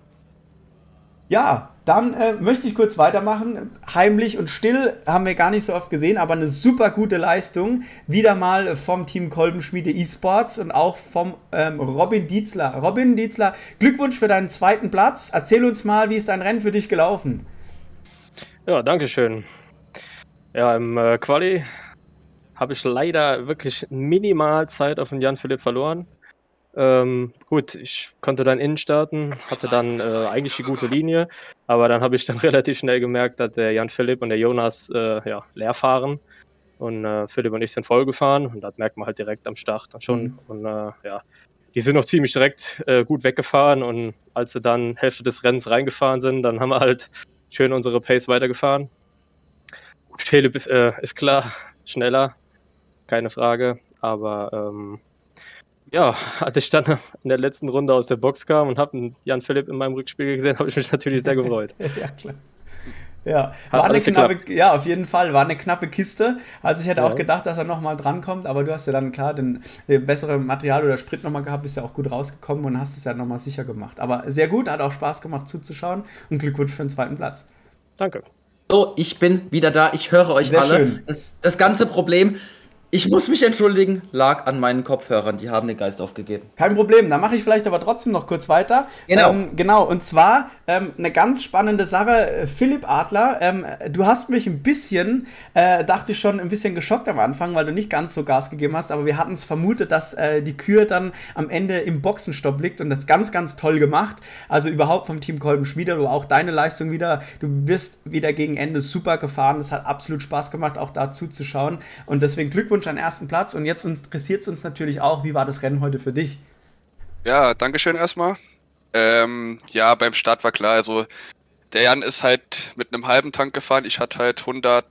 Ja, dann möchte ich kurz weitermachen. Heimlich und still haben wir gar nicht so oft gesehen, aber eine super gute Leistung. Wieder mal vom Team Kolbenschmiede eSports und auch vom Robin Dietzler. Robin Dietzler, Glückwunsch für deinen 2. Platz. Erzähl uns mal, wie ist dein Rennen für dich gelaufen? Ja, danke schön. Ja, im Quali habe ich leider wirklich minimal Zeit auf den Jan-Philipp verloren. Gut, ich konnte dann innen starten, hatte dann eigentlich die gute Linie, aber dann habe ich dann relativ schnell gemerkt, dass der Jan-Philipp und der Jonas leer fahren und Philipp und ich sind voll gefahren und das merkt man halt direkt am Start dann schon. Und die sind noch ziemlich direkt gut weggefahren und als sie dann Hälfte des Rennens reingefahren sind, dann haben wir halt schön unsere Pace weitergefahren. Philipp ist klar, schneller, keine Frage, aber ja, als ich dann in der letzten Runde aus der Box kam und habe Jan Philipp in meinem Rückspiegel gesehen, habe ich mich natürlich sehr gefreut. Ja, klar. Ja, war eine knappe, ja, auf jeden Fall, war eine knappe Kiste. Also ich hätte auch gedacht, dass er nochmal drankommt, aber du hast ja dann klar den besseren Material oder Sprit nochmal gehabt, bist ja auch gut rausgekommen und hast es ja nochmal sicher gemacht. Aber sehr gut, hat auch Spaß gemacht zuzuschauen und Glückwunsch für den 2. Platz. Danke. So, ich bin wieder da, ich höre euch sehr alle. Schön. Das ganze Problem, ich muss mich entschuldigen, lag an meinen Kopfhörern, die haben den Geist aufgegeben. Kein Problem, dann mache ich vielleicht aber trotzdem noch kurz weiter. Genau, und zwar eine ganz spannende Sache. Philipp Adler, du hast mich ein bisschen, dachte ich schon, ein bisschen geschockt am Anfang, weil du nicht ganz so Gas gegeben hast, aber wir hatten es vermutet, dass die Kür dann am Ende im Boxenstopp liegt und das ganz, ganz toll gemacht. Also überhaupt vom Team Kolbenschmiede, aber auch deine Leistung wieder. Du wirst wieder gegen Ende super gefahren. Es hat absolut Spaß gemacht, auch da zuzuschauen und deswegen Glückwunsch an 1. Platz und jetzt interessiert es uns natürlich auch, wie war das Rennen heute für dich? Ja, dankeschön erstmal. Ja, beim Start war klar, also der Jan ist halt mit einem halben Tank gefahren, ich hatte halt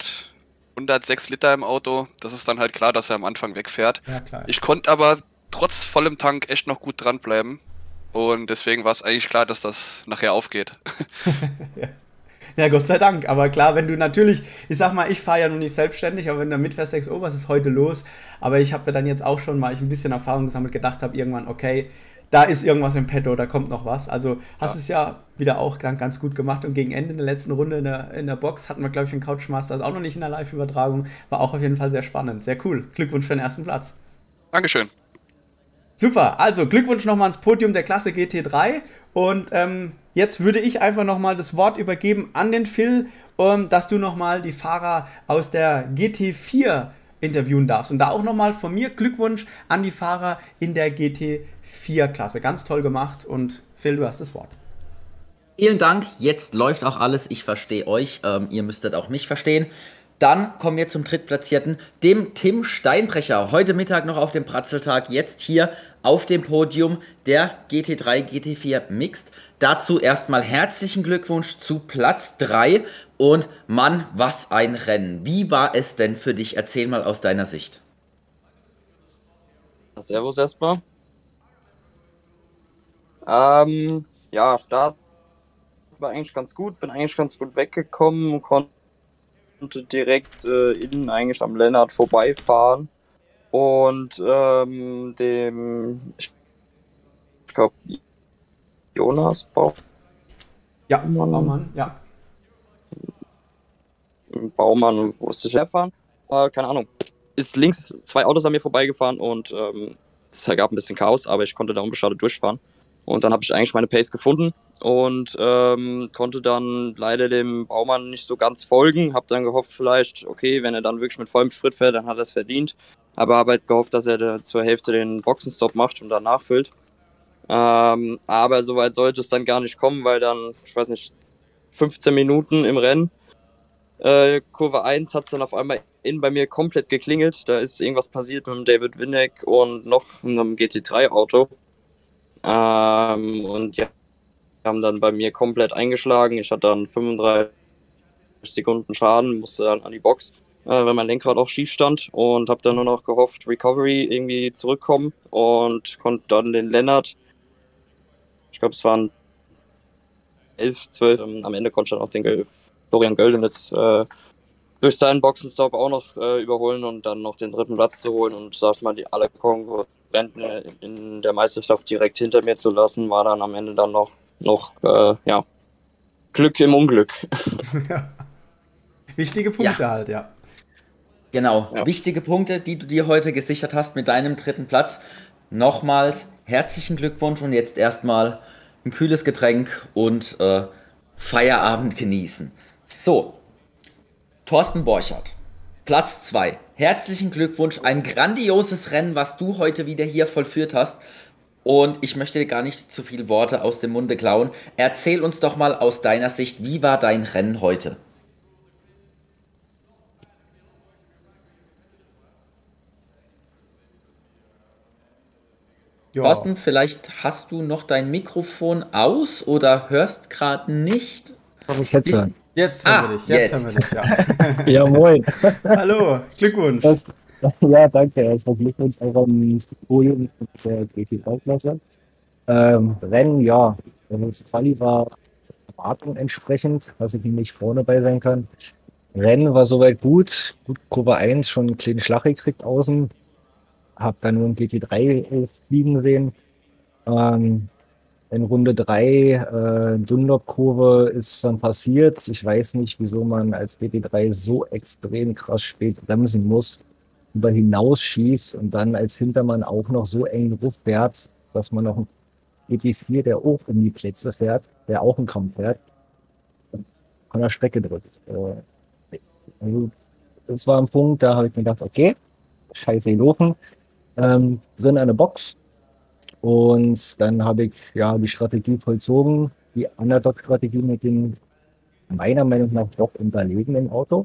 106 Liter im Auto, das ist dann halt klar, dass er am Anfang wegfährt. Ja, klar. Ich konnte aber trotz vollem Tank echt noch gut dranbleiben und deswegen war es eigentlich klar, dass das nachher aufgeht. Ja. Ja, Gott sei Dank. Aber klar, wenn du natürlich, ich sag mal, ich fahre ja noch nicht selbstständig, aber wenn du mitfährst, denkst, oh, was ist heute los? Aber ich habe mir dann jetzt auch schon, weil ich ein bisschen Erfahrung gesammelt, gedacht habe, irgendwann, okay, da ist irgendwas im Petto, da kommt noch was. Also hast es ja wieder auch ganz gut gemacht und gegen Ende in der letzten Runde in der Box hatten wir, glaube ich, den Couchmasters auch noch nicht in der Live-Übertragung. War auch auf jeden Fall sehr spannend. Sehr cool. Glückwunsch für den 1. Platz. Dankeschön. Super, also Glückwunsch nochmal ans Podium der Klasse GT3 und jetzt würde ich einfach nochmal das Wort übergeben an den Phil, dass du nochmal die Fahrer aus der GT4 interviewen darfst und da auch nochmal von mir Glückwunsch an die Fahrer in der GT4-Klasse. Ganz toll gemacht und Phil, du hast das Wort. Vielen Dank, jetzt läuft auch alles, ich verstehe euch, ihr müsstet auch mich verstehen. Dann kommen wir zum Drittplatzierten, dem Tim Steinbrecher. Heute Mittag noch auf dem Pratzeltag, jetzt hier auf dem Podium der GT3, GT4 Mixed. Dazu erstmal herzlichen Glückwunsch zu Platz 3. Und Mann, was ein Rennen. Wie war es denn für dich? Erzähl mal aus deiner Sicht. Servus erstmal. Ja, Start war eigentlich ganz gut, bin eigentlich ganz gut weggekommen, konnte direkt innen eigentlich am Lennart vorbeifahren. und dem, ich glaube, Jonas Baumann, ja. Baumann musste ich herfahren. Keine Ahnung. Ist links 2 Autos an mir vorbeigefahren und es gab ein bisschen Chaos, aber ich konnte da unbeschadet durchfahren. Und dann habe ich eigentlich meine Pace gefunden und konnte dann leider dem Baumann nicht so ganz folgen. Habe dann gehofft vielleicht, okay, wenn er dann wirklich mit vollem Sprit fährt, dann hat er es verdient. Aber habe halt gehofft, dass er zur Hälfte den Boxenstopp macht und dann nachfüllt. Aber soweit sollte es dann gar nicht kommen, weil dann, ich weiß nicht, 15 Minuten im Rennen, Kurve 1 hat es dann auf einmal bei mir komplett geklingelt. Da ist irgendwas passiert mit dem David Winneck und noch einem GT3-Auto. Und ja, haben dann bei mir komplett eingeschlagen. Ich hatte dann 35 Sekunden Schaden, musste dann an die Box, weil mein Lenkrad auch schief stand und habe dann nur noch gehofft, Recovery irgendwie zurückkommen und konnte dann den Lennart, ich glaube es waren 11, 12, am Ende konnte ich dann auch den Florian Göldenitz durch seinen Boxenstopp auch noch überholen und dann noch den 3. Platz zu holen und sag ich mal, alle Konkurrenten in der Meisterschaft direkt hinter mir zu lassen, war dann am Ende dann noch ja, Glück im Unglück. Ja. Wichtige Punkte halt, ja. Genau, Ja. wichtige Punkte, die du dir heute gesichert hast mit deinem 3. Platz. Nochmals herzlichen Glückwunsch und jetzt erstmal ein kühles Getränk und Feierabend genießen. So, Thorsten Borchardt, Platz 2. Herzlichen Glückwunsch, ein grandioses Rennen, was du heute wieder hier vollführt hast. Und ich möchte dir gar nicht zu viele Worte aus dem Munde klauen. Erzähl uns doch mal aus deiner Sicht, wie war dein Rennen heute? Ja. Thorsten, vielleicht hast du noch dein Mikrofon aus oder hörst gerade nicht. Kann ich jetzt hören? Jetzt hören wir dich, hören wir dich, ja. Ja, moin. Hallo, Glückwunsch. Ja, danke. Erstmal Glückwunsch eurem Podium der GT3-Klasse. Rennen, ja, das Quali war Erwartung entsprechend, dass ich nicht vorne bei sein kann. Rennen war soweit gut. Gut, Kurve 1 schon einen kleinen Schlag gekriegt außen. Hab dann nur ein GT3 fliegen sehen. In Runde 3, Dunlop-Kurve ist dann passiert. Ich weiß nicht, wieso man als GT3 so extrem krass spät bremsen muss, über hinausschießt und dann als Hintermann auch noch so eng Ruf fährt, dass man noch einen GT4, der auch in die Plätze fährt, der auch einen Kampf fährt, an der Strecke drückt. Also, das war ein Punkt, da habe ich mir gedacht, okay, scheiße gelaufen. Drin eine Box. Und dann habe ich ja die Strategie vollzogen, die Underdog-Strategie mit dem meiner Meinung nach doch unterlegenen Auto.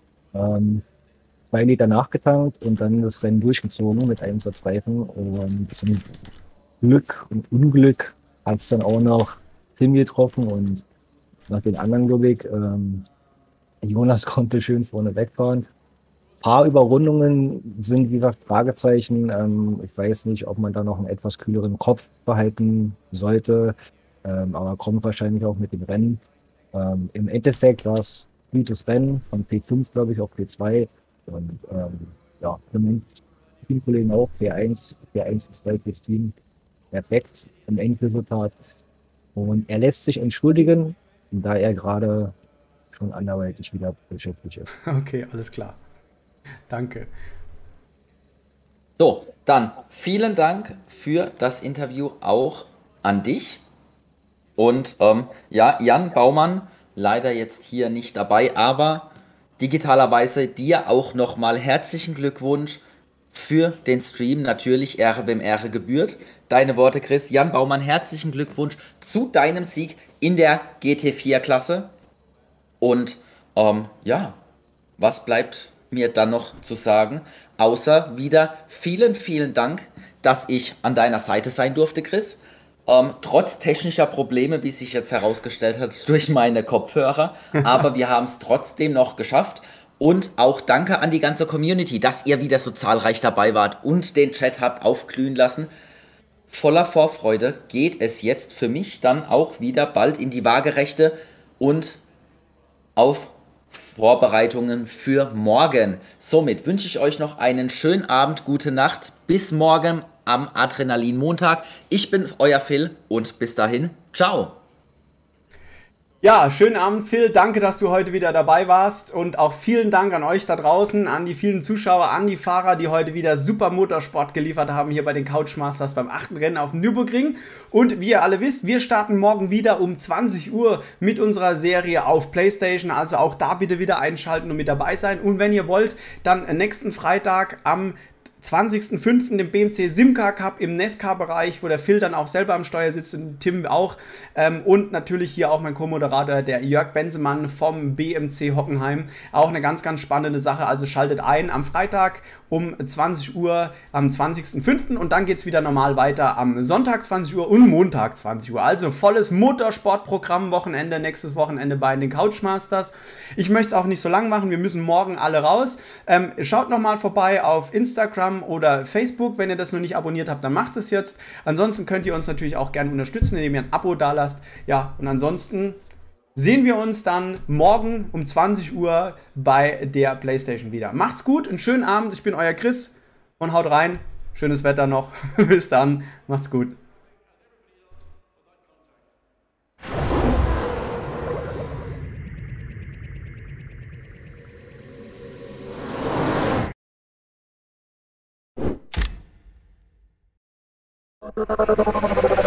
2 Liter nachgetankt und dann das Rennen durchgezogen mit einem Satzreifen. Und zum Glück und Unglück hat es dann auch noch Tim getroffen und nach den anderen, glaube ich, Jonas konnte schön vorne wegfahren. Paar Überrundungen sind, wie gesagt, Fragezeichen. Ich weiß nicht, ob man da noch einen etwas kühleren Kopf behalten sollte, aber kommt wahrscheinlich auch mit dem Rennen. Im Endeffekt war es ein gutes Rennen von P5, glaube ich, auf P2. Und ja, für meinen Teamkollegen auch, P1 und 2 fürs Team. Perfekt im Endresultat. Und er lässt sich entschuldigen, da er gerade schon anderweitig wieder beschäftigt ist. Okay, alles klar. Danke. So, dann vielen Dank für das Interview auch an dich. Und ja, Jan Baumann, leider jetzt hier nicht dabei, aber digitalerweise dir auch nochmal herzlichen Glückwunsch für den Stream. Natürlich Ehre wem Ehre gebührt. Deine Worte, Chris. Jan Baumann, herzlichen Glückwunsch zu deinem Sieg in der GT4-Klasse. Und ja, was bleibt mir dann noch zu sagen, außer wieder vielen, vielen Dank, dass ich an deiner Seite sein durfte, Chris. Trotz technischer Probleme, wie sich jetzt herausgestellt hat, durch meine Kopfhörer. Aber wir haben es trotzdem noch geschafft. Und auch danke an die ganze Community, dass ihr wieder so zahlreich dabei wart und den Chat habt aufglühen lassen. Voller Vorfreude geht es jetzt für mich dann auch wieder bald in die Waagerechte und auf Vorbereitungen für morgen. Somit wünsche ich euch noch einen schönen Abend, gute Nacht, bis morgen am Adrenalin-Montag. Ich bin euer Phil und bis dahin, ciao. Ja, schönen Abend, Phil. Danke, dass du heute wieder dabei warst. Und auch vielen Dank an euch da draußen, an die vielen Zuschauer, an die Fahrer, die heute wieder super Motorsport geliefert haben hier bei den Couchmasters beim 8. Rennen auf dem Nürburgring. Und wie ihr alle wisst, wir starten morgen wieder um 20 Uhr mit unserer Serie auf PlayStation. Also auch da bitte wieder einschalten und mit dabei sein. Und wenn ihr wollt, dann nächsten Freitag am 20.05. den BMC Simca Cup im NESCAR-Bereich, wo der Phil dann auch selber am Steuer sitzt und Tim auch. Und natürlich hier auch mein Co-Moderator, der Jörg Bensemann vom BMC Hockenheim. Auch eine ganz, ganz spannende Sache. Also schaltet ein am Freitag um 20 Uhr am 20.05. Und dann geht es wieder normal weiter am Sonntag 20 Uhr und Montag 20 Uhr. Also volles Motorsportprogramm Wochenende, nächstes Wochenende bei den Couchmasters. Ich möchte es auch nicht so lang machen. Wir müssen morgen alle raus. Schaut nochmal vorbei auf Instagram oder Facebook. Wenn ihr das noch nicht abonniert habt, dann macht es jetzt. Ansonsten könnt ihr uns natürlich auch gerne unterstützen, indem ihr ein Abo dalasst. Ja, und ansonsten sehen wir uns dann morgen um 20 Uhr bei der PlayStation wieder. Macht's gut, einen schönen Abend. Ich bin euer Chris und haut rein. Schönes Wetter noch. Bis dann. Macht's gut. Thank you.